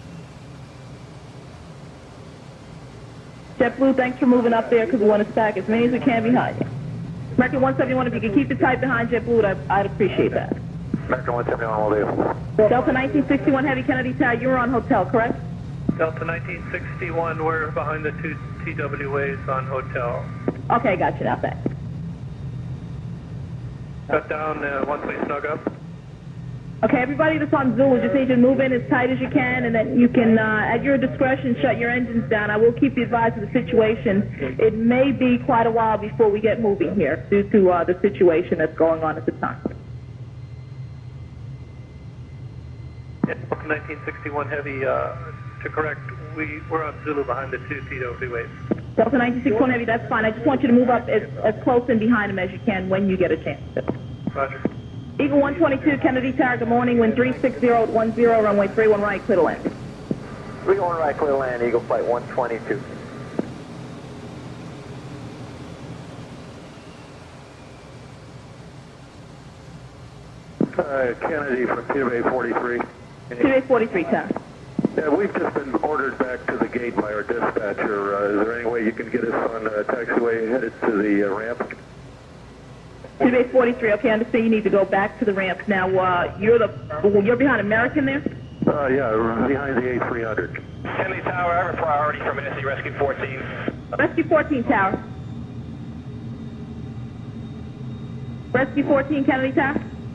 JetBlue, thanks for moving up there because we want to stack as many as we can behind you. American one seventy-one, if you could keep it tight behind JetBlue, I'd, I'd appreciate that. American one seventy-one will do. Delta nineteen sixty-one Heavy Kennedy Tower, you're on hotel, correct? Delta nineteen sixty-one, we're behind the two T W As on hotel. Okay, gotcha now, thanks. Cut down uh, once we snug up. Okay, everybody that's on Zulu, just need you to move in as tight as you can, and then you can, uh, at your discretion, shut your engines down. I will keep you advised of the situation. It may be quite a while before we get moving here due to uh, the situation that's going on at the time. Yeah, nineteen sixty-one Heavy, uh, to correct, we, we're on Zulu behind the two T W As. Delta nineteen sixty-one Heavy, that's fine. I just want you to move up as, as close in behind him as you can when you get a chance to. Roger. Eagle one twenty-two, Kennedy Tower, good morning, wind three six zero one zero, runway three one right, clear to land. three one right, clear to land, Eagle Flight one twenty-two. Uh, Kennedy from T W A forty-three. T W A forty-three, Tower. Yeah, we've just been ordered back to the gate by our dispatcher. Uh, is there any way you can get us on uh, taxiway headed to the uh, ramp? T W A forty-three, okay, I understand you need to go back to the ramp. Now, uh, you're the, you're behind American there? Uh, yeah, behind the A three hundred. Kennedy Tower, I have a priority for Manatee Rescue fourteen. Rescue fourteen, Tower. Rescue fourteen, Kennedy Tower.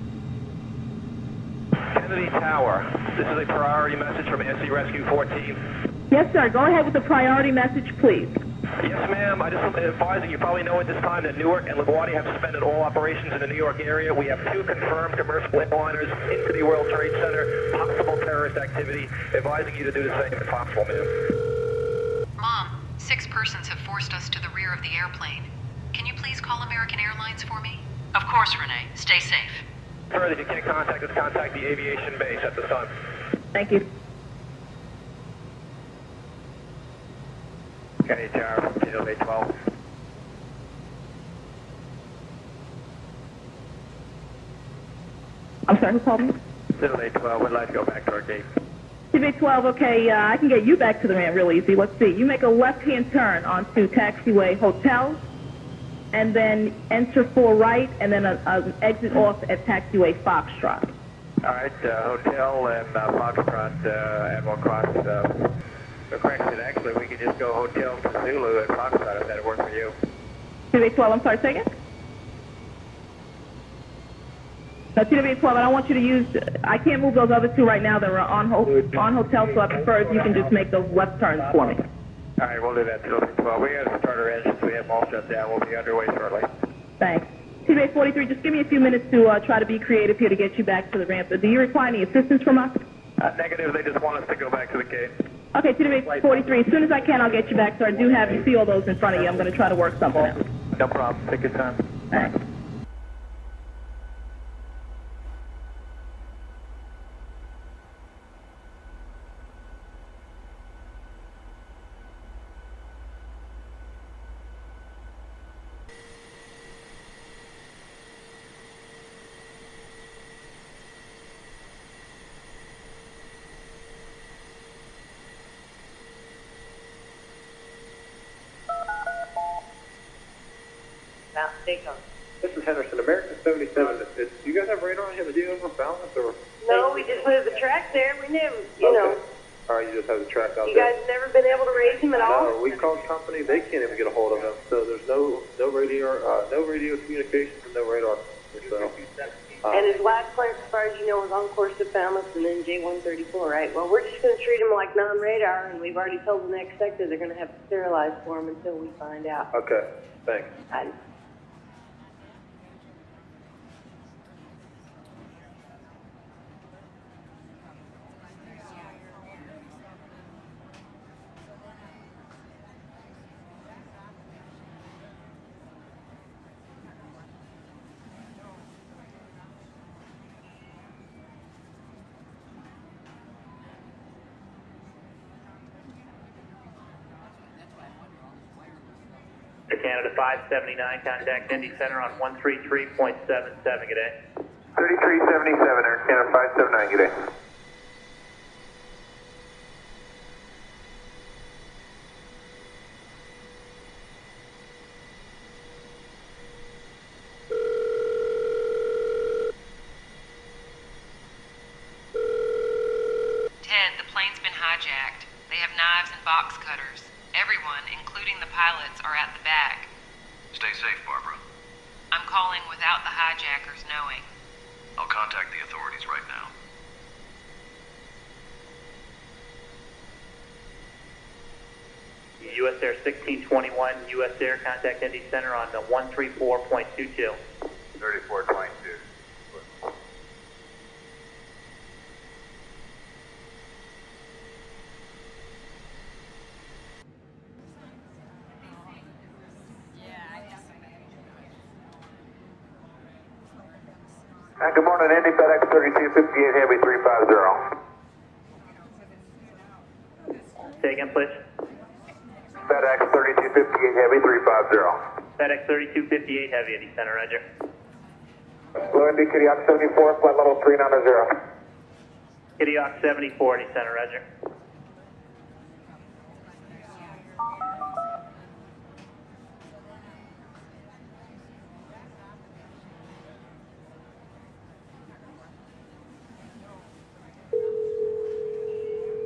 Kennedy Tower. This is a priority message from S C Rescue fourteen. Yes, sir. Go ahead with the priority message, please. Yes, ma'am. I just want to advise that you probably know at this time that Newark and LaGuardia have suspended all operations in the New York area. We have two confirmed commercial airliners into the World Trade Center, possible terrorist activity, advising you to do the same if possible, ma'am. Mom, six persons have forced us to the rear of the airplane. Can you please call American Airlines for me? Of course, Renee. Stay safe. Further, if you can't contact us, contact the aviation base at the Sun. Thank you. Kennedy Tower, Kilo eight twelve. I'm sorry, who called me? Kilo eight twelve, we'd like to go back to our gate. T V twelve, okay, uh, I can get you back to the ramp real easy. Let's see. You make a left-hand turn onto Taxiway Hotel, and then enter four right, and then a, a, an exit off at Taxiway Foxtrot. All right, uh, Hotel and uh, Foxtrot, uh, Admiral Cross. Uh, the correction, actually, we could just go Hotel to Zulu and Foxtrot if that'd work for you. T V twelve, I'm sorry, say again? No, T W twelve, I don't want you to use, I can't move those other two right now that are on, ho on Hotel, so I prefer if you can just make those left turns for me. All right, we'll do that. T W twelve, we got to start our engines. We have them all shut down. We'll be underway shortly. Thanks. T W forty-three, just give me a few minutes to uh, try to be creative here to get you back to the ramp. Do you require any assistance from us? Uh, negative, they just want us to go back to the gate. Okay, T W forty-three, as soon as I can, I'll get you back, so I do have, you see all those in front of you. I'm going to try to work something out. No problem. Take your time. Thanks. This is Henderson, American seventy-seven. Do you guys have radar on him? Do you have a balance or? No, we just moved the track there. We never, you Okay. know. All right, you just have the track out You there. guys never been able to raise him at all? No, we called company. They can't even get a hold of him. So there's no no radio uh, no radio communications and no radar. So, uh, And his last clearance, as far as you know, was on course to Falmouth and then J one thirty-four, right? Well, we're just going to treat him like non-radar, and we've already told the next sector they're going to have to sterilize for him until we find out. okay, thanks. I, Canada five seventy-nine, contact Indy Center on one three three point seven seven, good day. thirty-three seventy-seven, Air Canada five seventy-nine, good day. Ted, the plane's been hijacked. They have knives and box cutters. Everyone, including the pilots, are at the back. Stay safe, Barbara. I'm calling without the hijackers knowing. I'll contact the authorities right now. U S Air sixteen twenty-one, U S Air, contact Indy Center on the one three four point two two. thirty-four twenty-two. Uh, good morning, Indy FedEx thirty-two fifty-eight Heavy three five zero. Say again, please. FedEx thirty-two fifty-eight Heavy three five zero. FedEx thirty-two fifty-eight Heavy, Indy Center, roger. Hello, Indy Kitty Hawk seventy-four, flight level three nine zero. Kitty Hawk seventy-four, Indy Center, roger.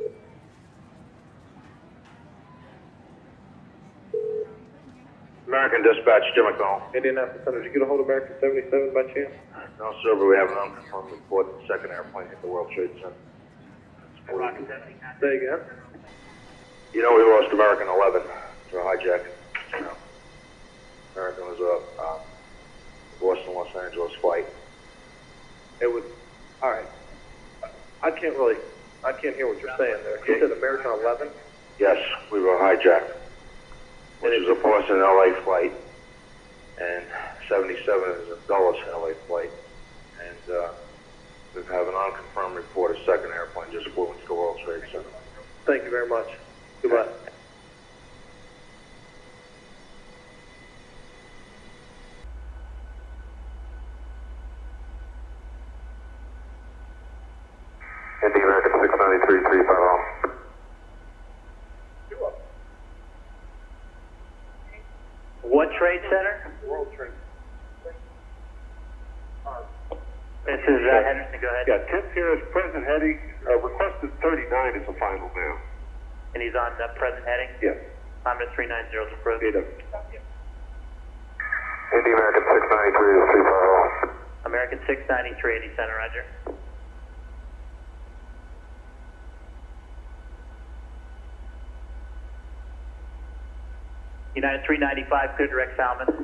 American American Dispatch, Jim McDonald. Indianapolis Center, did you get a hold of American seventy-seven by chance? No, sir, but we have an unconfirmed report that the second airplane hit the World Trade Center. Say again? You know, we lost American eleven to a hijack. You know, American was a uh, Boston, Los Angeles flight. It was, all right. I can't really, I can't hear what you're saying there. You said American eleven? Yes, we were hijacked, which is a Boston L A flight, and seventy-seven is a Dulles L A flight, and uh, we have an unconfirmed report a second airplane just flew into the World Trade Center. Thank you very much. Goodbye. Indy American six ninety-three, three five zero. What trade center? World Trade. This is uh, Henderson, go ahead. Yeah, tenth here is present heading. Uh, requested thirty-nine is the final now. And he's on the present heading? Yes. Lambda three nine zero is approved. Indy American six ninety-three is three five zero. American six ninety-three, Indy Center, roger. United three ninety-five, clear direct Falmouth.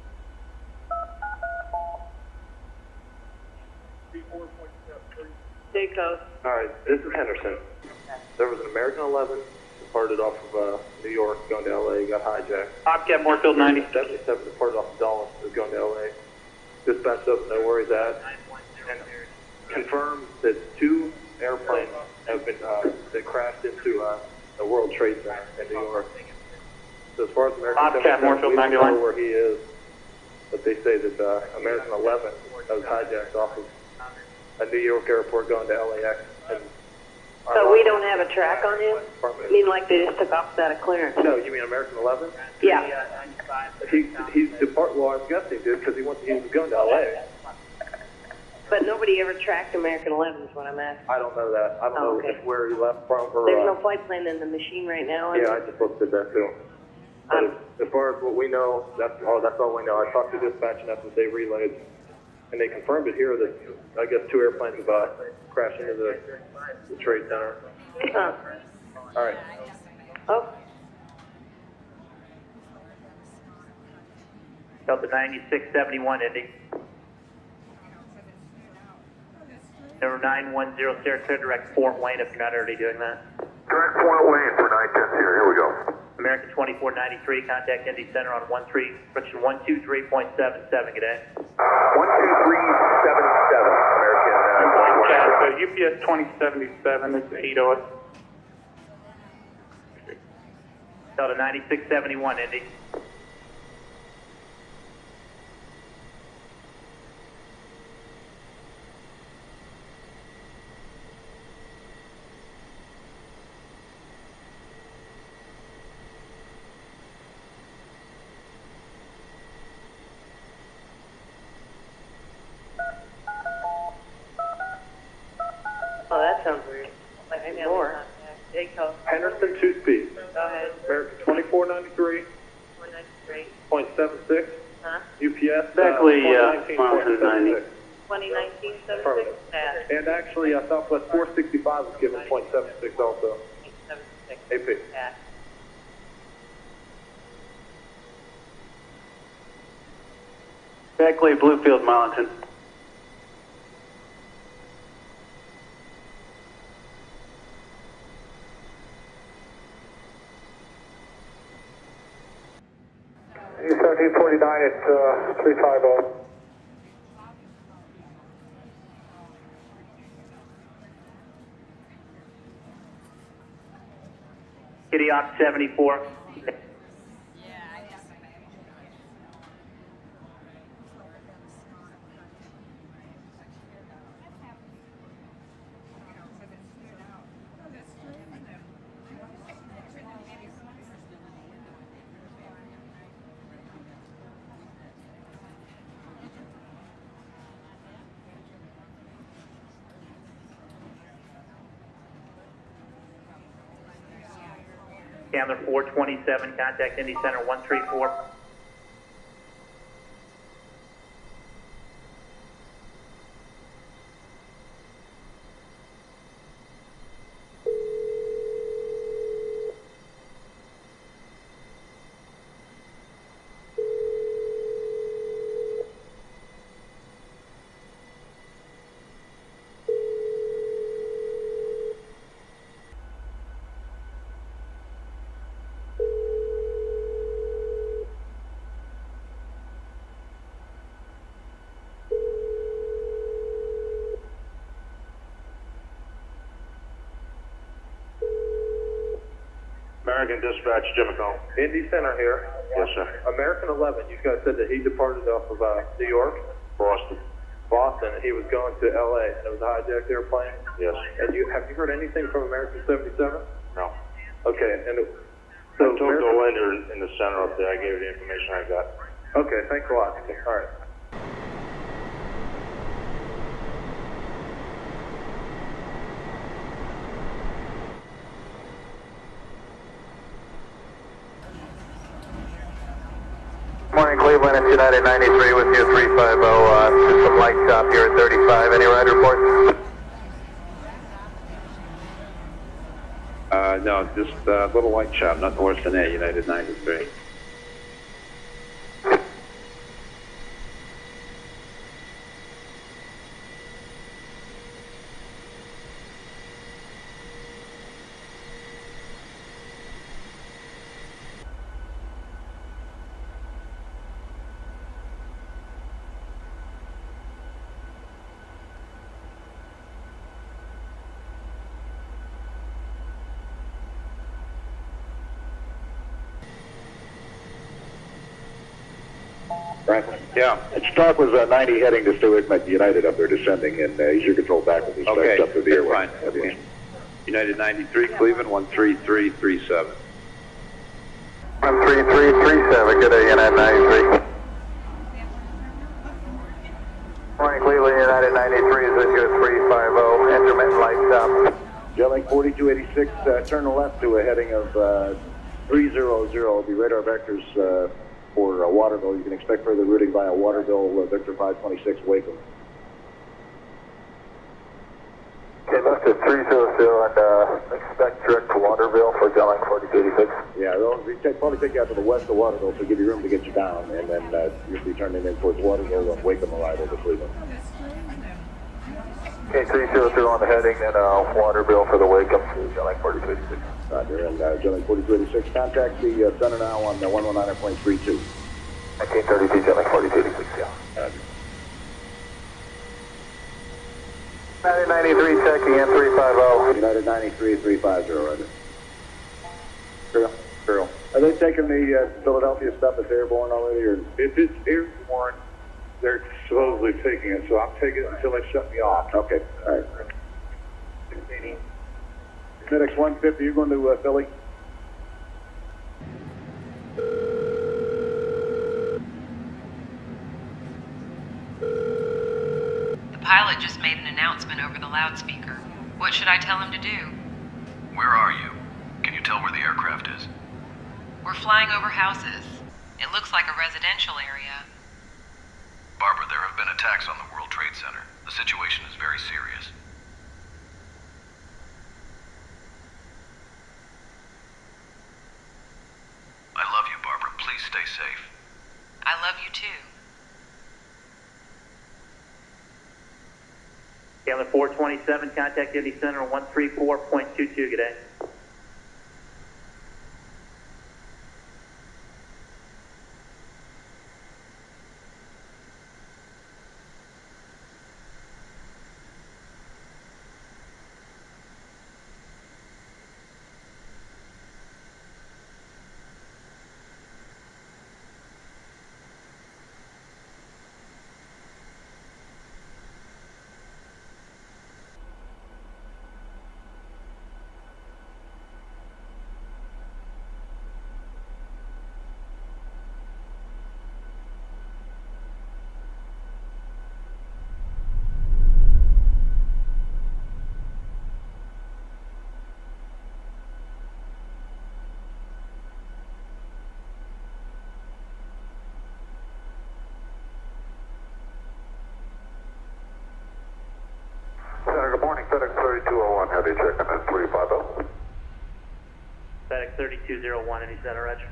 Dayco. All right, this is Henderson. There was an American eleven departed off of uh, New York, going to L A, got hijacked. Bobcat Moorfield ninety. seventy-seven departed off of Dulles, is going to L A. Dispatch doesn't know where he's at. And confirmed that two airplanes have been uh, that crashed into uh, the World Trade Center in New York. So as far as American Bobcat Moorfield we don't ninety-one. know where he is, but they say that uh, American eleven that was hijacked off of a New York airport going to L A X. And So we don't have a track on him? I mean, like they just took off without a clearance? No, you mean American eleven? Yeah. He he's depart. Well, I'm guessing he did because he went. He was going to L A. But nobody ever tracked American eleven is what I'm asking. I don't know that. I don't Oh, know okay. if where he left from. Or, There's uh, no flight plan in the machine right now? Yeah, I just looked at that too. But as, as far as what we know, that's all. That's all we know. I talked to dispatch, and that's what they relayed, and they confirmed it here that I guess two airplanes have uh, crashed into the, the trade center. Huh. All right. Oh. Delta ninety-six seventy-one, Indy. Number nine one zero, Sarah, clear direct Fort Wayne if you're not already doing that. Direct Fort Wayne for nine ten here. Here we go. American twenty-four ninety-three, contact Indy Center on one three, friction one two three point seven seven, good day. one two three seven seven, American uh, So U P S twenty seventy-seven is eight O S. Delta ninety-six seventy-one, Indy. Oh, that sounds weird. Like more. Dayco. Henderson two speed. Go ahead. American twenty-four ninety-three one ninety-three. point seven six. Huh? U P S. Exactly, uh, uh, Mountain ninety. twenty nineteen seventy-six? Affirmative. That. And actually, uh, Southwest four sixty-five was given point seven six also. seventy-six. A P. That. Exactly, Bluefield Mountain. E seventeen forty-nine at uh, three five zero. Kitty Ox seventy-four. Chandler four twenty-seven, contact Indy Center one three four. American Dispatch, Jim McComb. Indy Center here. Yes, sir. American eleven, you guys said that he departed off of uh, New York? Boston. Boston, and he was going to L A, and it was a hijacked airplane? Yes. And you have you heard anything from American seventy-seven? No. Okay, and it, So so I talked to American- a lender in the center up there. I gave her the information I got. Okay, thanks a lot. All right. Morning, Cleveland. It's United ninety-three with you, three five zero. Uh, just some light stop here at thirty-five. Any ride reports? Uh, no, just a uh, little light shop, nothing worse than that, United ninety-three. Franklin? Yeah. Stark was uh, ninety heading to Stewart, but United up there descending, and uh, he's your control back with his Okay, stripes up to the that's airway. fine. Okay. United ninety-three, Cleveland, one three three three seven. one three three three seven. Good day, United ninety-three. Morning, Cleveland. United ninety-three is in good three five zero. Intermittent light stop. Gelink forty-two eighty-six, uh, turn left to a heading of uh, three zero zero. Will be radar vectors uh, for uh, Waterville. You can expect further routing via Waterville, uh, Victor five twenty-six, Waco. Okay, left at three zero zero and uh, expect direct to Waterville for Gelink forty-two eighty-six. Yeah, they'll they take, probably take you out to the west of Waterville to give you room to get you down, and then uh, you'll be turning in towards Waterville and Waco arrival to Cleveland. Okay, three zero zero on the heading, and uh, Waterville for the Waco to Gelink forty-two eighty-six. Roger, and uh, Gelink forty-two eighty-six, contact the uh, center now on the one one nine point three two. nineteen thirty-two, Gelink forty-two eighty-six, yeah. Roger. United ninety-three checking in three five zero. United ninety-three, three five zero, Roger. Girl, girl. Are they taking the uh, Philadelphia stuff that's airborne already, or? If it's airborne, they're supposedly taking it, so I'm taking it until they shut me off. Okay, all right. FedEx one fifty, you going to uh, Philly? The pilot just made an announcement over the loudspeaker. What should I tell him to do? Where are you? Can you tell where the aircraft is? We're flying over houses. It looks like a residential area. Barbara, there have been attacks on the World Trade Center. The situation is very serious. I love you, Barbara. Please stay safe. I love you too. Okay, on the four twenty-seven, contact Indy Center on one three four point two two, good day. Center, good morning. FedEx thirty-two oh one, heavy checking in three five zero. FedEx thirty-two oh one, Indy Center, Roger.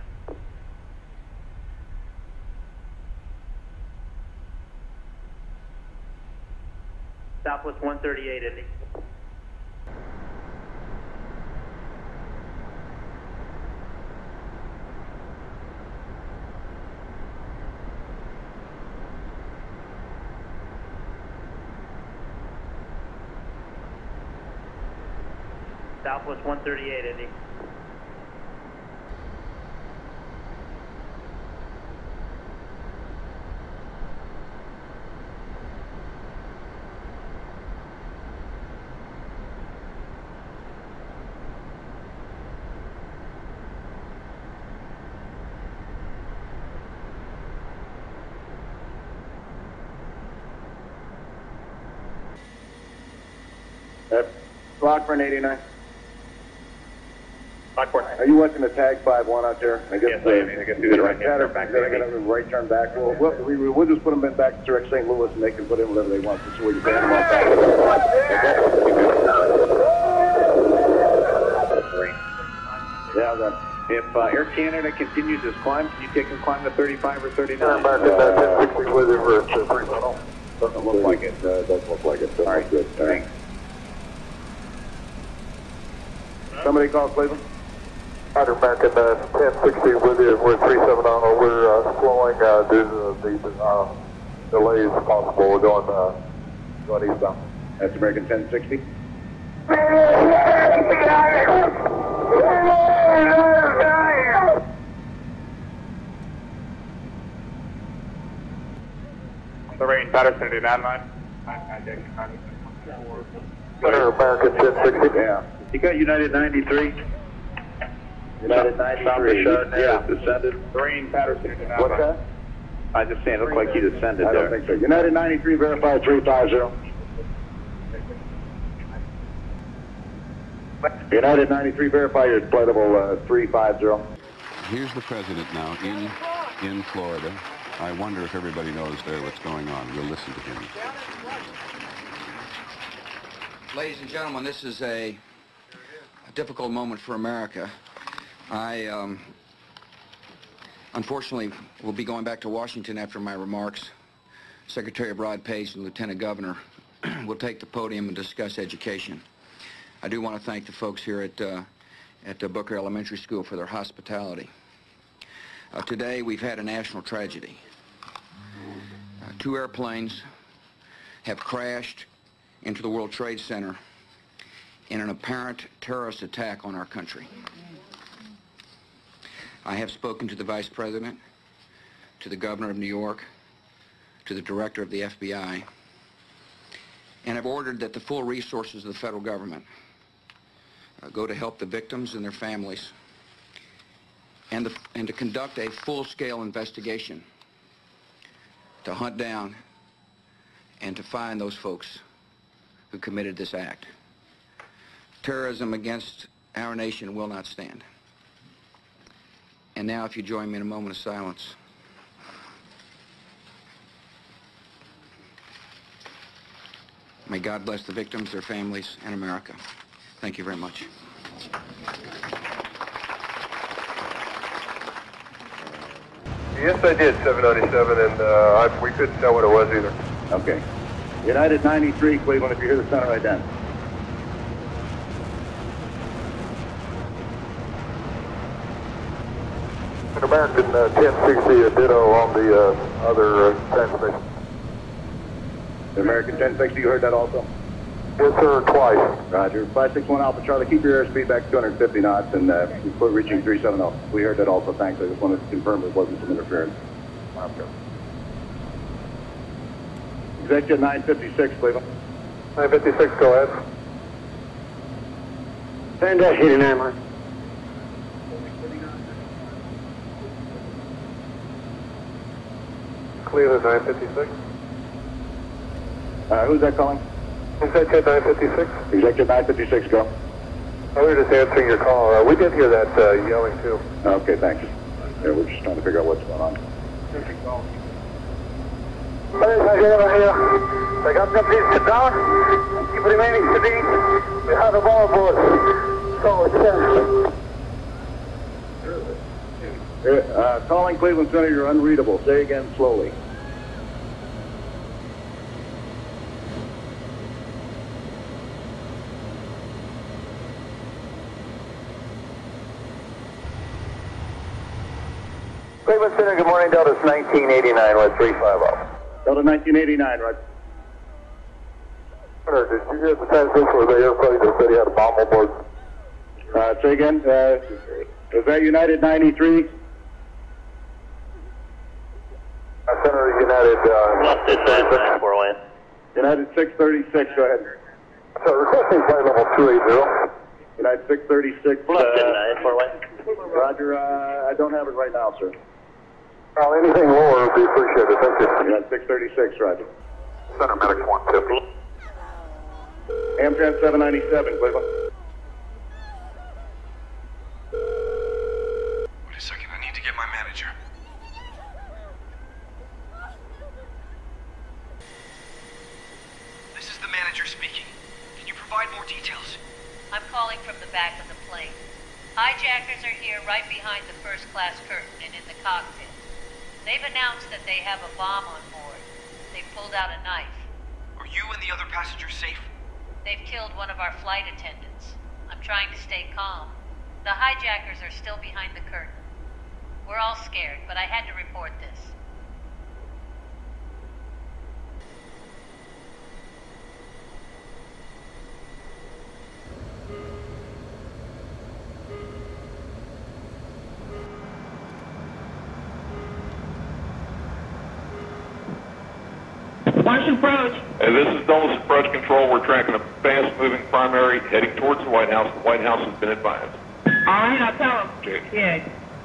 Southwest one thirty-eight, Indy. Southwest one thirty-eight, Indy. Uh, Lockburn eighty-nine. Lockburn. Are you watching the tag five one out there? I guess Yes, I am. I can do the right hand turn back. They're going to right turn back. We'll, we'll, we, we'll just put them in back to direct Saint Louis, and they can put in whatever they want. So we can ban them off back. Yeah, then. If uh, Air Canada continues this climb, can you take them climb to thirty-five or thirty-nine? Uh, doesn't look like it. Uh, doesn't look like it. All right, good. Thanks. Somebody call Cleveland. Roger, American uh, ten sixty with you. We're three seven zero. We're uh, slowing uh, due to the uh, delays possible. We're going uh, going eastbound. That's American ten sixty. Lorraine Patterson, United nine. Center American ten sixty. Yeah. You got United ninety-three? United ninety-three. Yeah, descended. Lorraine Patterson, United What's that? I just saying, it looked like you descended I there. don't think so. United ninety-three, verify three five zero. United ninety-three, verify your flightable uh, three five zero. Here's the president now in in Florida. I wonder if everybody knows there what's going on. We'll listen to him. Ladies and gentlemen, this is a, a difficult moment for America. I, um, unfortunately, will be going back to Washington after my remarks. Secretary Broad Page and Lieutenant Governor will take the podium and discuss education. I do want to thank the folks here at, uh, at uh, Booker Elementary School for their hospitality. Uh, today, we've had a national tragedy. Uh, two airplanes have crashed into the World Trade Center in an apparent terrorist attack on our country. I have spoken to the Vice President, to the Governor of New York, to the Director of the F B I, and have ordered that the full resources of the federal government uh, go to help the victims and their families, and, the, and to conduct a full-scale investigation to hunt down and to find those folks who committed this act. Terrorism against our nation will not stand. And now, if you join me in a moment of silence. May God bless the victims, their families, and America. Thank you very much. Yes, I did, seven ninety-seven, and uh, I, we couldn't tell what it was either. Okay. United ninety-three, Cleveland, if you hear the center right then. American uh, ten sixty, a ditto on the uh, other uh, transmission. American ten sixty, you heard that also? Yes, sir, twice. Roger. five six one Alpha Charlie, keep your airspeed back to two hundred fifty knots and uh, we're reaching three seven zero. We heard that also, thanks. I just wanted to confirm it wasn't some interference. Okay. Executive nine fifty-six, Cleveland. nine fifty-six, go ahead. ten dash eighty-nine, Mark. Cleveland nine fifty-six. Uh, who's that calling? Executive nine fifty-six. Executive nine fifty-six, go. Oh, we were just answering your call. Uh, we did hear that uh, yelling, too. Okay, thanks. Yeah, we're just trying to figure out what's going on. Ladies and gentlemen, here, the captain, please sit down. Keep remaining seated. We have a ball board. So, it's uh, uh, calling Cleveland Center, you're unreadable. Say again slowly. Cleveland Center, good morning. Delta's nineteen eighty-nine with three five zero. Delta nineteen eighty-nine, right? Did you hear the transmission where the airplane that said he had a bomb on board? Uh, say again. Uh, is that United ninety-three? Uh, Center United. Uh, four one. United six thirty-six, go ahead. So requesting flight level two eighty. United six thirty-six. Left uh, nine four one. Roger, uh, I don't have it right now, sir. Well, anything lower would be appreciated. Thank you. United six thirty-six, Roger. Center Medics one fifty. Amtrak seven ninety-seven, Cleveland. Wait a second, I need to get my manager. This is the manager speaking. Can you provide more details? I'm calling from the back of the plane. Hijackers are here right behind the first-class curtain and in the cockpit. They've announced that they have a bomb on board. They've pulled out a knife. Are you and the other passengers safe? They've killed one of our flight attendants. I'm trying to stay calm. The hijackers are still behind the curtain. We're all scared, but I had to report this. Marsh approach. Hey, this is Dulles Approach Control. We're tracking a fast-moving primary heading towards the White House. The White House has been advised. All right, I'll tell him. Jake. Yeah.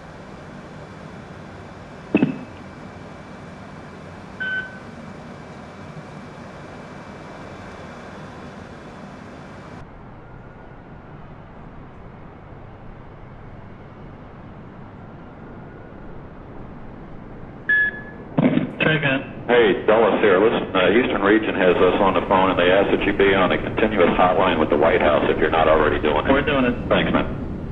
Hey, Dulles here. Listen, uh, Eastern Region has us on the phone, and they ask that you be on a continuous hotline with the White House if you're not already doing it. We're doing it. Thanks, man.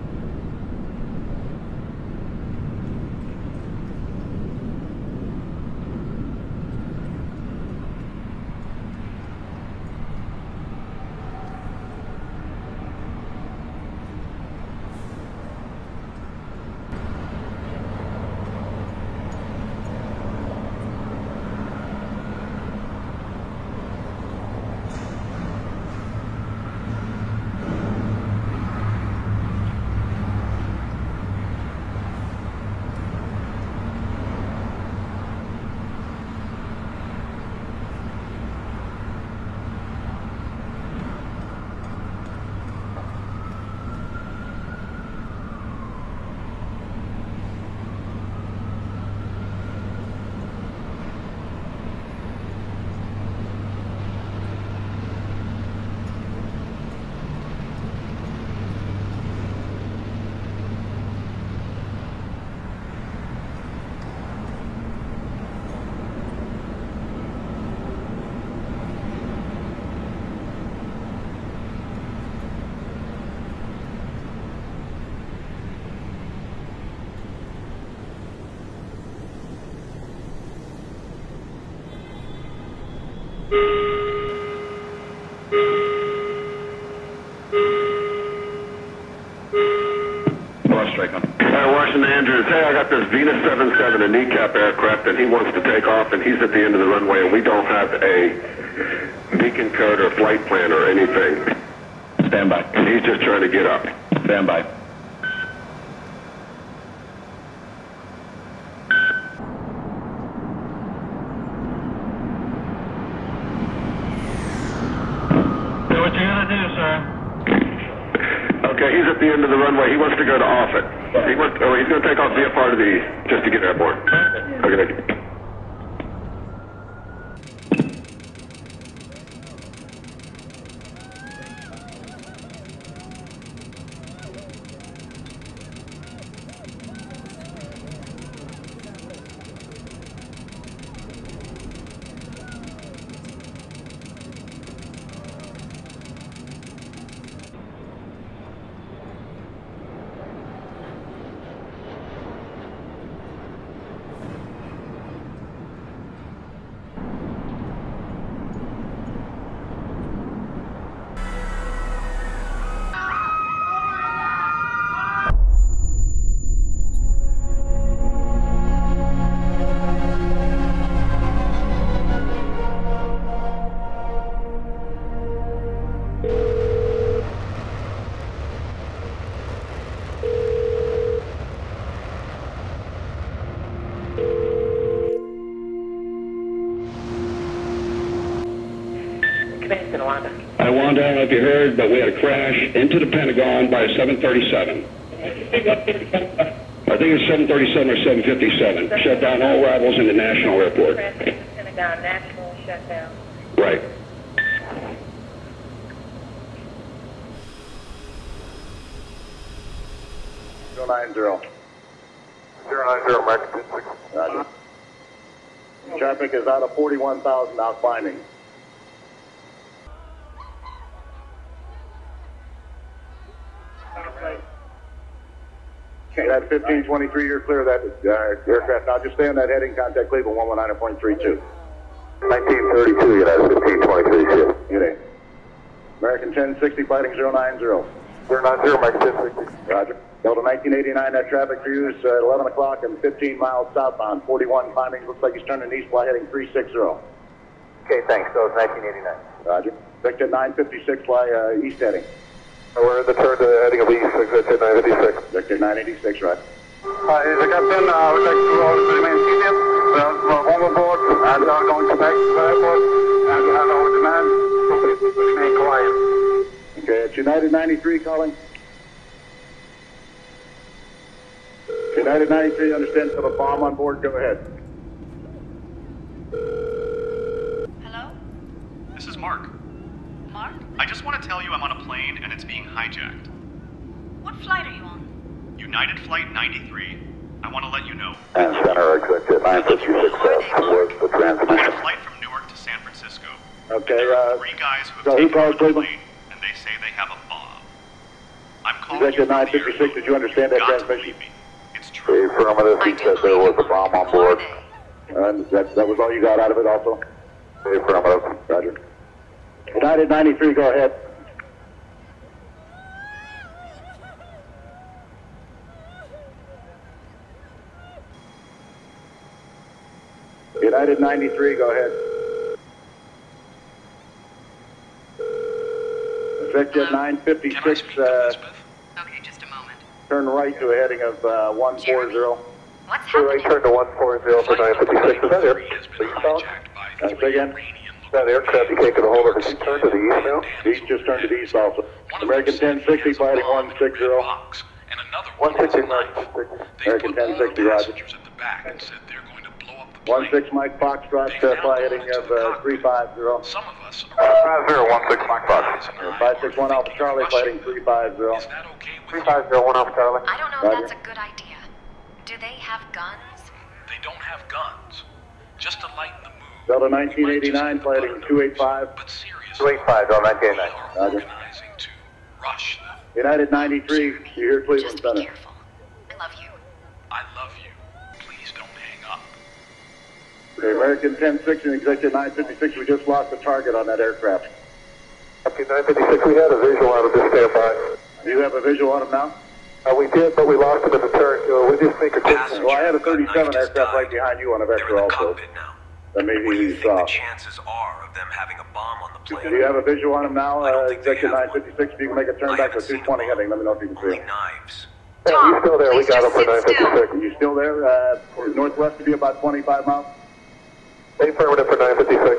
Hey, Washington Andrews. Hey, I got this Venus seven seven, a kneecap aircraft, and he wants to take off, and he's at the end of the runway, and we don't have a beacon code or flight plan or anything. Stand by. And he's just trying to get up. Stand by. So what you're gonna do, sir? Okay, he's at the end of the runway. He wants to go to Offutt. He wants, oh, he's going to take off, be a part of the, just to get airborne. Okay, thank you. I Wanda, I don't know if you heard, but we had a crash into the Pentagon by a seven thirty-seven. I think it was seven thirty-seven or seven fifty-seven. Shut down all arrivals in the National Airport. Pentagon, national shutdown. Right. zero nine zero. zero nine zero, American ten sixty. Roger. Traffic is out of forty-one thousand out climbing. Okay, that fifteen twenty-three, you're clear of that uh, aircraft. Now just stay on that heading, contact Cleveland one one nine point three two. nineteen thirty-two, United fifteen twenty-three, shift. Good day. American ten sixty, fighting zero nine zero. zero nine zero, American ten sixty. Roger. Delta nineteen eighty-nine, that traffic for you is uh, eleven o'clock and fifteen miles southbound, forty-one climbing. Looks like he's turning east, fly heading three six zero. Okay, thanks. So it's nineteen eighty-nine. Roger. Victor nine fifty-six, fly uh, east heading. We're in the turn to heading of east, Victor nine fifty-six. Victor nine eighty-six, right. Uh, is the captain, uh, I would like to all remain seated. Uh, warm aboard, and we are going to back to the airport, and we have our demand to remain quiet. Okay, it's United ninety-three calling. United ninety-three, understand, have a bomb on board, go ahead. Hello? This is Mark. Mark? I just want to tell you I'm on a plane and it's being hijacked. What flight are you on? United Flight ninety-three. I want to let you know. And center exit nine fifty-six towards the I'm on a transmission. flight from Newark to San Francisco. Okay, There are uh, three guys who have so who taken calls over the Cleveland? plane, and they say they have a bomb. I'm calling Executive you from nine the fifty-six, airport. did you understand that You've got to transmission? believe me. It's true. Affirmative, he said there was a bomb on board. And that, that was all you got out of it also? Affirmative. Roger. United ninety-three, go ahead. United ninety-three, go ahead. Victor nine fifty-six, uh, Okay, just a moment. turn right to a heading of uh, one forty. What's Sure, right turn to one forty for nine fifty-six. Is that air? Please tell us. Uh, say again? Is that aircraft you can't get a hold of? Is he turned to the east now? East just turned to the east also. American ten sixty, fighting one sixty. one sixty nine. American ten sixty, Roger. one six Mike Foxtrot, uh, fly heading of uh, three five zero. Some of us five zero one six Mike Fox. five six one Alpha Charlie, fighting three five zero. three five zero one Alpha Charlie. I don't know if Roger. that's a good idea. Do they have guns? They don't have guns. Just to lighten the mood. Delta nineteen eighty-nine, fighting two eighty-five. two eighty-five, Delta nineteen eighty-nine. Roger. Organizing to rush them. United ninety-three, you hear Cleveland Just be Center. careful. I love you. I love you. Please don't hang up. Okay, American ten sixty and Executive nine fifty-six, we just lost the target on that aircraft. Okay, nine fifty-six, we had a visual out of this standby. Do you have a visual on him now? Uh, we did, but we lost him in the turn, so we just make a quick. Well, I had a thirty-seven aircraft right behind you on a Vector also. That maybe he's off. Chances are of them having a bomb on the plane. Do you have a visual on him now, uh, Executive nine fifty-six? If you can make a turn back to two twenty heading, let me know if you can see him. Knives. Yeah, he's still there. We got him for nine fifty-six. Are you still there? Uh, northwest of you, about twenty-five miles? Affirmative for nine fifty-six.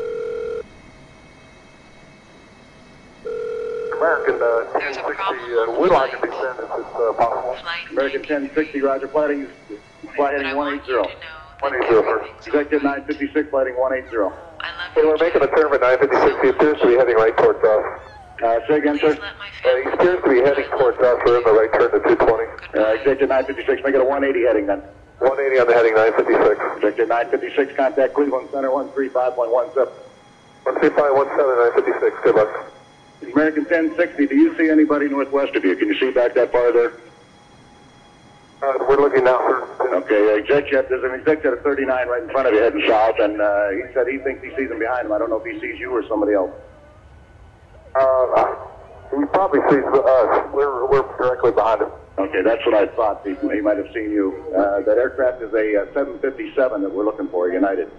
American uh, ten sixty, uh, would like to descend if it's uh, possible. American ten sixty, Roger, flighting, fly heading one eighty. one eighty first. Executive nine fifty-six, flighting one eighty. Hey, we're making a turn for nine fifty-six. He appears to be heading right towards us. Uh, say again, sir? Uh, he appears to be heading towards us. We're in the right turn to two twenty. Uh, Executive nine fifty-six, make it a one eighty heading then. one eighty on the heading nine fifty-six. Executive nine fifty-six, contact Cleveland Center one three five point one seven. one three five one seven, nine fifty-six. Good luck. American ten sixty, do you see anybody northwest of you? Can you see back that far there? Uh, we're looking now, sir. Okay, uh, executive, there's an executive at thirty-nine right in front of you heading south, and uh, he said he thinks he sees him behind him. I don't know if he sees you or somebody else. Uh, he probably sees us. We're, we're directly behind him. Okay, that's what I thought. He, he might have seen you. Uh, that aircraft is a uh, seven fifty-seven that we're looking for, United.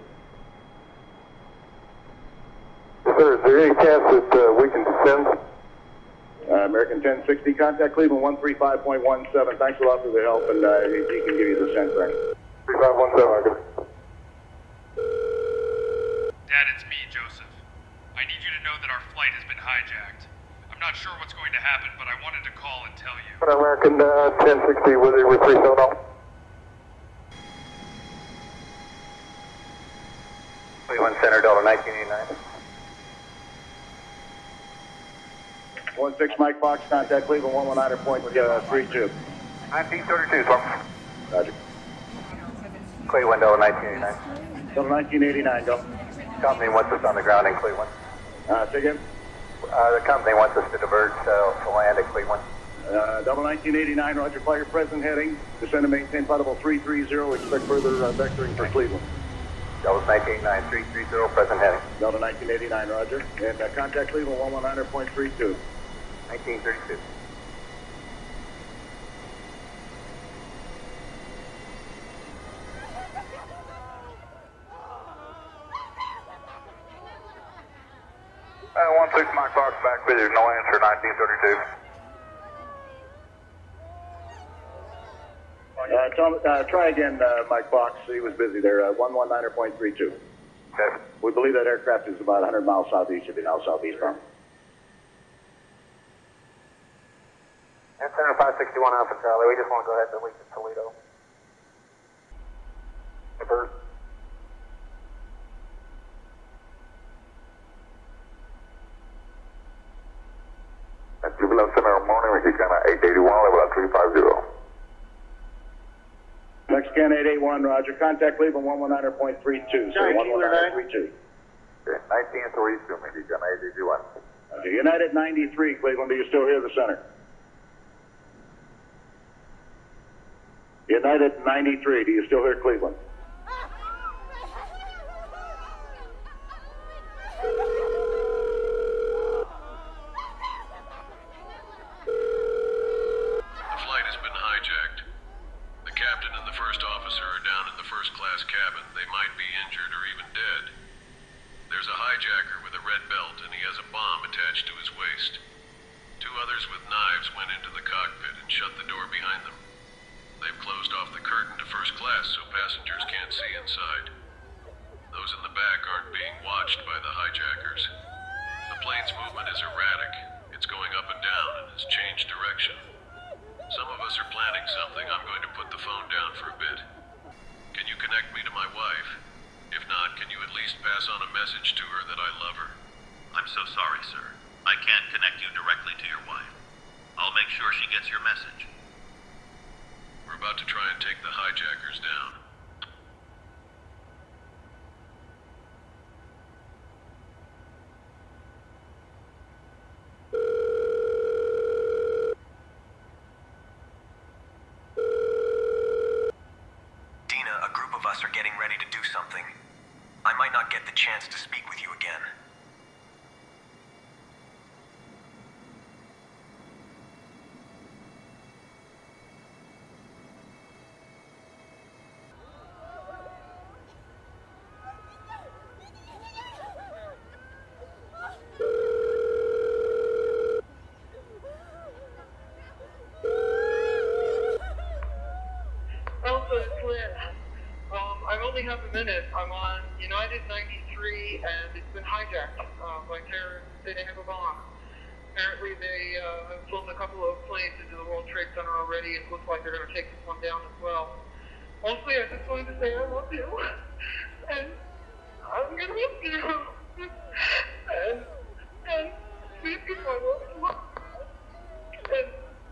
Sir, is there any chance that uh, we can descend? Uh, American ten sixty, contact Cleveland one three five point one seven. Thanks a lot for the help, and uh, he, he can give you the sense there. three five one seven, Dad, it's me, Joseph. I need you to know that our flight has been hijacked. I'm not sure what's going to happen, but I wanted to call and tell you. American uh, ten sixty with you with three seven zero. Cleveland Center, Delta nineteen eighty-nine. one six Mike Fox, contact Cleveland one one nine point three two. nineteen thirty-two, sir. Roger. Cleveland, Delta nineteen eighty-nine. Delta nineteen eighty-nine, go. Company wants us on the ground in Cleveland. Uh, say again? Uh, the company wants us to divert uh, to land at Cleveland. Uh, Delta nineteen eighty-nine, roger, fly your present heading. Descend and maintain flight level three three zero. Expect further uh, vectoring for Cleveland. Delta nineteen eighty-nine, three three zero, present heading. Delta nineteen eighty-nine, roger. And uh, contact Cleveland one one nine point three two. nineteen thirty-two. Uh, one six Mike Fox back with you, no answer, nineteen thirty-two. Uh, tell, uh, try again, uh, Mike Fox. He was busy there. Uh, one one nine point three two. Okay. We believe that aircraft is about one hundred miles southeast of you now, southeastbound. And Center five sixty-one Alpha Charlie, we just want to go ahead and delete to Toledo. Divert. At Jubilant Center morning, Mexicana eight eighty-one, level at three five zero. Mexican eight eighty-one, roger. Contact Cleveland one one nine point three two. Sorry, one one nine point three two. Okay, nineteen thirty-two, Mexicana eight eighty-one. Okay, United ninety-three, Cleveland, do you still hear the center? United ninety-three, do you still hear Cleveland? The flight has been hijacked. The captain and the first officer are down in the first-class cabin. They might be injured or even dead. There's a hijacker with a red belt, and he has a bomb attached to his waist. Two others with knives went into the cockpit and shut the door behind them. They've closed off the curtain to first class so passengers can't see inside. Those in the back aren't being watched by the hijackers. The plane's movement is erratic. It's going up and down and has changed direction. Some of us are planning something. I'm going to put the phone down for a bit. Can you connect me to my wife? If not, can you at least pass on a message to her that I love her? I'm so sorry, sir. I can't connect you directly to your wife. I'll make sure she gets your message. We're about to try and take the hijackers down. Dina, a group of us are getting ready to do something. I might not get the chance to speak with you again. Alpha, it's Lynn. Um, I only have a minute. I'm on United ninety-three, and it's been hijacked uh, by terrorists. They have a bomb. Apparently, they uh, have flown a couple of planes into the World Trade Center already. It looks like they're going to take this one down as well. Mostly, I just wanted to say I love you, and I'm going to miss you. and, and please give my love to love. And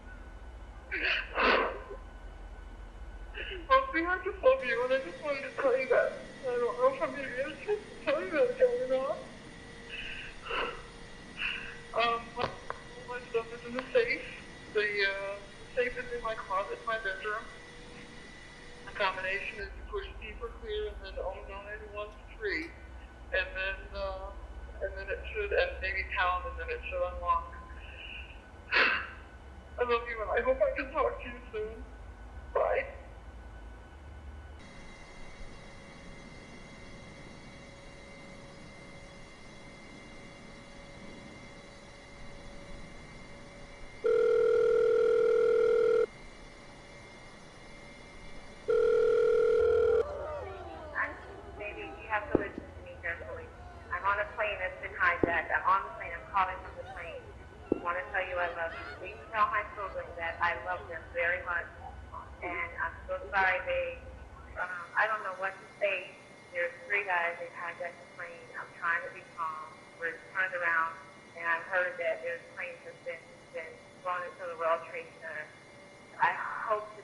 mostly, I just love you, and I just wanted to tell you that. I don't know if I'm going to be able to tell you that again or not. Um, my, all my stuff is in the safe. The uh, safe is in my closet in my bedroom. The combination is you push D for clear and then oh nine one three. And then, uh, and then it should, and maybe pound, and then it should unlock. I love you, and I hope I can talk to you soon. Bye. Maybe you have to listen to me carefully. I'm on a plane that's been hijacked. I'm on the plane. I'm calling from the plane. I want to tell you I love you. Please tell my children that I love them very much. And I'm so sorry they, um, I don't know what to say. There's three guys. They hijacked the plane. I'm trying to be calm. We're turned around, and I've heard that there's planes that's been, been flown into the World Trade Center. I hope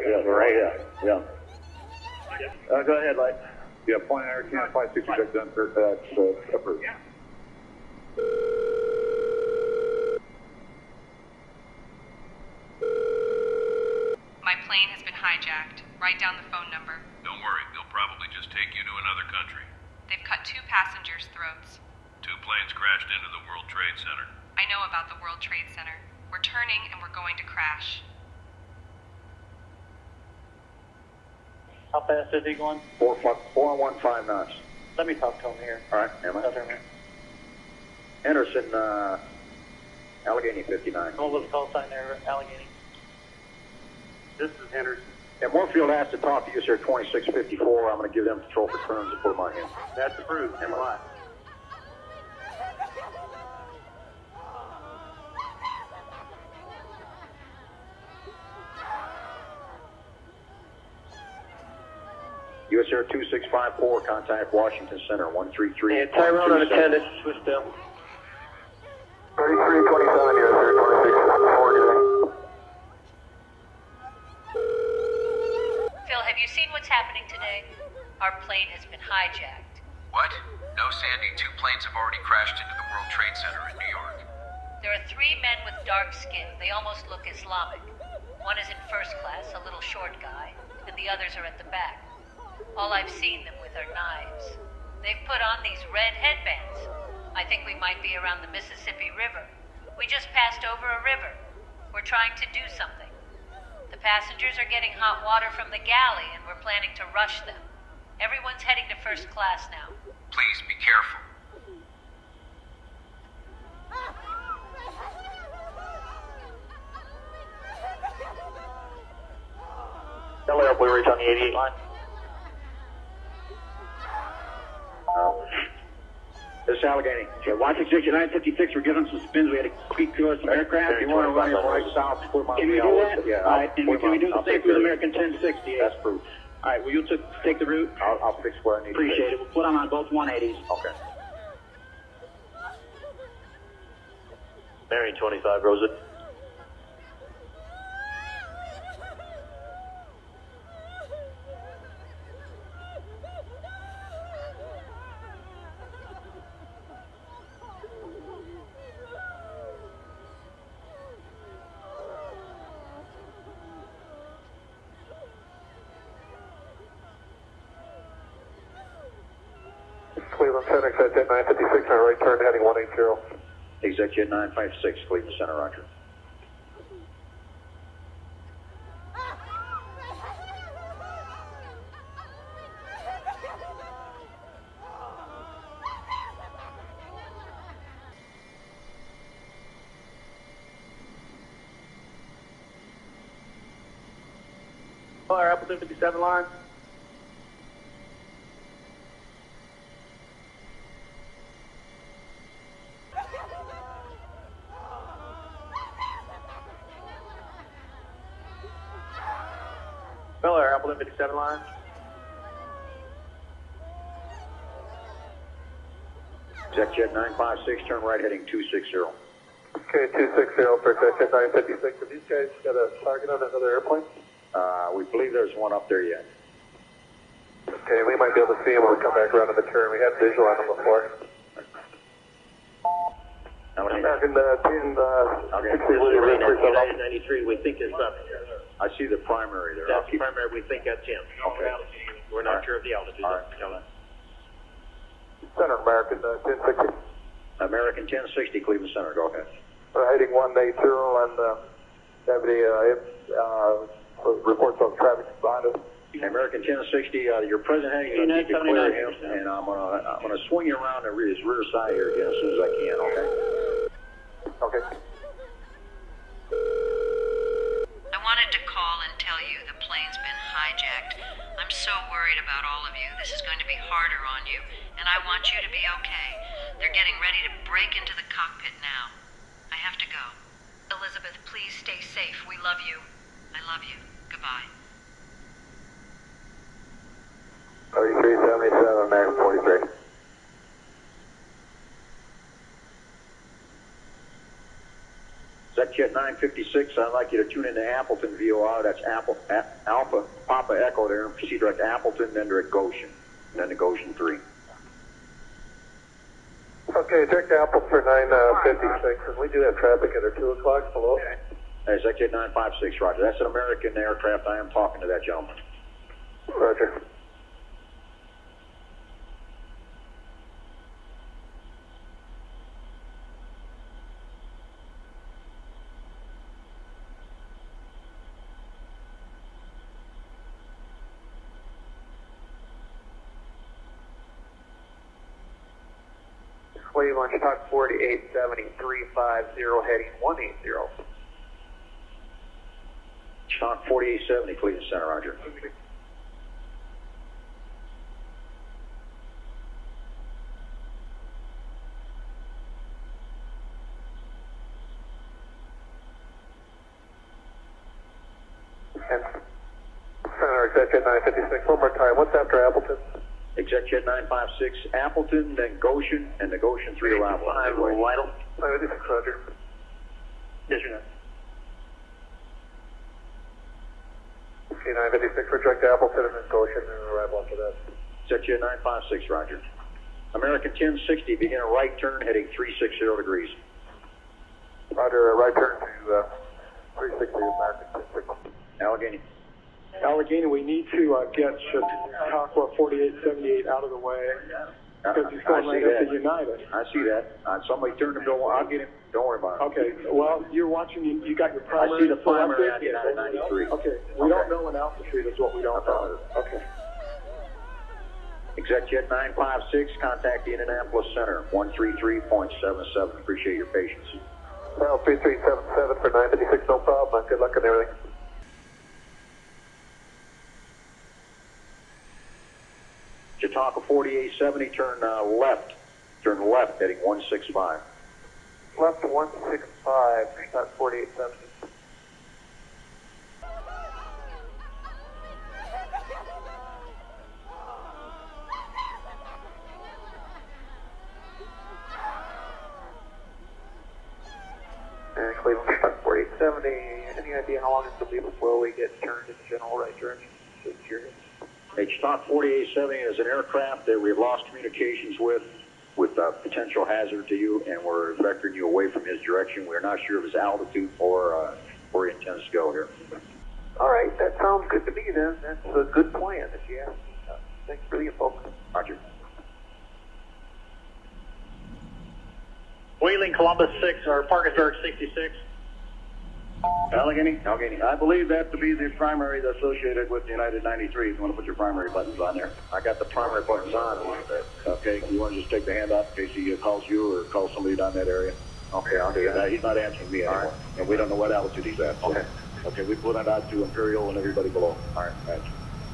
yeah, right, yeah, yeah. Uh, go ahead, Light. Yeah, point Air Can five sixty check done, sir. That's uh, approved. My plane has been hijacked. Write down the phone number. Don't worry, they'll probably just take you to another country. They've cut two passengers' throats. Two planes crashed into the World Trade Center. I know about the World Trade Center. We're turning and we're going to crash. How fast is he going? Four, four and one five knots. Let me talk to him here. All right, am I? Henderson, uh, Allegheny fifty-nine. Hold the call sign there, Allegheny. This is Henderson. Yeah, Moorfield asked to talk to you, sir, twenty-six fifty-four. I'm going to give them control for turns and put them on him. That's approved. M I. U S Air two six five four, contact Washington Center, one three three. Yeah, Tyrone on attendance, switch down. thirty-three twenty-seven, U S Air twenty-six four, Phil, have you seen what's happening today? Our plane has been hijacked. What? No, Sandy. Two planes have already crashed into the World Trade Center in New York. There are three men with dark skin. They almost look Islamic. One is in first class, a little short guy, and the others are at the back. All I've seen them with are knives. They've put on these red headbands. I think we might be around the Mississippi River. We just passed over a river. We're trying to do something. The passengers are getting hot water from the galley, and we're planning to rush them. Everyone's heading to first class now. Please be careful. L A R Blue Ridge on the eighty-eight line. This is Allegheny. Yeah, watch exit nine fifty-six. We're getting some spins. We had to quick cure some aircraft. You want to run your right south? Put them on Can the we do hours. that? Yeah, All right, and put can we them do on. the I'll same take with care of it. American ten sixty? That's proof. All right, will you t- take the route? I'll, I'll fix where I need Appreciate to it. We'll put them on both one eighties. Okay. Marion twenty-five, Rosa. Cleveland Center, exit nine fifty-six, our right turn heading one eighty. Executive nine five six, Cleveland Center, Roger. Fire Appleton fifty-seven line. Bel Air, Appleton fifty-seven line. Executive nine five six, turn right heading two six zero. Okay, two six zero for exit nine fifty-six. Have these guys got a target on another airplane? Uh, we believe there's one up there yet. Okay, we might be able to see him when we come back around to the turn. We had visual on him before. American uh, ten, uh, Okay. sixty, United United ninety-three, we think it's up. I see the primary there. That's the primary, we think that's him. Okay. We're not sure of the altitude. All right. Center, American uh, ten sixty. American ten sixty, Cleveland Center, go ahead. Uh, heading one eighty and uh, deputy uh, uh, reports on traffic behind us. American ten sixty, uh, your present heading, you need to clear him, and I'm gonna I'm gonna swing you around the rear, his rear side here again as soon as I can. Okay. Okay. I wanted to call and tell you the plane's been hijacked. I'm so worried about all of you. This is going to be harder on you, and I want you to be okay. They're getting ready to break into the cockpit now. I have to go. Elizabeth, please stay safe. We love you. I love you. Goodbye. thirty-three seventy-seven, American forty-three. ExecJet nine fifty-six, I'd like you to tune into Appleton V O R. That's Apple, a, Alpha Papa Echo there. Proceed direct to Appleton, then direct Goshen, and then to Goshen three. Okay, check Appleton for nine fifty-six, and we do have traffic at our two o'clock below. Hey, ExecJet nine fifty-six, roger. That's an American aircraft. I am talking to that gentleman. Roger. Wave on stock forty-eight seventy, three five zero, heading one eight zero. Stock forty-eight seventy, Cleveland Center, roger. And Center, ExecJet nine fifty-six, one more time. What's after Appleton? ExecJet nine fifty-six, Appleton, then Goshen, and the Goshen three arrival. Five, Lytle. nine fifty-six, roger. Yes, sir. Okay, nine fifty-six, we're direct to Appleton and then Goshen and arrival after that. ExecJet nine fifty-six, roger. American ten sixty, begin a right turn heading three sixty degrees. Roger, uh, right turn to uh, three sixty, American ten sixty. Allegheny. Allegheny, we need to uh, get Chautauqua forty-eight seventy-eight out of the way because he's going right up to United. I see that. Uh, somebody turned him. Don't worry. I'll get him. Don't worry about it. Okay. Well, you're watching. You, you got your primary. I see the primary selected. out of ninety-three. Okay. We don't know an altitude. Is what we don't know. Okay. ExecJet nine fifty-six, contact the Indianapolis Center, one three three point seven seven. Appreciate your patience. Well, three three seven seven for nine fifty-six, no problem. Good luck on everything. Chautauqua forty-eight seventy, turn uh, left. Turn left, heading one six five. Left one six five, not forty-eight seventy. And Cleveland forty-eight seventy, any idea how long it'll be before we get turned into general right turn? Just curious. H Stock forty-eight seventy is an aircraft that we've lost communications with, with a potential hazard to you, and we're vectoring you away from his direction. We're not sure of his altitude or uh, where he intends to go here. All right, that sounds good to me then. That's a good plan, if you ask me. Uh, thanks for the info. Roger. Wheeling, Columbus six, or Parkersburg sixty-six. Allegheny? Allegheny. I believe that to be the primary that's associated with United ninety-three. If you want to put your primary buttons on there. I got the primary buttons on. Okay, you want to just take the hand off in case he calls you or calls somebody down that area? Okay, I'll do that. Uh, he's not answering me anymore. Right. And we don't know what altitude he's at. So. Okay. Okay, we put it out to Imperial and everybody below. All right, thanks.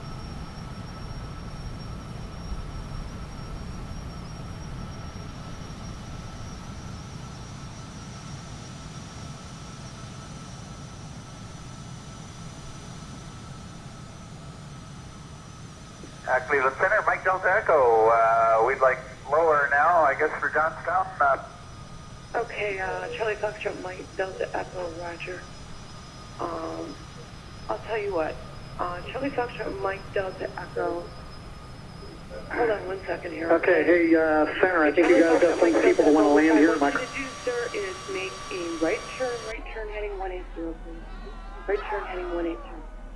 Uh, Cleveland Center, Mike Delta Echo. Uh, we'd like lower now, I guess, for Johnstown. Uh, Okay, uh, Charlie Foxtrot, Mike Delta Echo, Roger. Um, I'll tell you what. Uh, Charlie Foxtrot, Mike Delta Echo. Hold on one second here. Okay, hey, uh, Center, I think you guys got some people that want to land here. What I want you to do, sir, is make a right turn, right turn heading one eighty, please. Right turn heading one eighty.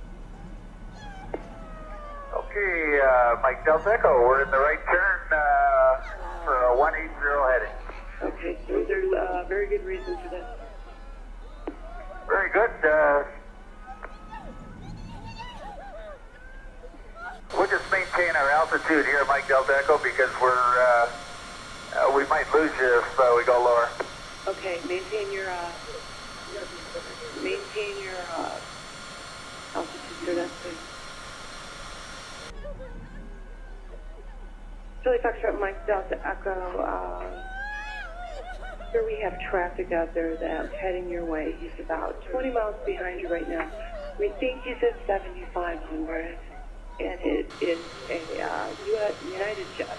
okay, uh, Mike Delta Echo, we're in the right turn uh, for a one eighty heading. Okay, so there's a uh, very good reason for that. Very good. Uh, we'll just maintain our altitude here, Mike Delta Echo, because we're uh, uh, we might lose you if uh, we go lower. Okay, maintain your uh, maintain your uh, altitude, sir. That's good. Charlie Foxtrot, Mike Delta Echo. Uh, Sir, we have traffic out there that's heading your way. He's about twenty miles behind you right now. We think he's at seventy-five hundred, and it is a uh, U S United jet,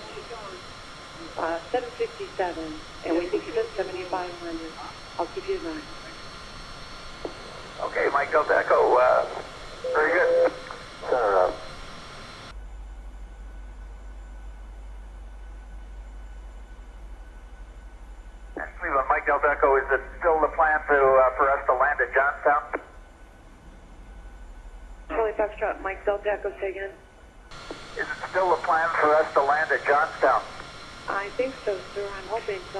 uh, seven fifty-seven, and we think he's at seventy-five hundred. I'll give you a nine. Mike Delta Echo. Uh, very good. Center up. Cleveland, Mike Delta Echo, is it still the plan to, uh, for us to land at Johnstown? Charlie Foxtrot, Mike Delta Echo, say again. Is it still the plan for us to land at Johnstown? I think so, sir. I'm hoping so.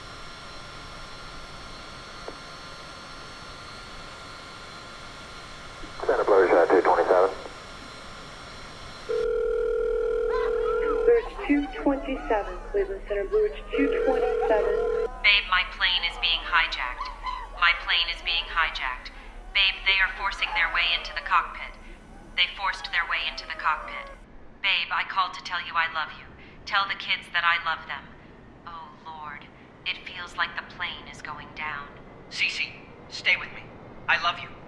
Santa Blue Shot two twenty-seven. There's two twenty-seven, Cleveland Center Blue Ridge two twenty-seven. Babe, my plane is being hijacked. My plane is being hijacked. Babe, they are forcing their way into the cockpit. They forced their way into the cockpit. Babe, I called to tell you I love you. Tell the kids that I love them. Oh, Lord. It feels like the plane is going down. Cece, stay with me. I love you.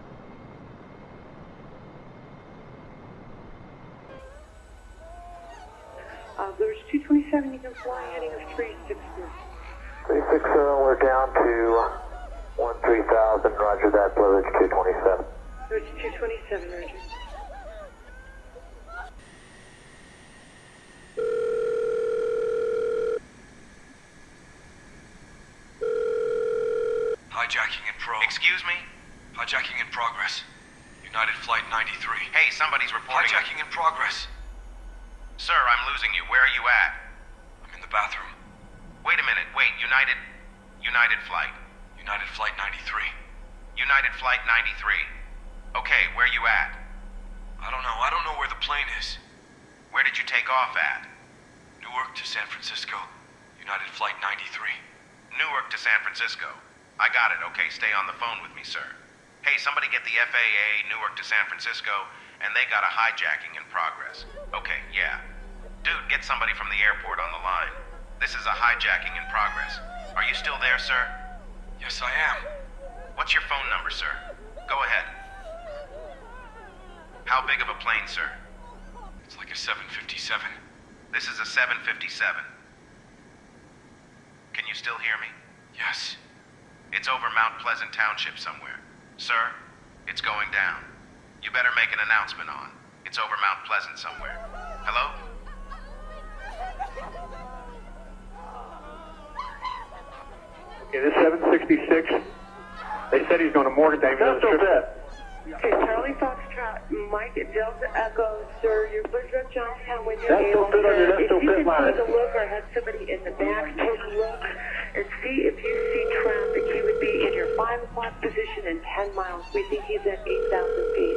Uh, Blue Ridge two twenty-seven, you can fly heading of three six zero. three six zero, we're down to one three thousand, roger that, Blue Ridge two twenty-seven. Blue Ridge two twenty-seven, roger. Hijacking in pro. Excuse me? Hijacking in progress. United Flight ninety-three. Hey, somebody's reporting. Hijacking in progress. Sir, I'm losing you. Where are you at? I'm in the bathroom. Wait a minute. Wait, United... United Flight. United Flight ninety-three. United Flight ninety-three. Okay, where you at? I don't know. I don't know where the plane is. Where did you take off at? Newark to San Francisco. United Flight ninety-three. Newark to San Francisco. I got it. Okay, stay on the phone with me, sir. Hey, somebody get the F A A Newark to San Francisco, and they got a hijacking in progress. Okay, yeah. Dude, get somebody from the airport on the line. This is a hijacking in progress. Are you still there, sir? Yes, I am. What's your phone number, sir? Go ahead. How big of a plane, sir? It's like a seven fifty-seven. This is a seven fifty-seven. Can you still hear me? Yes. It's over Mount Pleasant Township somewhere. Sir, it's going down. You better make an announcement on. It's over Mount Pleasant somewhere. Hello? Okay, this seven sixty-six, they said he's going to Morgantown. That's still dead. Okay, Charlie Foxtrot, Mike Delta Echo, sir, you're Blue Ridge Johnstown when you're That's able, still fit on your- sir. that's If still you fit can line. take a look or have somebody in the back take a look and see if you see traffic, he would be in your five o'clock position in ten miles. We think he's at eight thousand feet.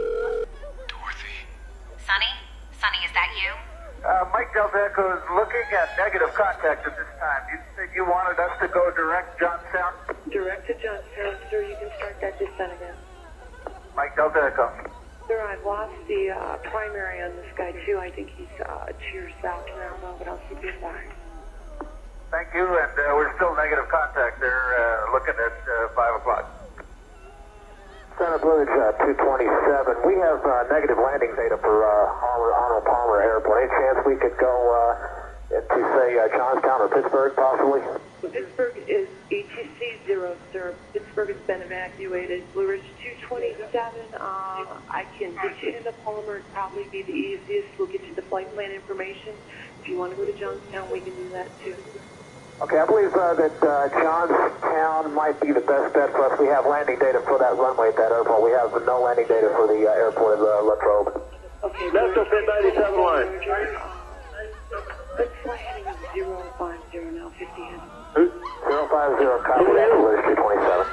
Sonny? Sonny, is that you? Uh, Mike Delta Echo is looking at negative contact at this time. You said you wanted us to go direct Johnstown? Direct to Johnstown, sir, you can start that descent again. Mike Delta Echo. Sir, I've lost the uh, primary on this guy too. I think he's uh, to your south now, though, but I'll keep you in mind. Thank you, and uh, we're still negative contact there, uh, looking at uh, five o'clock. Center Blue Ridge uh, two twenty-seven. We have uh, negative landing data for uh, Arnold Palmer Airport. Any chance we could go uh, into, say, uh, Johnstown or Pittsburgh, possibly? Pittsburgh is E T C zero, sir. Pittsburgh has been evacuated. Blue Ridge two twenty-seven, uh, I can get you into Palmer. It'd probably be the easiest. We'll get you the flight plan information. If you want to go to Johnstown, we can do that too. Okay, I believe uh, that uh, Johnstown might be the best bet for us. We have landing data for that runway at that airport. We have no landing data for the uh, airport of uh, Latrobe. Okay, That's still fit ninety-seven line. Let's fly heading of zero five zero now, fifty heading. zero five zero, copy that, Blue Ridge two twenty-seven.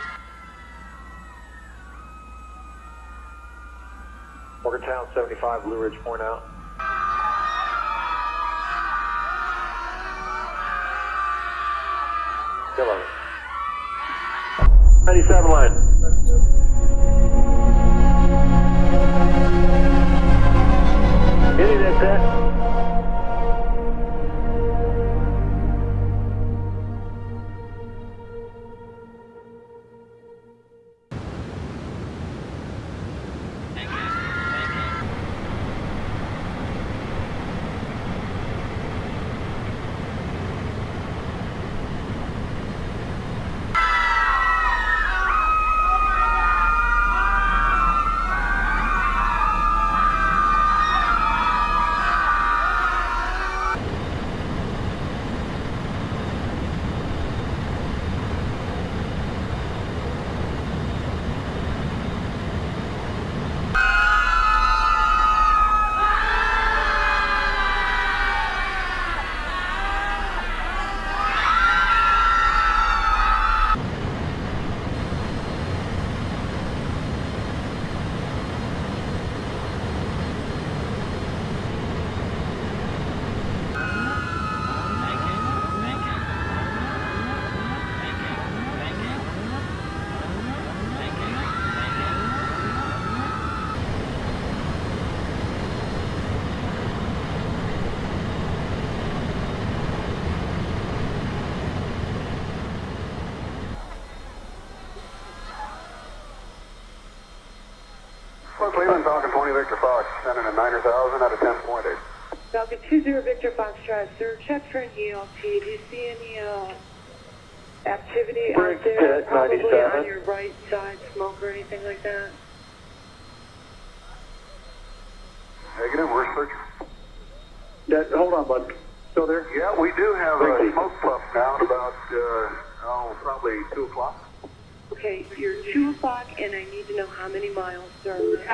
Morgantown seventy-five, Blue Ridge, point out. Still on it. ninety-seven line. Hitting that set. Well, Cleveland, Falcon twenty Victor Fox, sending a niner thousand out of ten point eight. Falcon two zero Victor Foxtrot, sir, check for an E L T. Do you see any uh, activity Bridge out there? pit, Probably ninety-seven. on your right side, smoke or anything like that? Negative, we're searching. That, hold on, bud. Still there? Yeah, we do have a smoke puff now at about, uh, oh, probably two o'clock. Okay, you're two o'clock, and I need to know how many miles, sir.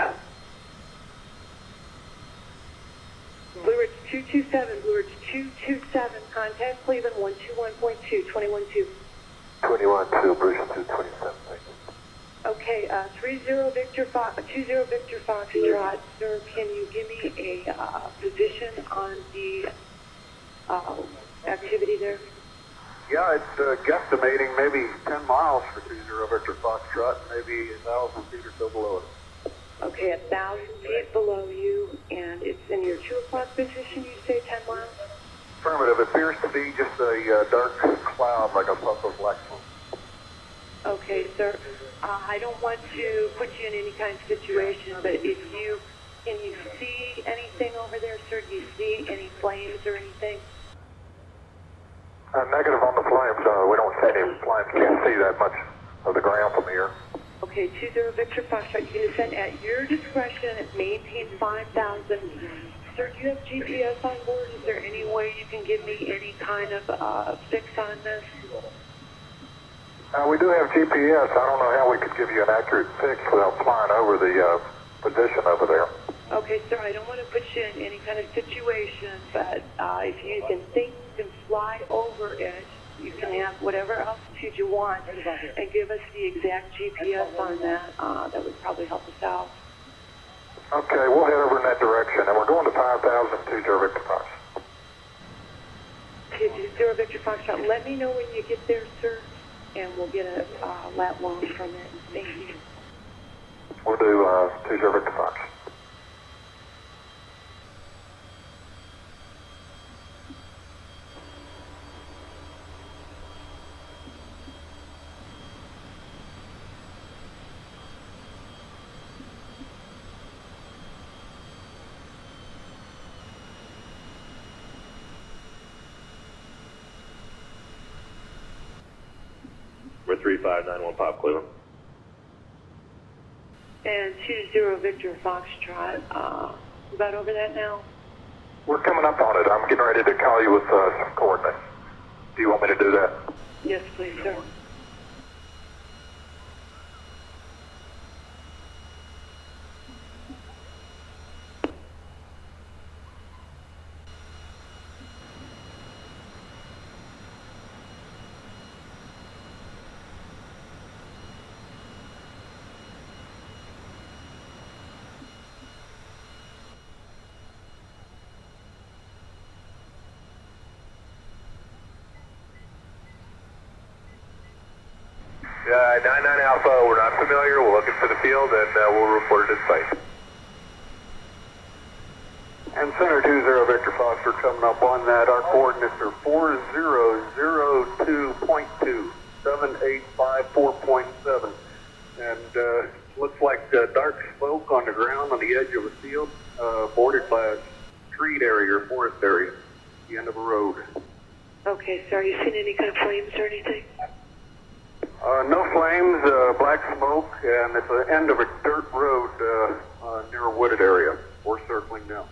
Blue Ridge two two seven, Blue Ridge two two seven, contact Cleveland one two one point two, twenty-one two. twenty-one two, Bruce two twenty-seven, thank you. Okay, uh, three zero Victor Fox, two zero Victor Foxtrot, sir, can you give me a uh, position on the uh, activity there? Yeah, it's uh, guesstimating maybe ten miles for two zero Victor Foxtrot, maybe a thousand feet or so below it. Okay, a thousand feet below you, and it's in your two o'clock position, you say ten miles? Affirmative. It appears to be just a uh, dark cloud, like a puff of black smoke. Okay, sir. Uh, I don't want to put you in any kind of situation, but if you, can you see anything over there, sir? Do you see any flames or anything? Uh, negative on the flames. Uh, we don't see any flames. Can't see that much of the ground from here. Okay, two zero Victor Foxtrot, you can descend at your discretion, maintain five thousand. Sir, do you have G P S on board? Is there any way you can give me any kind of uh, fix on this? Uh, we do have G P S. I don't know how we could give you an accurate fix without flying over the uh, position over there. Okay, sir, I don't want to put you in any kind of situation, but uh, if you can think you can fly over it, you can have whatever altitude you want and give us the exact G P S on that. Uh, that would probably help us out. Okay, we'll head over in that direction, and we're going to five thousand, two zero Victor Fox. Okay, two zero Victor Foxtrot, let me know when you get there, sir, and we'll get a uh, lat long from it. Thank you. We'll do uh, two zero Victor Fox. We're three five nine one Pop Cleveland. And two zero Victor Foxtrot, uh, about over that now? We're coming up on it. I'm getting ready to call you with uh, some coordinates. Do you want me to do that? Yes, please, sir. Uh, nine nine Alpha, we're not familiar. We're looking for the field, and uh, we'll report it at site. And Center two zero Victor Fox, we're coming up on that. Our coordinates are four zero zero two point two, seven eight five four point seven. And uh, looks like uh, dark smoke on the ground on the edge of a field, uh, bordered by a street area or forest area, the end of a road. Okay, sir, are you seeing any kind of flames or anything? Uh, no flames, uh, black smoke, and it's the end of a dirt road uh, uh, near a wooded area. We're circling now.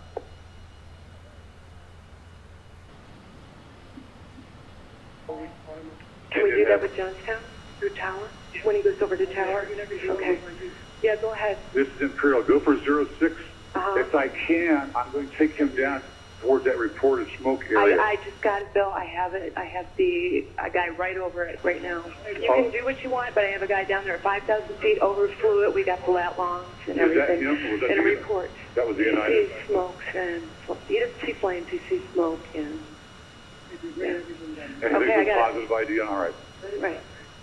Can we do that with Johnstown, through Tower? When he goes over to Tower? Okay. Yeah, go ahead. This is Imperial. Go for zero six. Uh-huh. If I can, I'm going to take him down towards that reported smoke I, area. I just got it, Bill. I have it. I have the a guy right over it right now. You Oh. can do what you want, but I have a guy down there at five thousand feet, overflew it. We got the lat longs and Was that everything. him? Was that and a the- report. That was the He United. sees smokes and he doesn't see flames. He sees smoke and. Yeah. And Okay, I there's a got it. positive I D on, all right. Right.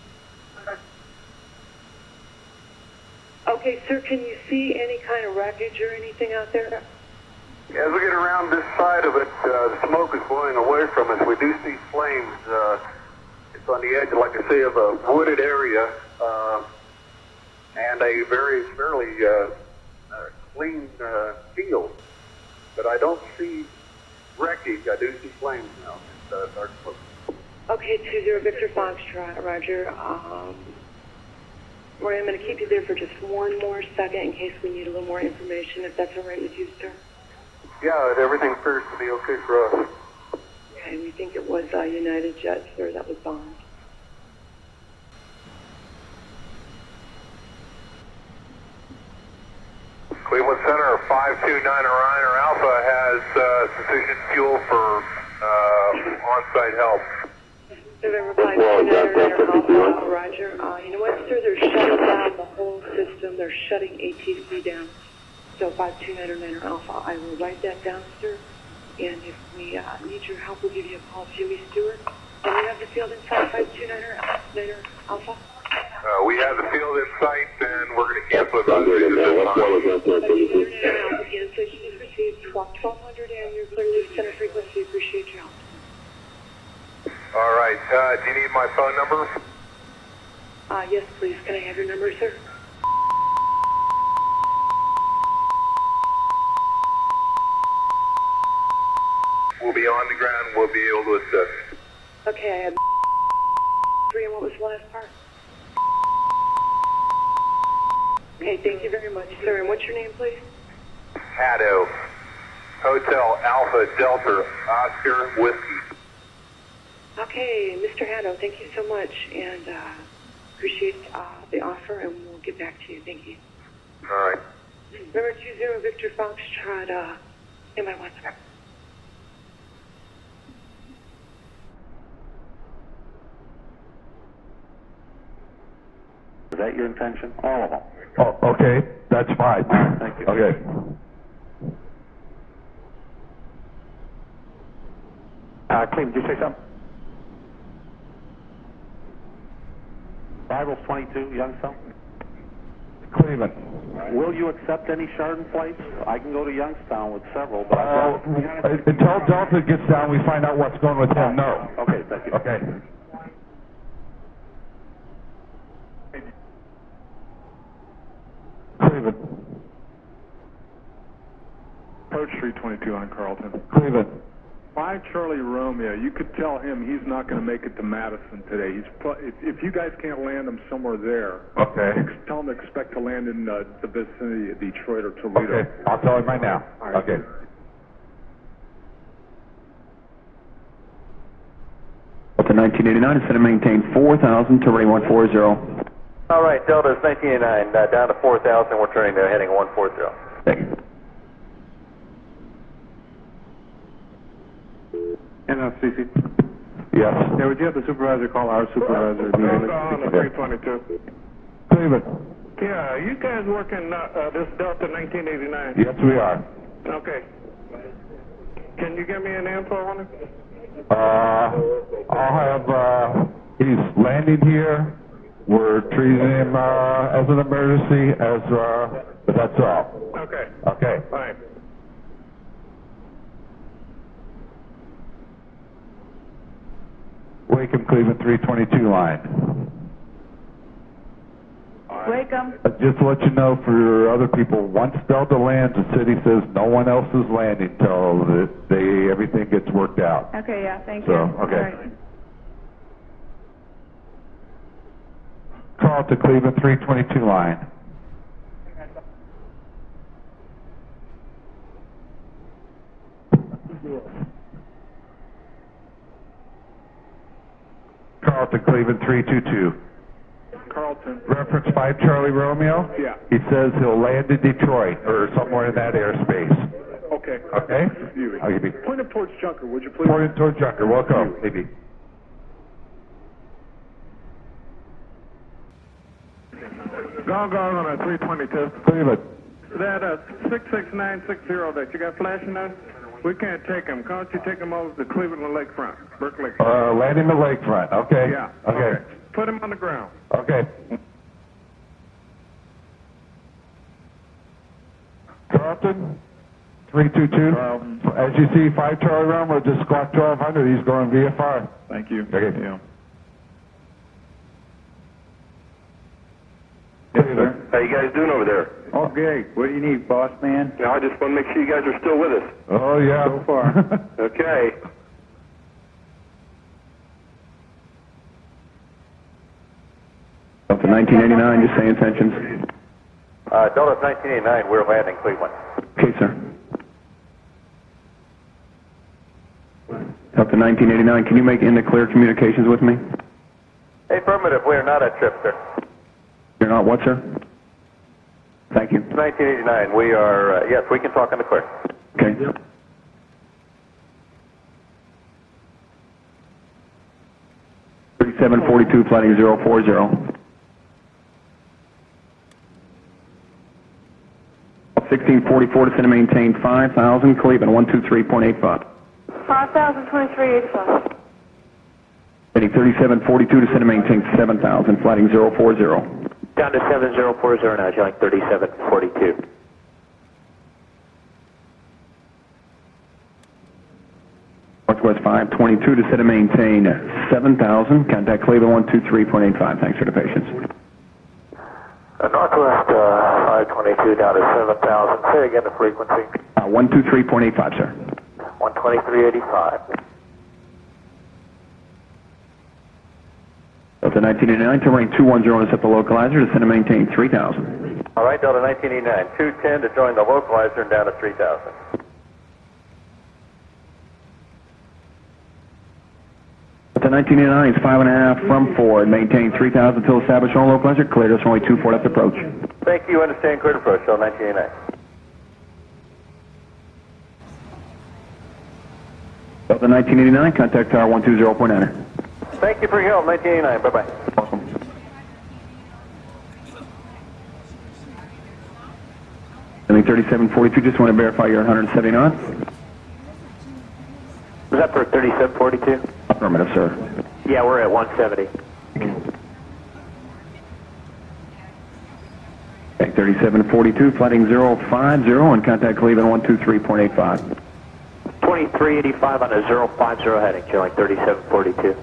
Okay, sir, can you see any kind of wreckage or anything out there? As we get around this side of it, uh, the smoke is blowing away from us. We do see flames. Uh, it's on the edge, like I say, of a wooded area, uh, and a very fairly uh, uh, clean uh, field, but I don't see wreckage. I do see flames now. It's uh, dark smoke. Okay, two zero Victor Foxtrot, Roger. Um, Roy, I'm going to keep you there for just one more second in case we need a little more information, if that's all right with you, sir. Yeah, everything appears to be okay for us. Okay, we think it was uh, United Jet, sir, that was bombed. Cleveland Center, five two nine Orion Alpha has uh, sufficient fuel for uh, on-site help. November five two nine Alpha, Roger. Uh, you know what, sir? They're shutting down the whole system. They're shutting A T C down. So five two nine Alpha, I will write that down, sir. And if we uh, need your help, we'll give you a call. Jimmy Stewart. And you have the field inside five two nine Alpha? Uh, we have the field in sight, and we're going to cancel it on this time. Cancellation is received. twelve hundred and your clearly center frequency. Appreciate your help. All right. Uh, do you need my phone number? Uh, yes, please. Can I have your number, sir? We'll be on the ground. We'll be able to assist. Okay, I have three, and what was the last part? Okay, thank you very much, sir. And what's your name, please? Haddo. Hotel Alpha Delta Oscar Whiskey. Okay, Mister Haddo, thank you so much, and uh, appreciate uh, the offer, and we'll get back to you. Thank you. All right. Remember two zero Victor Foxtrot, uh, in my WhatsApp. Is that your intention? All of them. Oh, okay. That's fine. Thank you. Okay. Uh, Clem, did you say something? Bible twenty-two, Youngstown. Cleveland. Will you accept any Chardon flights? I can go to Youngstown with several, but Uh, I until Delta gets down, we find out what's going with him. No. Okay, thank you. Okay. Cleveland. Approach three twenty-two on Carlton. Cleveland. Five Charlie Romeo. You could tell him he's not going to make it to Madison today. He's pro- if, if you guys can't land him somewhere there, Okay. ex- tell him to expect to land in uh, the vicinity of Detroit or Toledo. Okay. I'll tell him right now. All right. Okay. Delta nineteen eighty-nine is set to maintain four thousand to running one forty. All right, Delta's nineteen eighty-nine, uh, down to four thousand. We're turning to heading one forty. Thank you. N F C C. Yes. Yeah, would you have the supervisor call our supervisor? on the three twenty-two. Cleveland. Yeah, you guys working uh, uh, this Delta nineteen eighty-nine? Yes, we are. Okay. Can you give me an info on it? Uh, I'll have, uh, he's landing here. We're treating him, uh, as an emergency, as, uh, but that's all. Okay. Okay. Fine. Wake him, Cleveland three twenty-two line. Wake 'em. Uh, Just to let you know for other people, once Delta lands, the city says no one else is landing till the, they, everything gets worked out. Okay, yeah, thank So, you. okay. All right. Call to Cleveland three twenty-two line. Call to Cleveland three two two. Carlton. Reference five Charlie Romeo? Yeah. He says he'll land in Detroit or somewhere in that airspace. Okay. Okay? I'll give you. Point him towards Junker, would you please? Pointing towards Junker. Welcome, maybe. Gone, gone on a three twenty-two. Cleveland. That uh, six six nine six zero that you got flashing us, we can't take him. Can't you take him over to Cleveland Lakefront, Berkeley? Uh, landing the lakefront. Okay. Yeah. Okay. Put him on the ground. Okay. Carlton, three two two. As you see, five Charlie Romeo just squawk twelve hundred. He's going V F R. Thank you. Okay. Yeah. Cleveland. How you guys doing over there? Okay. What do you need, boss man? Yeah, I just want to make sure you guys are still with us. Oh, yeah. So far. Okay. Delta nineteen eighty-nine, just say intentions. Uh, Delta nineteen eighty-nine, we're landing Cleveland. Okay, sir. Delta nineteen eighty-nine, can you make in the clear communications with me? Affirmative, we are not at trip, sir. You're not what, sir? Thank you. nineteen eighty-nine, we are, uh, yes, we can talk on the clear. Okay. thirty-seven forty-two, flighting zero four zero. sixteen forty-four, descend and maintain five thousand, Cleveland, one two three point eight five. five thousand twenty-three eighty-five. Heading thirty-seven forty-two, descend and maintain seven thousand, flighting zero four zero. Down to seven zero four zero now, Gelling thirty-seven forty-two. Northwest five twenty-two, descend and maintain seven thousand, contact Cleveland one two three point eight five. Thanks for the patience. Uh, Northwest uh, five twenty-two down to seven thousand. Say again the frequency. Uh, one two three point eight five, sir. one twenty-three eighty-five. Delta nineteen eighty-nine, terrain two one zero, to set the localizer, descend and maintain three thousand. All right, Delta nineteen eighty-nine, two ten to join the localizer and down to three thousand. Delta nineteen eighty-nine is five and a half from Ford, maintain three thousand until established on localizer, cleared us only two four left approach. Thank you, understand, cleared approach, Delta nineteen eighty-nine. Delta nineteen eighty-nine, contact tower one two zero point nine. Thank you for your help, nineteen eighty-nine, bye-bye. Awesome. Heading thirty-seven forty-two, just want to verify you're one hundred seventy knots. Was that for thirty-seven forty-two? Affirmative, sir. Yeah, we're at one seventy. Okay, thirty-seven forty-two, flighting zero five zero, and contact Cleveland one two three point eight five. twenty-three eighty-five on a zero five zero heading, Gelling thirty-seven forty-two.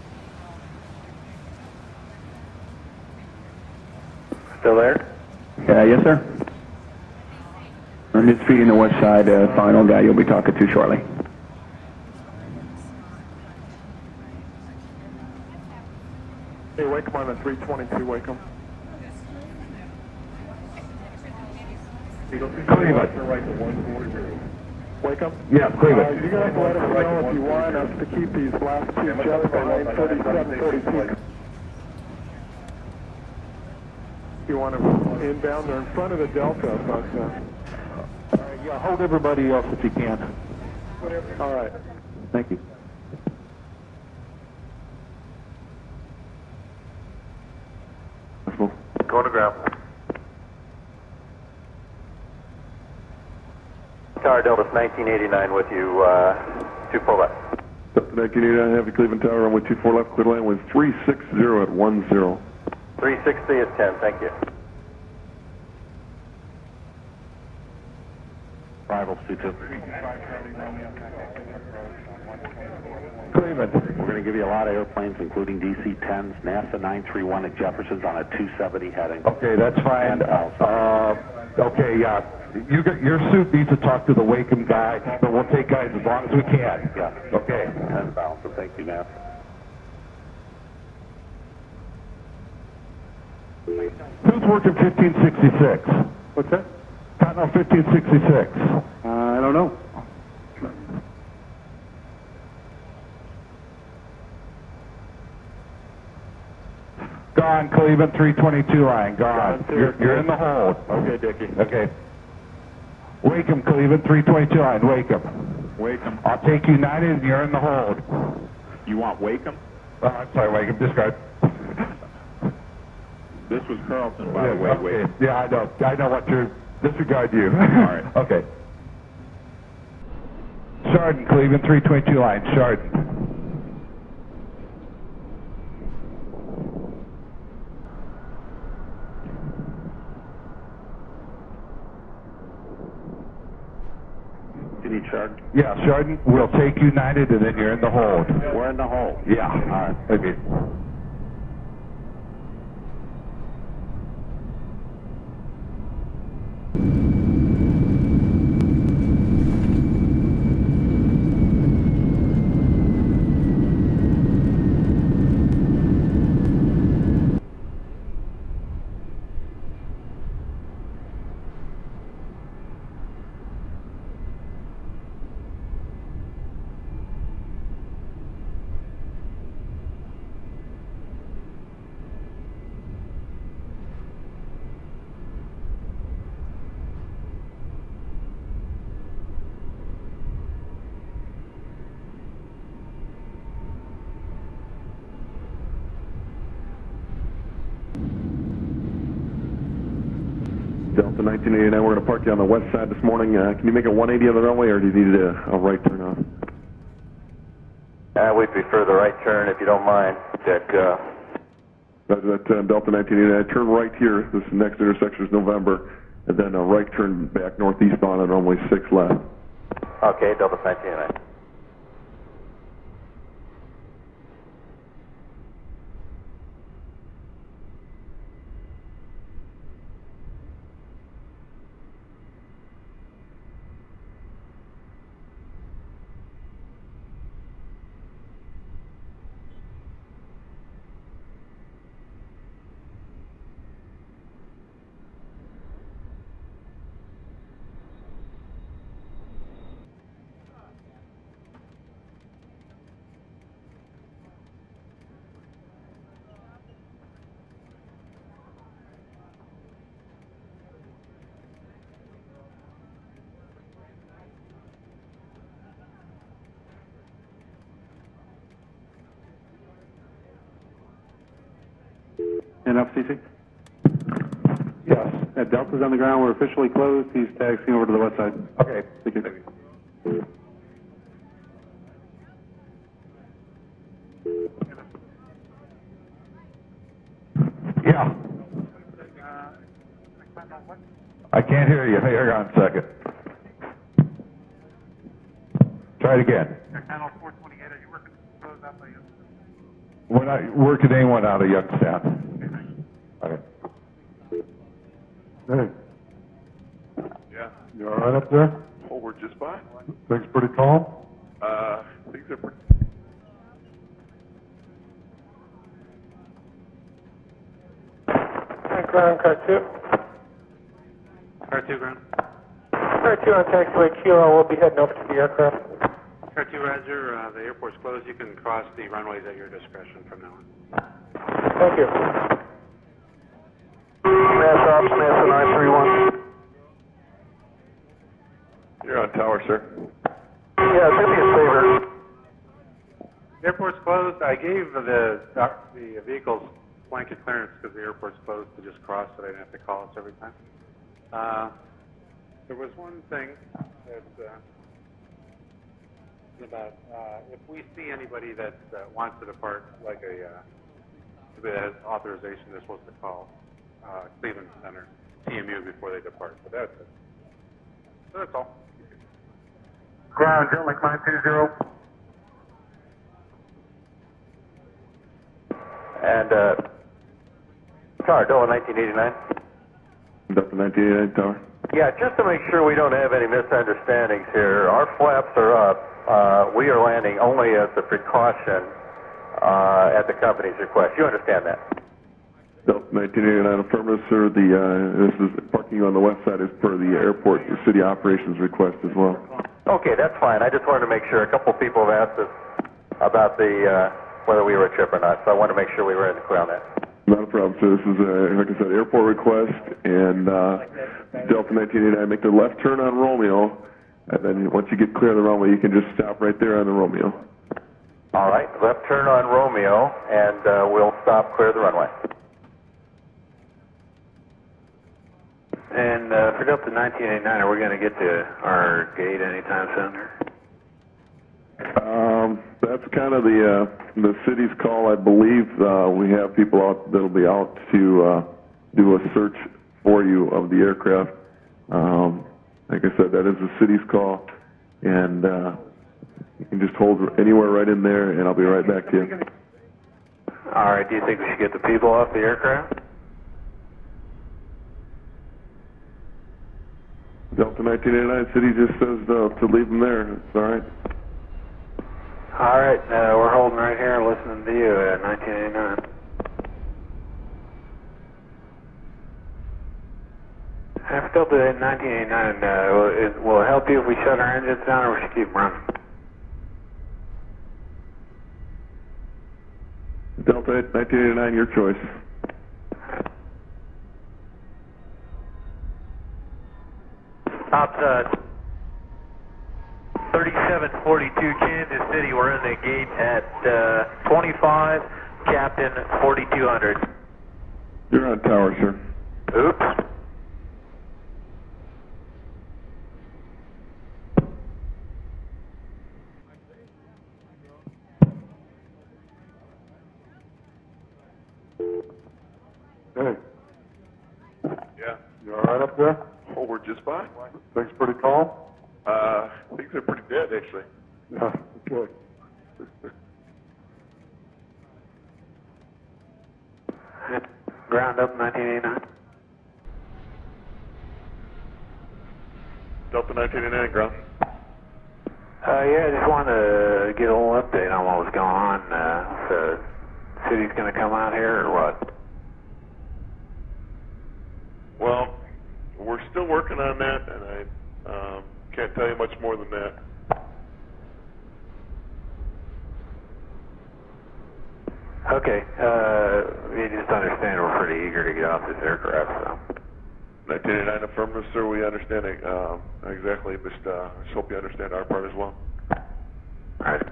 Still there? Uh, yes, sir. I'm just feeding the west side uh, final guy you'll be talking to shortly. Hey, wake him on the three twenty-two, wake him. Cleveland. Wake him? Yeah, Cleveland. Uh, you guys let us know if you want us to keep these last two jets for lane thirty-seven forty-two. You want them inbound? They're in front of the Delta, but... Uh, All right, yeah, hold everybody else if you can. all right. Thank you. Going to ground. Tower Delta nineteen eighty-nine with you, uh, two four left. Delta nineteen eighty-nine, Heavy Cleveland Tower, runway two four left, clear land with three sixty at one zero. three sixty is ten, thank you. Arrivals two two. Cleveland. We're going to give you a lot of airplanes, including D C tens, NASA nine three one at Jefferson's on a two seventy heading. Okay, that's fine. And, uh, Uh, okay, yeah. You got, your suit needs to talk to the Wacom guy, but we'll take guys as long as we can. Yeah. Okay. And balance, so thank you, NASA. Who's working fifteen sixty-six? What's that? Continental fifteen sixty-six. Uh, I don't know. Gone, Cleveland three twenty-two line. Gone. You're, you're in the hold. Okay, Dickie. Okay. Wacom, Cleveland three twenty-two line. Wacom. Wacom. I'll take United and you're in the hold. You want Wacom? Oh, I'm sorry, Wacom. Discard. This was Carlson, by Yeah, the way. okay. Wacom. Yeah, I know. I know what you're... Disregard you. All right. Okay. Chardon, Cleveland three twenty-two line. Chardon. You need Chardon? Yeah, Chardon, we'll take United and then you're in the hold. We're in the hole. Yeah. All right. Okay. Delta nineteen eighty-nine, we're going to park you on the west side this morning. Uh, can you make a one eighty on the runway, or do you need a, a right turn on? Uh, we prefer the right turn if you don't mind, Dick. Uh, that, that uh, Delta nineteen eighty-nine, turn right here. This next intersection is November, and then a right turn back northeastbound on runway six left. okay, Delta nineteen eighty-nine. And F C C? Yes. At Delta's on the ground. We're officially closed. He's taxiing over to the west side. Okay. Thank you. Yeah. I can't hear you. Hang on a second. Try it again. Channel four twenty-eight, are you working closed out by you? We're not working anyone out of Youngstown. Okay. Hey. Yeah. You all right up there? Oh, we're just fine. Things pretty calm? Uh, things are pretty. Ground, car two. Car two, ground. Car two on taxiway Kilo, we'll be heading over to the aircraft. Car two, Roger. Uh, the airport's closed. You can cross the runways at your discretion from now on. Thank you. Mass Ops, NASA nine three one. You're on tower, sir. Yeah, do me a favor. Airport's closed. I gave the the vehicles blanket clearance because the airport's closed to just cross so they didn't have to call us every time. Uh, there was one thing that uh, about uh, if we see anybody that uh, wants to depart, like a uh, that has authorization, they're supposed to call uh, Cleveland Center T M U before they depart. But that's it. So that's all. Ground, Delta nine two zero. And, uh, car, Delta nineteen eighty-nine. Delta nineteen eighty-nine tower. Yeah, just to make sure we don't have any misunderstandings here, our flaps are up. Uh, we are landing only as a precaution uh, at the company's request. You understand that? Delta nineteen eighty-nine affirmative, sir. The, uh, this is parking on the west side is per the airport, the city operations request as well. Okay, that's fine. I just wanted to make sure. A couple people have asked us about the, uh, whether we were a trip or not, so I wanted to make sure we were in the clear on that. Not a problem, sir. This is, uh, like I said, airport request, and uh, Delta nineteen eighty-nine, make the left turn on Romeo, and then once you get clear of the runway, you can just stop right there on the Romeo. All right, left turn on Romeo, and uh, we'll stop clear of the runway. And uh, for Delta nineteen eighty-nine, are we going to get to our gate anytime soon? Um, that's kind of the uh, the city's call. I believe uh, we have people out that'll be out to uh, do a search for you of the aircraft. Um, like I said, that is the city's call, and uh, you can just hold anywhere right in there, and I'll be right back to you. All right. Do you think we should get the people off the aircraft? Delta nineteen eighty-nine, City just says uh, to leave them there. It's all right. All right, uh, we're holding right here and listening to you at nineteen eighty-nine. Half Delta nineteen eighty-nine, uh, will, it, will it help you if we shut our engines down or we should keep running? Delta nineteen eighty-nine, your choice. Ops, uh, thirty-seven forty-two Kansas City, we're in the gate at uh, twenty-five, Captain forty-two hundred. You're on tower, sir. Oops. Hey. Yeah. You all right up there? Oh, we're just fine. Things pretty calm? Uh, things are pretty dead, actually. Yeah, good. Ground up nineteen eighty-nine. Delta nineteen eighty-nine, ground. Uh, yeah, I just wanted to get a little update on what was going on. Uh, the city's going to come out here or what? Well, we're still working on that, and I um, can't tell you much more than that. Okay, uh, you just understand we're pretty eager to get off this aircraft, so. nineteen eighty-nine affirmative, sir. We understand it, uh, exactly. Just, uh, just hope you understand our part as well. All right.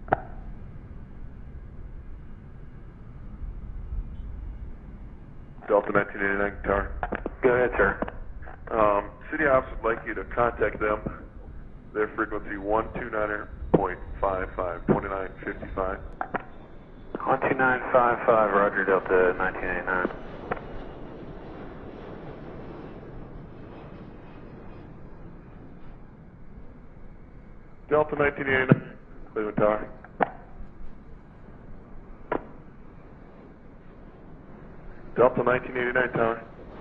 Delta nineteen eighty-nine, tower. Go ahead, sir. Um, City Office would like you to contact them. Their frequency one two nine point five five, twenty-nine fifty-five. one two nine five five, Roger, Delta nineteen eighty-nine. Delta nineteen eighty-nine, Cleveland Tower. Delta nineteen eighty-nine, tower.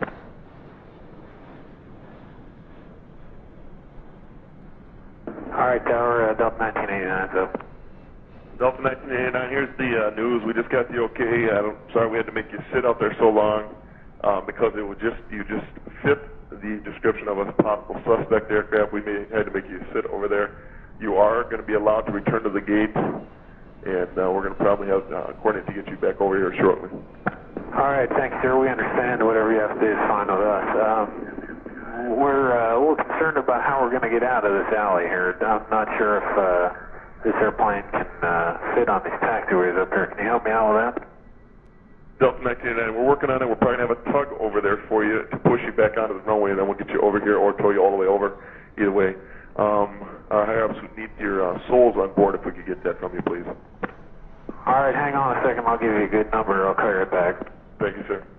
All right, tower, uh, Delta nineteen eighty-nine, so. Delta nineteen eighty-nine, here's the uh, news. We just got the okay. I'm sorry we had to make you sit out there so long um, because it would just you just fit the description of a possible suspect aircraft. We may, had to make you sit over there. You are going to be allowed to return to the gate, and uh, we're going to probably have uh, coordinate to get you back over here shortly. All right, thanks, sir. We understand. Whatever you have to do is fine with us. Um, we're uh, a little concerned about how we're going to get out of this alley here. I'm not sure if uh, this airplane can uh, fit on these taxiways up here. Can you help me out with that? Delta nineteen eighty-nine, we're working on it. We're probably going to have a tug over there for you to push you back onto the runway, and then we'll get you over here or tow you all the way over. Either way. Um, our higher-ups would need your uh, souls on board if we could get that from you, please. All right, hang on a second. I'll give you a good number. I'll clear it back. Thank you, sir.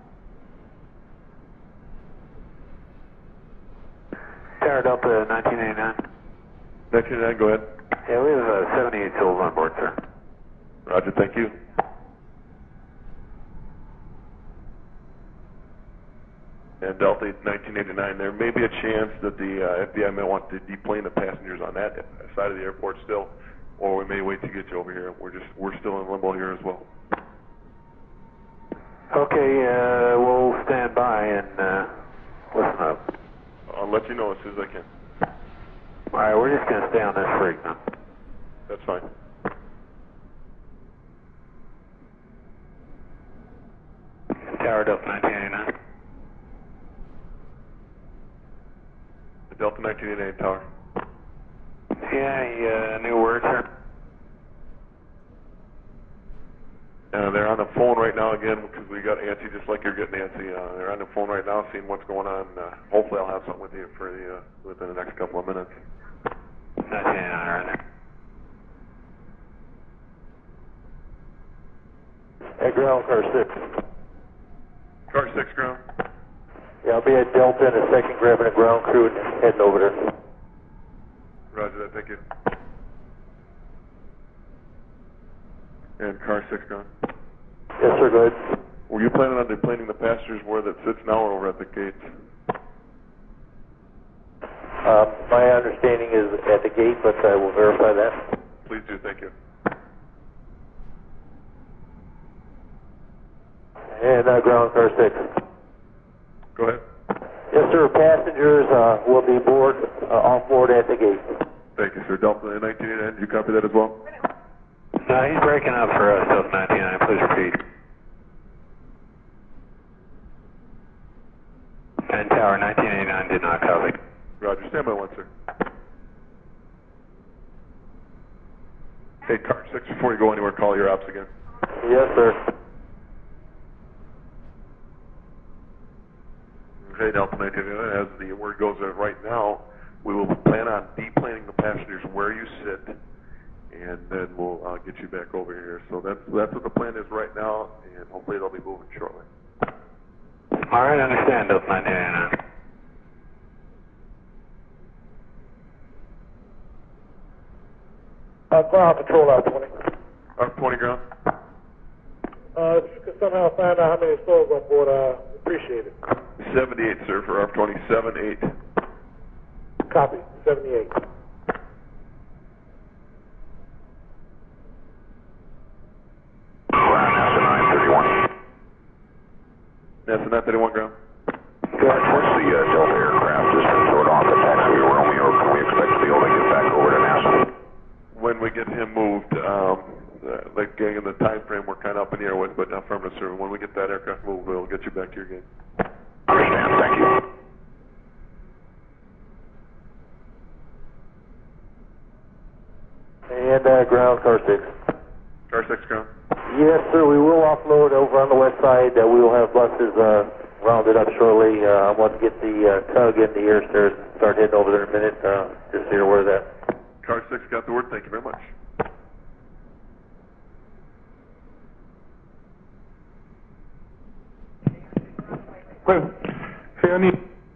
Tower Delta nineteen eighty-nine. nineteen eighty-nine, go ahead. Yeah, we have uh, seventy-eight souls on board, sir. Roger, thank you. And Delta nineteen eighty-nine, there may be a chance that the uh, F B I may want to deplane the passengers on that side of the airport still, or we may wait to get you over here. We're just we're still in limbo here as well. Okay, uh, we'll stand by and uh, listen up. I'll let you know as soon as I can. All right, we're just going to stay on this freak now. That's fine. Tower Delta nineteen eighty-nine. Delta nineteen eighty-nine, tower. Yeah, uh, new word, sir. Uh, they're on the phone right now again because we got Nancy just like you're getting Nancy. Uh, they're on the phone right now seeing what's going on. Uh, hopefully I'll have something with you for the, uh, within the next couple of minutes. nineteen eighty-nine, right there. Hey, ground, car six. Car six, ground. Yeah, I'll be at Delta in a second, grabbing a ground crew and heading over there. Roger that, thank you. And car six, ground. Yes, sir, go ahead. Were you planning on deplaning the passengers where that sits now or over at the gates? Uh, my understanding is at the gate, but I will verify that. Please do, thank you. And uh, ground car six. Go ahead. Yes, sir. Passengers uh, will be board, uh, off board at the gate. Thank you, sir. Delta nineteen eighty-nine, did you copy that as well? No, he's breaking up for us, Delta nineteen eighty-nine. Please repeat. And Tower nineteen eighty-nine did not copy. Roger, stand by one, sir. Hey, car six, before you go anywhere, call your ops again. Yes, sir. Okay, Delta nineteen eighty-nine, as the word goes uh, right now, we will plan on deplaning the passengers where you sit, and then we'll uh, get you back over here. So that's that's what the plan is right now, and hopefully they'll be moving shortly. All right, I understand, Delta nineteen eighty-nine. Uh, ground patrol R twenty. R twenty ground. Uh, if you could somehow find out how many souls on board, uh, appreciate it. seventy-eight, sir, for R twenty, seven eight. Copy, seventy-eight. NASA nine thirty-one. NASA nine thirty-one ground. Good. Once the uh, Delta aircraft has been towed off at taxiway Romeo, can we expect to be able to get back over to NASA? When we get him moved, um, uh, like getting in the time frame we're kind of up in the air with, but affirmative, sir. When we get that aircraft moved, we'll get you back to your gate. Understand, thank you. And uh, ground car six. Car six ground. Yes, sir. We will offload over on the west side. Uh, we will have buses uh, rounded up shortly. Uh, I want to get the uh, tug in the air stairs and start heading over there in a minute. Uh, just so you're aware of that. Car six got the word. Thank you very much. Well, hey, I need...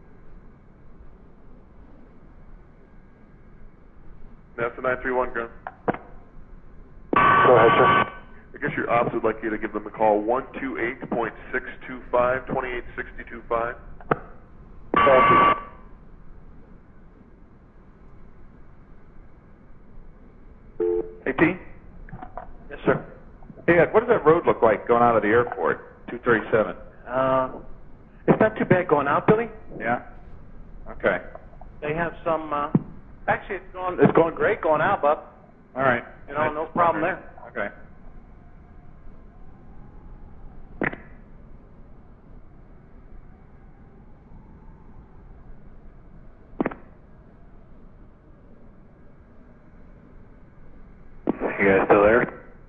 NASA nine three one ground. Go ahead, sir. I guess your ops would like you to give them a call, one two eight point six two five, two eight six two five. Thank you. Hey, T? Yes, sir. Hey, Ed, what does that road look like going out of the airport, two thirty-seven? Uh, it's not too bad going out, Billy. Yeah? Okay. They have some, uh, actually it's going, it's going great going out, Bub. All right. You know, no problem there. Okay. You guys still there?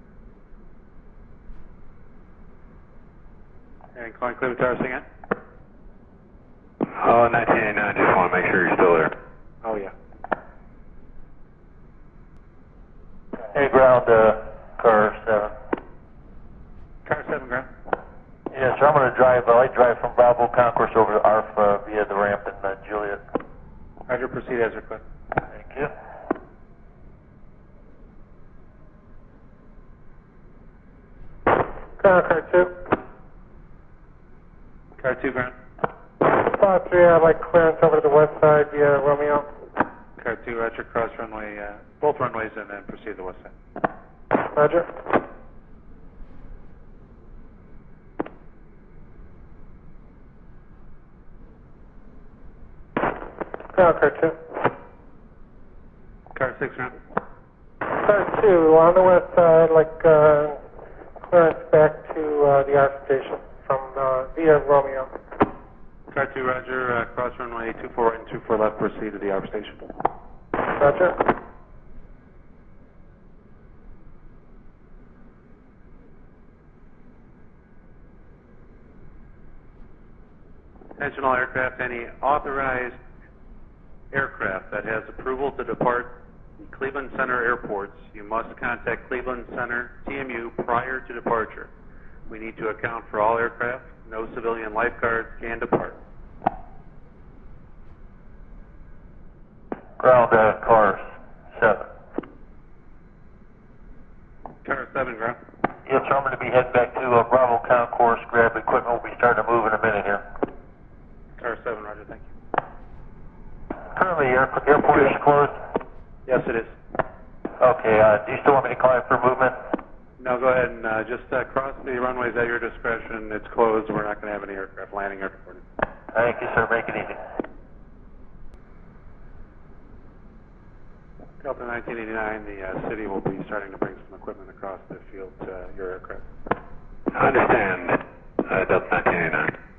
And calling Cleveland Tower again? Oh, nineteen eighty-nine, just want to make sure you're still there. Oh, yeah. Hey, ground uh, car seven. Car seven, ground. Yes, sir. I'm going to drive, I like drive from Bravo Concourse over to A R F uh, via the ramp in uh, Juliet. Roger, proceed as requested. Thank you. Ground car two. Car two, ground. Spot three, I'd like clearance over to the west side via Romeo. Car two, Roger, cross runway, uh, both runways, and then proceed to the west side. Roger. Ground car two. Car six, ground. Car two, on the west side, like uh, clearance back to uh, the A R F station from uh, via Romeo. Car two, Roger, uh, cross runway two four right and two four left, proceed to the A R F station. Roger. Attention all aircraft, any authorized aircraft that has approval to depart the Cleveland Center airports, you must contact Cleveland Center T M U prior to departure. We need to account for all aircraft. No civilian lifeguards can depart. Ground uh, car seven. Car seven, ground. Yes, sir. I'm going to be heading back to uh, Bravo Concourse. Grab equipment. We'll be starting to move in a minute here. Car seven, Roger. Thank you. Currently, air, airport is closed? Yes, it is. Okay, uh, do you still want me to call you for movement? No, go ahead and uh, just uh, cross the runways at your discretion. It's closed. We're not going to have any aircraft landing or departing. Thank you, sir. Make it easy. Delta nineteen eighty-nine, the uh, city will be starting to bring some equipment across the field to your aircraft. I understand. Uh, Delta nineteen eighty-nine.